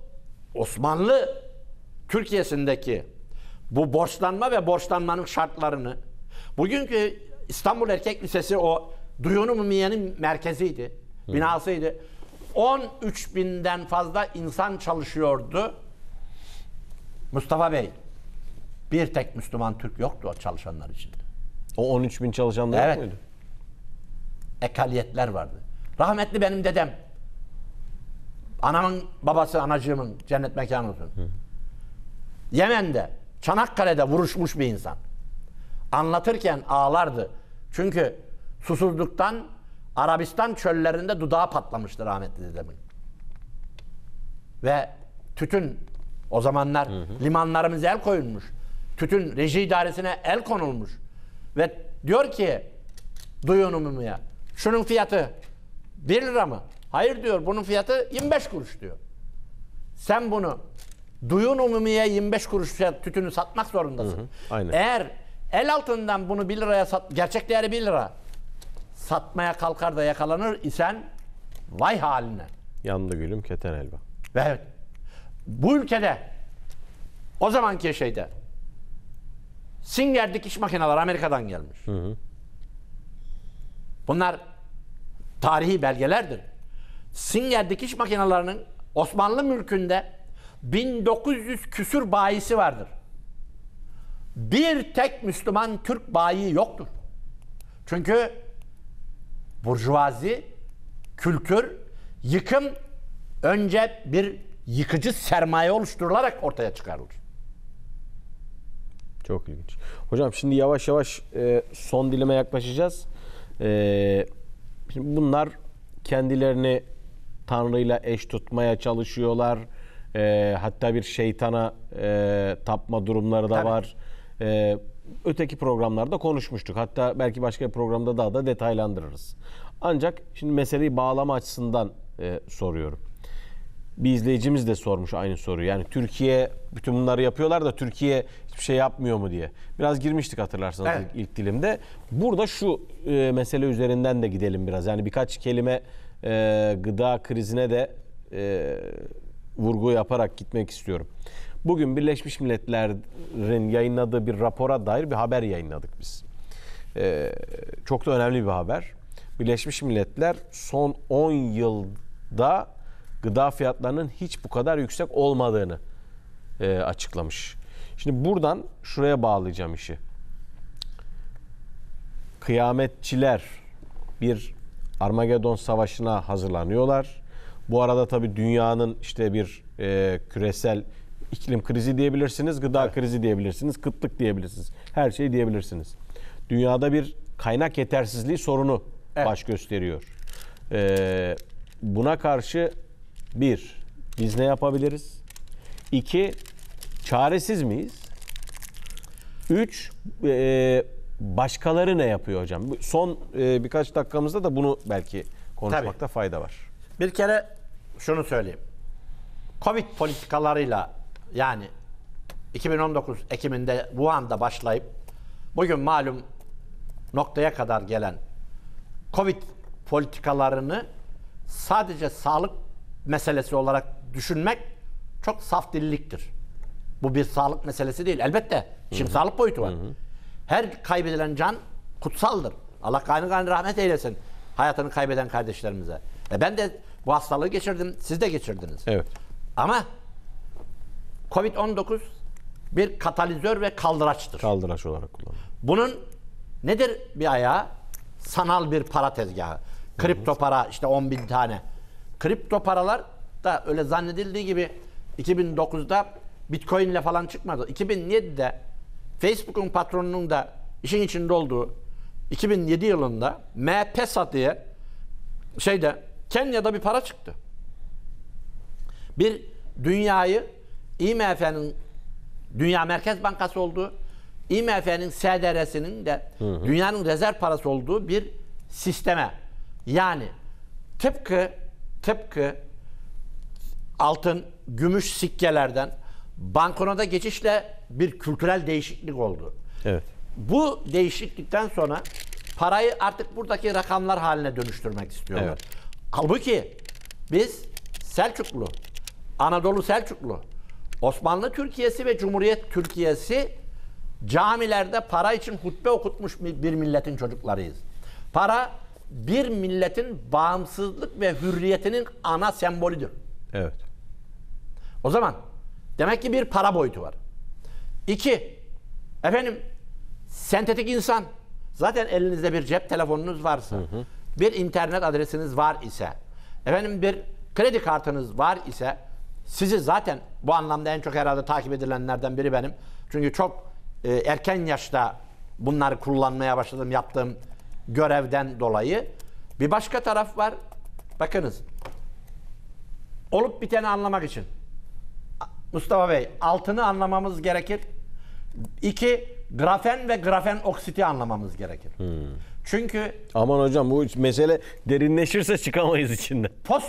Osmanlı Türkiye'sindeki bu borçlanma ve borçlanmanın şartlarını bugünkü İstanbul Erkek Lisesi o Duyunu Mumiye'nin merkeziydi, binasıydı. 13 binden fazla insan çalışıyordu. Mustafa Bey, bir tek Müslüman Türk yoktu o çalışanlar içinde. O 13 bin çalışanlar Evet. mıydı? Ekaliyetler vardı. Rahmetli benim dedem, anamın babası, anacığımın cennet mekanı olsun. Yemen'de, Çanakkale'de vuruşmuş bir insan. Anlatırken ağlardı. Çünkü susuzluktan Arabistan çöllerinde dudağı patlamıştı rahmetli dedemin. ve tütün o zamanlar limanlarımıza el koyulmuş. Tütün reji idaresine el konulmuş. Ve diyor ki Duyun Umumi'ye, şunun fiyatı 1 lira mı? Hayır diyor, bunun fiyatı 25 kuruş diyor. Sen bunu Duyun Umumi'ye 25 kuruş tütünü satmak zorundasın. Aynen. Eğer el altından bunu 1 liraya gerçek değeri 1 lira satmaya kalkar da yakalanır isen vay haline. Yandı gülüm keten elba. Ve bu ülkede o zamanki şeyde Singer dikiş makineleri Amerika'dan gelmiş. Bunlar tarihi belgelerdir. Singer dikiş makinelerinin Osmanlı mülkünde 1900 küsür bayisi vardır. Bir tek Müslüman Türk bayi yoktur. Çünkü burjuvazi, kültür, yıkım önce bir yıkıcı sermaye oluşturularak ortaya çıkarılır. Çok ilginç. Hocam şimdi yavaş yavaş son dilime yaklaşacağız. Şimdi bunlar kendilerini Tanrı'yla eş tutmaya çalışıyorlar. Hatta bir şeytana tapma durumları da Tabii. var. Öteki programlarda konuşmuştuk. Hatta belki başka bir programda daha da detaylandırırız. Ancak şimdi meseleyi bağlama açısından soruyorum. Bir izleyicimiz de sormuş aynı soruyu. Yani Türkiye bütün bunları yapıyorlar da Türkiye hiçbir şey yapmıyor mu diye. Biraz girmiştik hatırlarsanız Evet. ilk dilimde. Burada şu mesele üzerinden de gidelim biraz. Yani birkaç kelime gıda krizine de vurgu yaparak gitmek istiyorum. Bugün Birleşmiş Milletler'in yayınladığı bir rapora dair bir haber yayınladık biz. Çok da önemli bir haber. Birleşmiş Milletler son 10 yılda gıda fiyatlarının hiç bu kadar yüksek olmadığını açıklamış. Şimdi buradan şuraya bağlayacağım işi. Kıyametçiler bir Armagedon Savaşı'na hazırlanıyorlar. Bu arada tabii dünyanın işte bir küresel iklim krizi diyebilirsiniz, gıda krizi diyebilirsiniz, kıtlık diyebilirsiniz. Her şey diyebilirsiniz. Dünyada bir kaynak yetersizliği sorunu baş gösteriyor. Buna karşı bir, biz ne yapabiliriz? İki, çaresiz miyiz? Üç, başkaları ne yapıyor hocam? Son birkaç dakikamızda da bunu belki konuşmakta fayda var. Bir kere şunu söyleyeyim. Covid politikalarıyla yani 2019 Ekim'inde Wuhan'da başlayıp bugün malum noktaya kadar gelen Covid politikalarını sadece sağlık meselesi olarak düşünmek çok saf dilliktir. Bu bir sağlık meselesi değil. Elbette işin sağlık boyutu var. Her kaybedilen can kutsaldır. Allah gani rahmet eylesin hayatını kaybeden kardeşlerimize. Ben de bu hastalığı geçirdim, siz de geçirdiniz. Evet. Ama Covid-19 bir katalizör ve kaldıraçtır. Kaldıraç olarak kullanılıyor. Bunun nedir bir ayağı? Sanal bir para tezgahı. Kripto para işte 10.000 tane. Kripto paralar da öyle zannedildiği gibi 2009'da Bitcoin ile falan çıkmadı. 2007'de Facebook'un patronunun da işin içinde olduğu 2007 yılında M-Pesa diye Kenya'da bir para çıktı. Bir dünyayı IMF'nin Dünya Merkez Bankası olduğu, IMF'nin SDR'sinin de dünyanın rezerv parası olduğu bir sisteme, yani tıpkı altın, gümüş sikkelerden banknota geçişle bir kültürel değişiklik oldu. Evet. Bu değişiklikten sonra parayı artık buradaki rakamlar haline dönüştürmek istiyorlar. Evet. Halbuki biz Selçuklu, Anadolu Selçuklu, Osmanlı Türkiye'si ve Cumhuriyet Türkiye'si camilerde para için hutbe okutmuş bir milletin çocuklarıyız. Para bir milletin bağımsızlık ve hürriyetinin ana sembolüdür. Evet. O zaman demek ki bir para boyutu var. İki, sentetik insan. Zaten elinizde bir cep telefonunuz varsa, bir internet adresiniz var ise, bir kredi kartınız var ise, sizi zaten bu anlamda en çok herhalde takip edilenlerden biri benim. Çünkü çok erken yaşta bunları kullanmaya başladım yaptığım görevden dolayı. Bir başka taraf var. Bakınız. olup biteni anlamak için Mustafa Bey, altını anlamamız gerekir. 2, grafen ve grafen oksiti anlamamız gerekir. Çünkü Aman hocam, bu mesele derinleşirse çıkamayız içinden.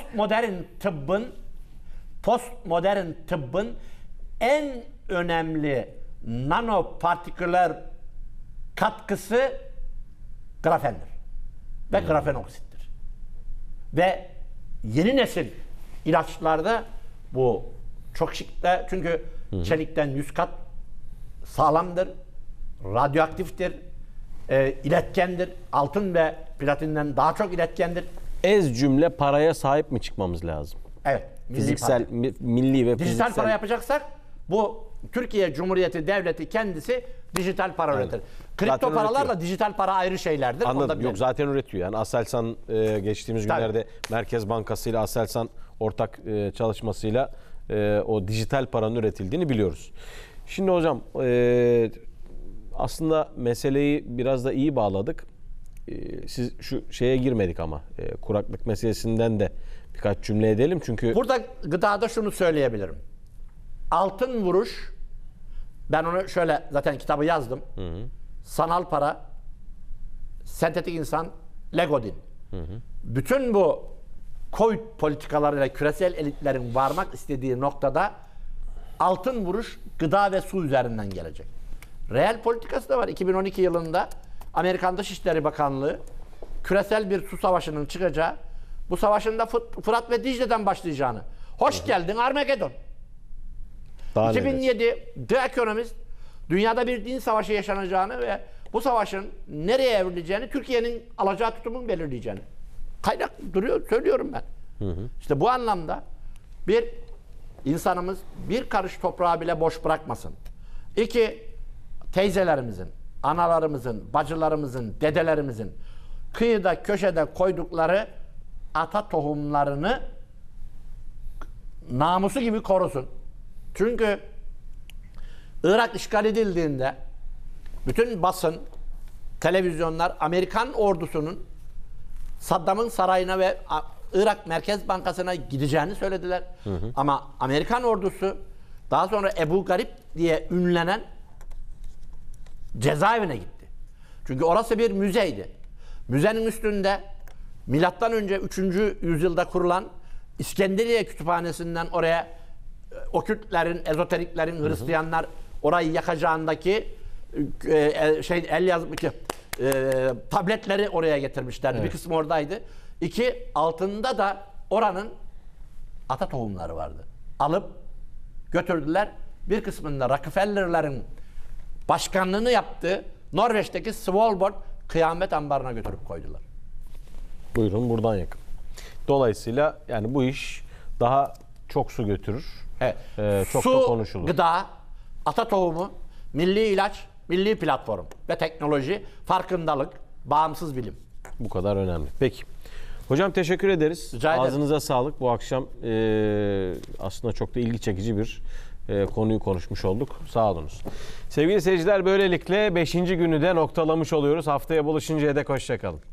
postmodern tıbbın en önemli nanopartiküler katkısı grafendir ve grafen oksittir. Ve yeni nesil ilaçlarda bu çok şıkta, çünkü çelikten 100 kat sağlamdır, radyoaktiftir, iletkendir. Altın ve platinden daha çok iletkendir. Ez cümle paraya sahip mi çıkmamız lazım? Evet. Fiziksel, milli ve dijital fiziksel. para yapacaksak bu Türkiye Cumhuriyeti Devleti kendisi dijital para üretir. Kripto Zaten paralarla üretiyor. dijital para ayrı şeylerdir. Onu da Anladım. bilelim. Yok, zaten üretiyor. Yani Aselsan geçtiğimiz Tabii. günlerde Merkez Bankası ile Aselsan ortak çalışmasıyla o dijital paranın üretildiğini biliyoruz. Şimdi hocam, aslında meseleyi biraz da iyi bağladık. Siz şu şeye girmedik ama kuraklık meselesinden de birkaç cümle edelim. Çünkü Burada gıdada şunu söyleyebilirim. Altın vuruş, ben onu şöyle zaten kitabı yazdım. Sanal para, sentetik insan, Legodin. Bütün bu Covid politikalarıyla küresel elitlerin varmak istediği noktada altın vuruş gıda ve su üzerinden gelecek. Reel politikası da var. 2012 yılında Amerikan Dışişleri Bakanlığı küresel bir su savaşının çıkacağı, bu savaşın da Fırat ve Dicle'den başlayacağını. Hoş geldin Armageddon. daha neler? 2007 The Economist dünyada bir din savaşı yaşanacağını ve bu savaşın nereye evrileceğini, Türkiye'nin alacağı tutumun belirleyeceğini. Kaynak duruyor, söylüyorum ben. İşte bu anlamda bir insanımız bir karış toprağı bile boş bırakmasın. 2, teyzelerimizin, analarımızın, bacılarımızın, dedelerimizin kıyıda köşede koydukları ata tohumlarını namusu gibi korusun. Çünkü Irak işgal edildiğinde bütün basın, televizyonlar Amerikan ordusunun Saddam'ın sarayına ve Irak Merkez Bankası'na gideceğini söylediler. Ama Amerikan ordusu daha sonra Ebu Garip diye ünlenen cezaevine gitti. Çünkü orası bir müzeydi. Müzenin üstünde milattan önce 3. yüzyılda kurulan İskenderiye Kütüphanesi'nden oraya okültlerin, ezoteriklerin, Hristiyanlar orayı yakacağındaki el yazımı tabletleri oraya getirmişlerdi. Evet. Bir kısmı oradaydı. 2, altında da oranın ata tohumları vardı. Alıp götürdüler. Bir kısmında Rockefeller'lerin başkanlığını yaptığı Norveç'teki Svalbard kıyamet ambarına götürüp koydular. Buyurun, buradan yakın. Dolayısıyla yani bu iş daha çok su götürür. Evet. Çok Su, da konuşulur. gıda, ata tohumu, milli ilaç, milli platform ve teknoloji, farkındalık, bağımsız bilim. Bu kadar önemli. Peki. Hocam teşekkür ederiz. Rica ederim. Ağzınıza sağlık. Bu akşam aslında çok da ilgi çekici bir konuyu konuşmuş olduk. Sağ olunuz. Sevgili seyirciler, böylelikle 5. günü de noktalamış oluyoruz. Haftaya buluşuncaya dek hoşça kalın.